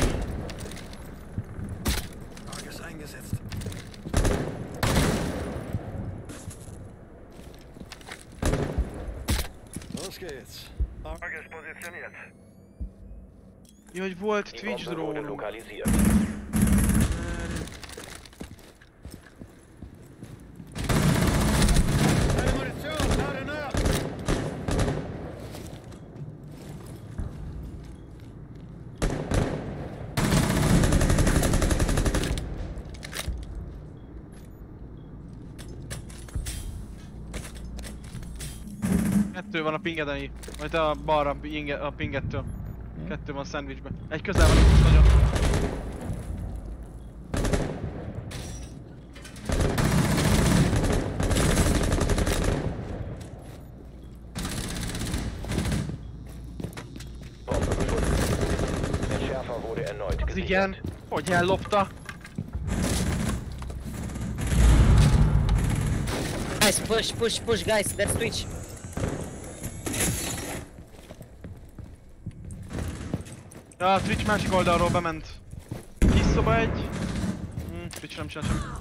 Target positioniert. Ja, hogy volt Twitch drone. Lokalisiert. Kettő van a pingeden, majd a balra a pingettől. Kettő van a szendvicsben. Egy közel van itt nagyon. Az igen, hogy ellopta. Guys, push, push, push, guys, that's Twitch. Ja, a Twitch másik oldalról bement. Kis szoba egy. Hmm, Twitch nem csinál sem.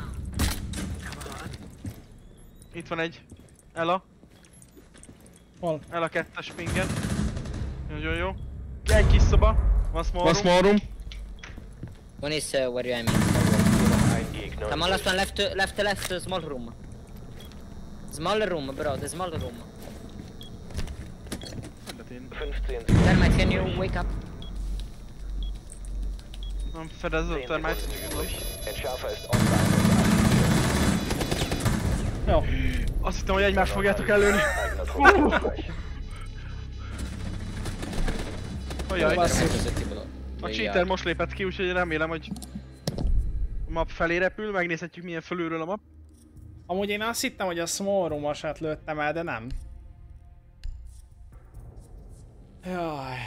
Itt van egy. Ela. Hol? Ela kettes pingen. Nagyon jó. Egy kis szoba. One small room. One small room. One is uh, where you aiming. Come on, last one, left, uh, left, left, uh, small room. Small room, bro, the small room. fünfzehn Thermite, can you wake up? Nem fedező a termite. Jó. Azt hittem, hogy egymást fogjátok előni. Ajaj. A cheater most lépett ki, úgyhogy remélem, hogy a map felé repül, megnézhetjük milyen fölülről a map. Amúgy én azt hittem, hogy a small room-osat lőttem el, de nem. Jaj.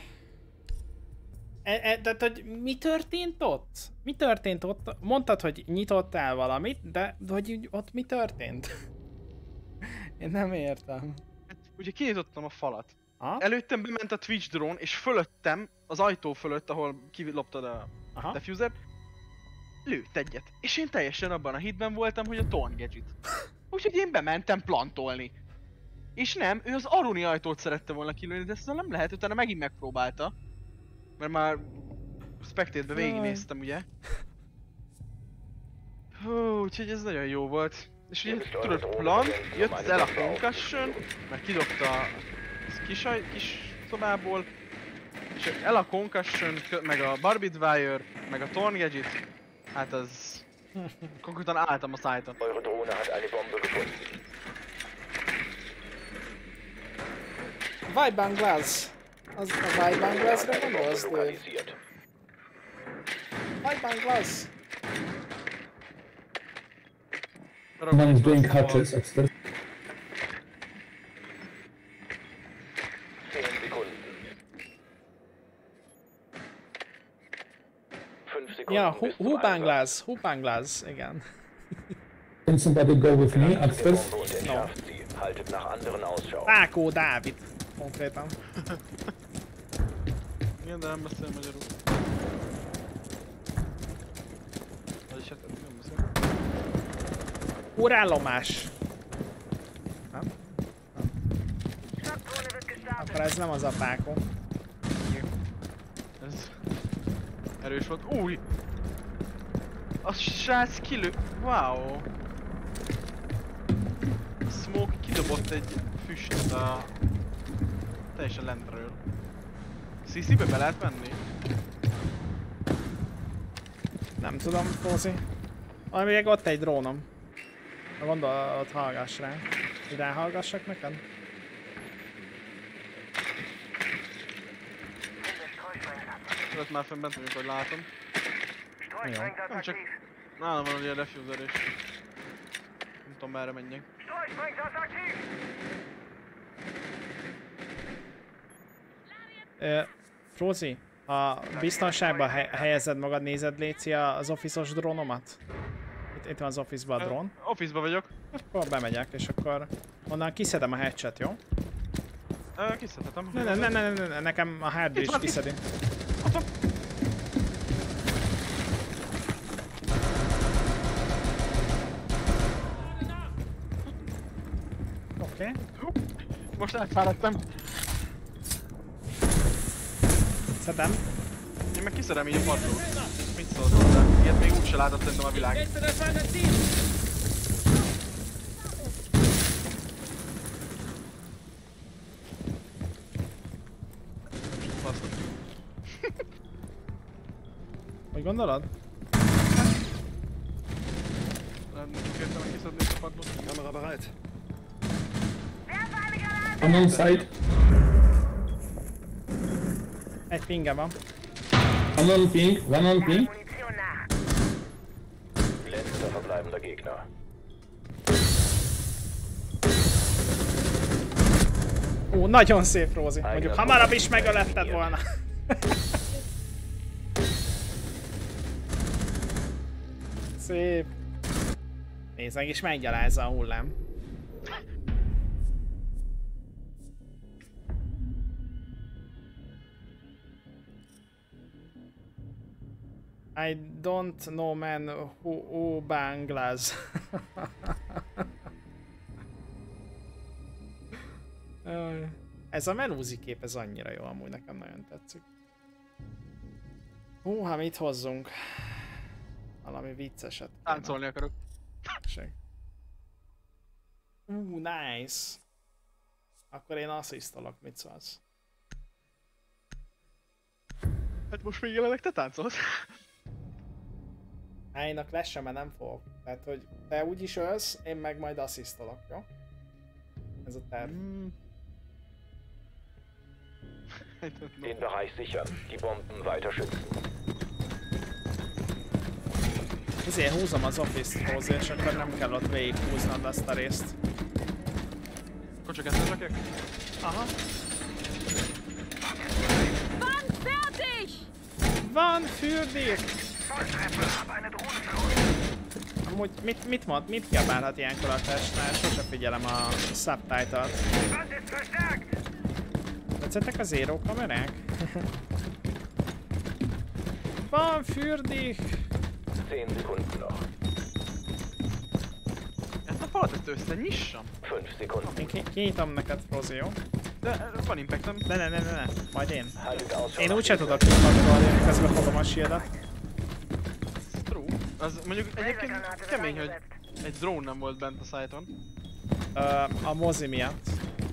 E, e, tehát, hogy mi történt ott? Mi történt ott? Mondtad, hogy nyitottál valamit, de hogy ott mi történt? Én nem értem. Ugye kinyitottam a falat. Ha? Előttem bement a Twitch drón, és fölöttem, az ajtó fölött, ahol kiloptad a Aha. diffuser, lőtt egyet. És én teljesen abban a hitben voltam, hogy a Torn Gadget. Úgyhogy én bementem plantolni. És nem, ő az Aruni ajtót szerette volna kilőni, de ezt nem lehet, utána megint megpróbálta. Mert már Spectate-be végignéztem, ugye? Hú, úgyhogy ez nagyon jó volt. És ugye tudod, plant, jött az el a concussion, mert kidobta a kis, kis szobából, és el a concussion, meg a barbed wire, meg a Torn Gadget, hát az... konkrétan álltam a szájton. Vibang Glass. Az a Vibang Glassra gondolsz, Dave? Vibang Glass. One is doing hatches upstairs. Ja, Hupanglass, Hupanglass, igen. Can somebody go with me upstairs? No. Rákó Dávid, konkrétan. Igen, de nem beszél magyarul. Vagyis hát nem beszél. Órállomás. Nem? Nem. Akkor ez nem az a pákó. Ez... erős volt. Új! A srác kilő... wow! A Smoke kidobott egy füstöt a... teljesen lentről. cé cé-be be lehet menni? Nem tudom, Fózi. Valami még ott egy drónom. Gondol, ott hallgass rá. Hogy ráhallgassak neked? Ott már fenn bent vagyunk, hogy látom. Jó. Nem csak... nálam van ugye a diffuser és... nem tudom merre menjek. Ö, Frózi, ha biztonságban he helyezed magad, nézed léci az office-os drónomat? Itt, itt van az office-ban a drón. Office-ban vagyok. Akkor bemegyek, és akkor onnan kiszedem a hatchet, jó? Ö, kiszedhetem. Ne, ne, ne, ne, ne, ne, nekem a hard is kiszedi. Ott van. Oké. Okay. Most elfáradtam. Szedem. Én meg kiszedem így a padlót. Mit szólsz hozzá? Ilyet még úgyse látott szerintem a világ. Hogy gondolod? Nem értem, hogy kiszedni a padlót. Kamera bereit. I'm on site. Egy pinge van. One on ping, one on ping. Letzter verbleibender Gegner. Ó, nagyon szép, Rózi. Mondjuk hamarabb is megöletted volna. Szép. Nézd meg, és meggyalázza a hullám. I don't know man who, who banglas. Ez a menúzi kép, ez annyira jó, amúgy nekem nagyon tetszik. Hú, hát mit hozzunk? Valami vicceset. Táncolni akarok. Ú, nice. Akkor én asszisztolok, mit szólsz? Hát most még jelenleg te táncolsz? Állnak lesse, mert nem fogok. Tehát, hogy te úgyis ölsz, én meg majd asszisztolok, jó? Ez a terv. Mm. Den Bereich sichern, die Bomben weiter schützen. Ezért húzom az office-t, Rózi, és akkor nem kell ott végig húznod azt a részt. Akkor csak ezt rakják? Aha. Wand fertig! Van für dich! Amúgy mit, mit mond, mit kiabálhat ilyenkor a testnál? Sose figyelem a subtitlet. Tetszettek a zero kamerák? Van für dich! zehn Sekunden noch. Ezt a falat ezt összenyissam? fünf Sekunden. Én ki kinyitom neked, Frozi, jó? De van impactem. Ne, ne, ne, ne, ne. Majd én. Én úgyse tudok kipakolni, miközben fogom a shieldet. True. Az mondjuk egyébként kemény, hogy egy drone nem volt bent a site-on. Uh, a mozi miatt.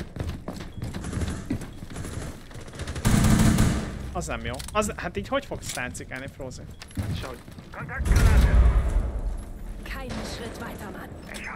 Az nem jó. Az, hát így hogy fogsz táncikálni, Frozi? Sehogy. Keinen Schritt weiter, Mann.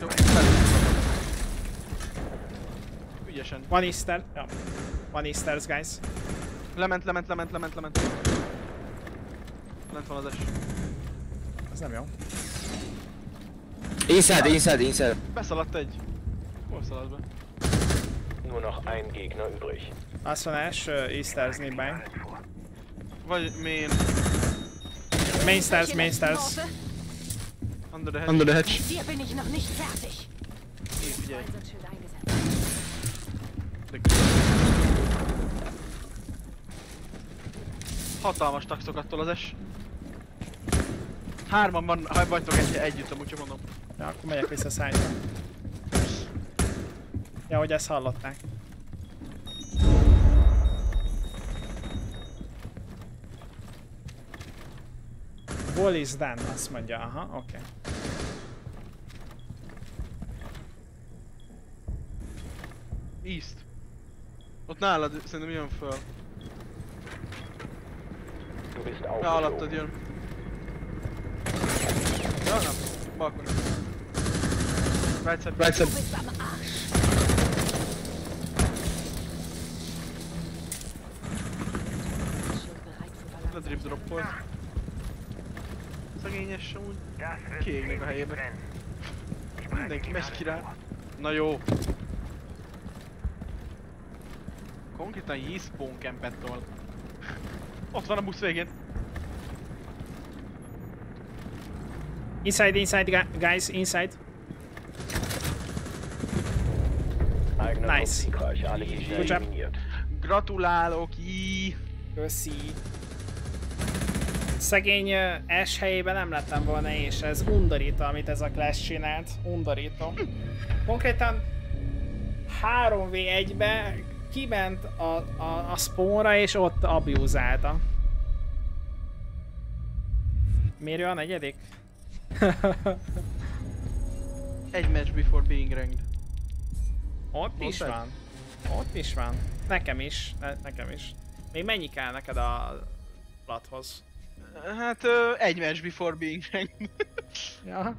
Ügyesen. Van easter. Ja. Van easters, guys. Lement, lement, lement, lement, lement. Lent van az es. Ez nem jó. Inside, inside, inside. Beszaladt egy. Hol szaladt be? Nur noch ein Gegner übrig. Azt van es, uh, easters nearby. Vagy main. Main stairs, main stairs. Under the hedge. Under the hedge. Hier bin ich noch nicht fertig. Én figyelj. Einsatsschild eingesetzt. Hatalmas taxokat tol az es. Hárman van, ha vagytok egy, együtt, amúgy csak mondom. Ja, akkor megyek vissza szállni. Ja, hogy ezt hallották. Wall is done, azt mondja, aha, oké. Okay. East. Ott nálad szerintem jön föl. Ja, alattad jön. Ja, nem. Balkon. Right side, right side. Le drip drop volt. Szegényes amúgy kiégnek a helyébe. Mindenki megy ki rá. Na jó. Konkrétan J-spawn campet tol. Ott van a busz végén. Inside, inside, guys, inside. Nice. Good job. Gratulálok, J. Köszi. Szegény uh, S helyében nem lettem volna, és ez undorító, amit ez a Clash csinált. Undorító. Konkrétan három vé egybe kiment a, a, a spawnra, és ott abuzálta. Miért ő a negyedik? Egy match before being ranked. Ott Most is egy? van. Ott is van. Nekem is. Ne, nekem is. Még mennyi kell neked a plathoz? Hát ö, egy match before being ranked. Ja.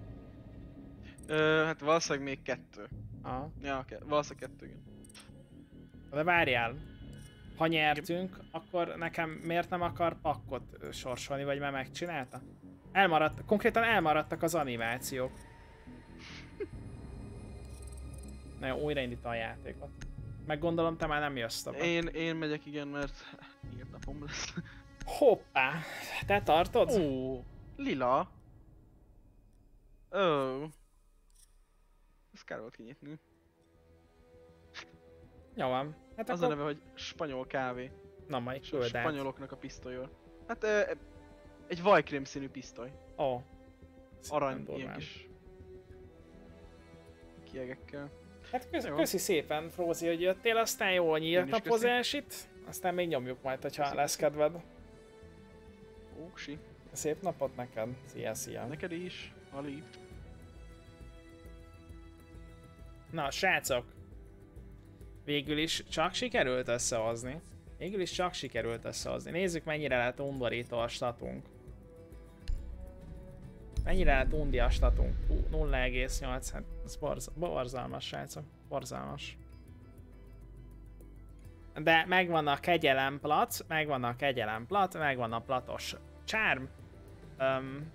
Ö, hát valószínűleg még kettő. Aha. Ja, ke valószínűleg kettő, igen. De várjál. Ha nyertünk, akkor nekem miért nem akar pakkot sorsolni, vagy már megcsinálta? Elmaradt, konkrétan elmaradtak az animációk. Na jó, újraindítom a játékot. Meg gondolom, te már nem jössz tovább. Én, én megyek, igen, mert írt napom lesz. Hoppá! Te tartod? Ó, lila. Ó. Ezt kár volt kinyitni. Jó van. Hát az akkor... a neve, hogy spanyol kávé. Na majd És a küld át. spanyoloknak a pisztolyról. Hát ö, egy vajkrém színű pisztoly. Ó. Oh. Arany, ilyen kis kiegekkel. Hát köszi, köszi szépen, Frózi, hogy jöttél, aztán jól nyílt napozás itt. Aztán még nyomjuk majd, hogyha köszi, lesz kedved. Óksi. Szép napot neked. Szia, szia. Neked is, Ali. Na, srácok. Végül is csak sikerült összehozni. Végül is csak sikerült összehozni. Nézzük, mennyire lett undorító a statunk. Mennyire lett undi a statunk? nulla egész nyolc, hát ez borz borzalmas, srácok. Borzalmas. De megvan a kegyelemplac, megvan a kegyelemplac, megvan a platos charm. Um,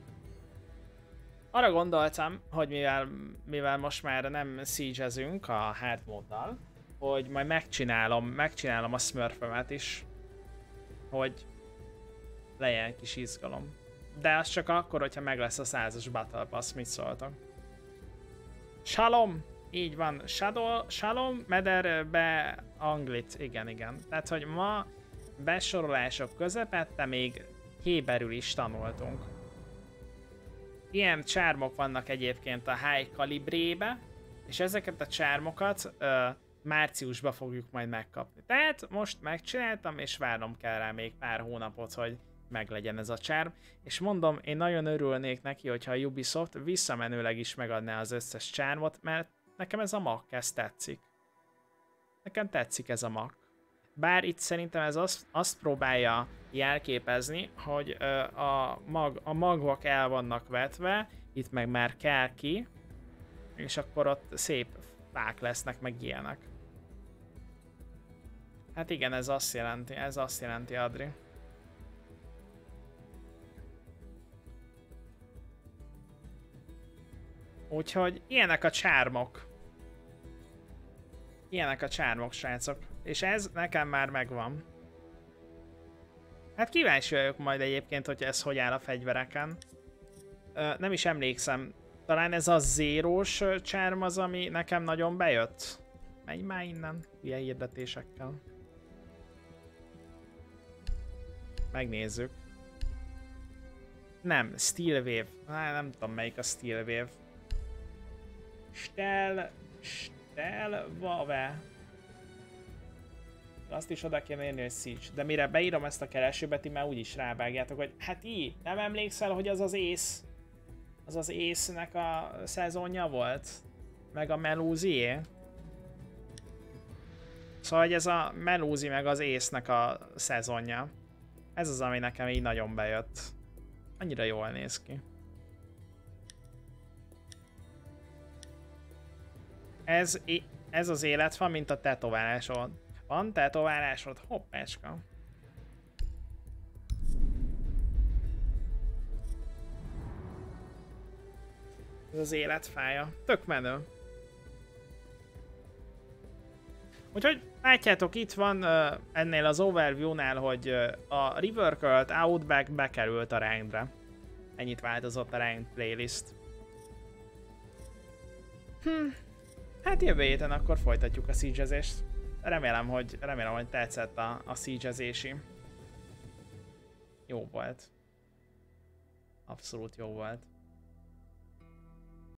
arra gondoltam, hogy mivel, mivel most már nem siege-ezünk a hard móddal, hogy majd megcsinálom, megcsinálom a smurfemet is, hogy legyen kis izgalom. De az csak akkor, hogyha meg lesz a százas Battle Pass, mit szóltak? Shalom! Így van, Shadow, Shalom, Mederbe, Anglit, igen, igen. Tehát, hogy ma besorolások közepette még héberül is tanultunk. Ilyen csármok vannak egyébként a High Calibrébe, és ezeket a csármokat ö, márciusban fogjuk majd megkapni. Tehát most megcsináltam, és várnom kell rá még pár hónapot, hogy meglegyen ez a csárm. És mondom, én nagyon örülnék neki, hogyha a Ubisoft visszamenőleg is megadná az összes csármot, mert nekem ez a mag, ez tetszik. Nekem tetszik ez a mag. Bár itt szerintem ez azt, azt próbálja jelképezni, hogy ö, a, mag, a magvak el vannak vetve, itt meg már kell ki, és akkor ott szép fák lesznek, meg ilyenek. Hát igen, ez azt jelenti, ez azt jelenti, Adri. Úgyhogy ilyenek a csármok. Ilyenek a csármok, srácok. És ez nekem már megvan. Hát kíváncsi vagyok majd egyébként, hogy ez hogy áll a fegyvereken. Ö, nem is emlékszem. Talán ez a zérós csárm az, ami nekem nagyon bejött. Menj már innen, ilyen hirdetésekkel. Megnézzük. Nem, Steel Wave. Há, nem tudom melyik a Steel Wave. Stel... Stel... Vave. Azt is oda kéne írni, hogy Siege. De mire beírom ezt a keresőbe, ti már úgyis rávágjátok, hogy hát így, nem emlékszel, hogy az az Ace... Az az Ace-nek a szezonja volt? Meg a Meluzié? Szóval, hogy ez a Meluzi meg az Ace-nek a szezonja. Ez az, ami nekem így nagyon bejött. Annyira jól néz ki. Ez, ez az élet van, mint a tetoválásod. Van tetoválásod? Hoppácska. Ez az életfája. Tök menő. Úgyhogy látjátok, itt van uh, ennél az overview-nál, hogy uh, a River Cult Outback bekerült a rankdre. Ennyit változott a ranked playlist. Hm. Hát jövő héten akkor folytatjuk a siege-ezést. Remélem, hogy, remélem, hogy tetszett a, a siege-ezési. Jó volt. Abszolút jó volt.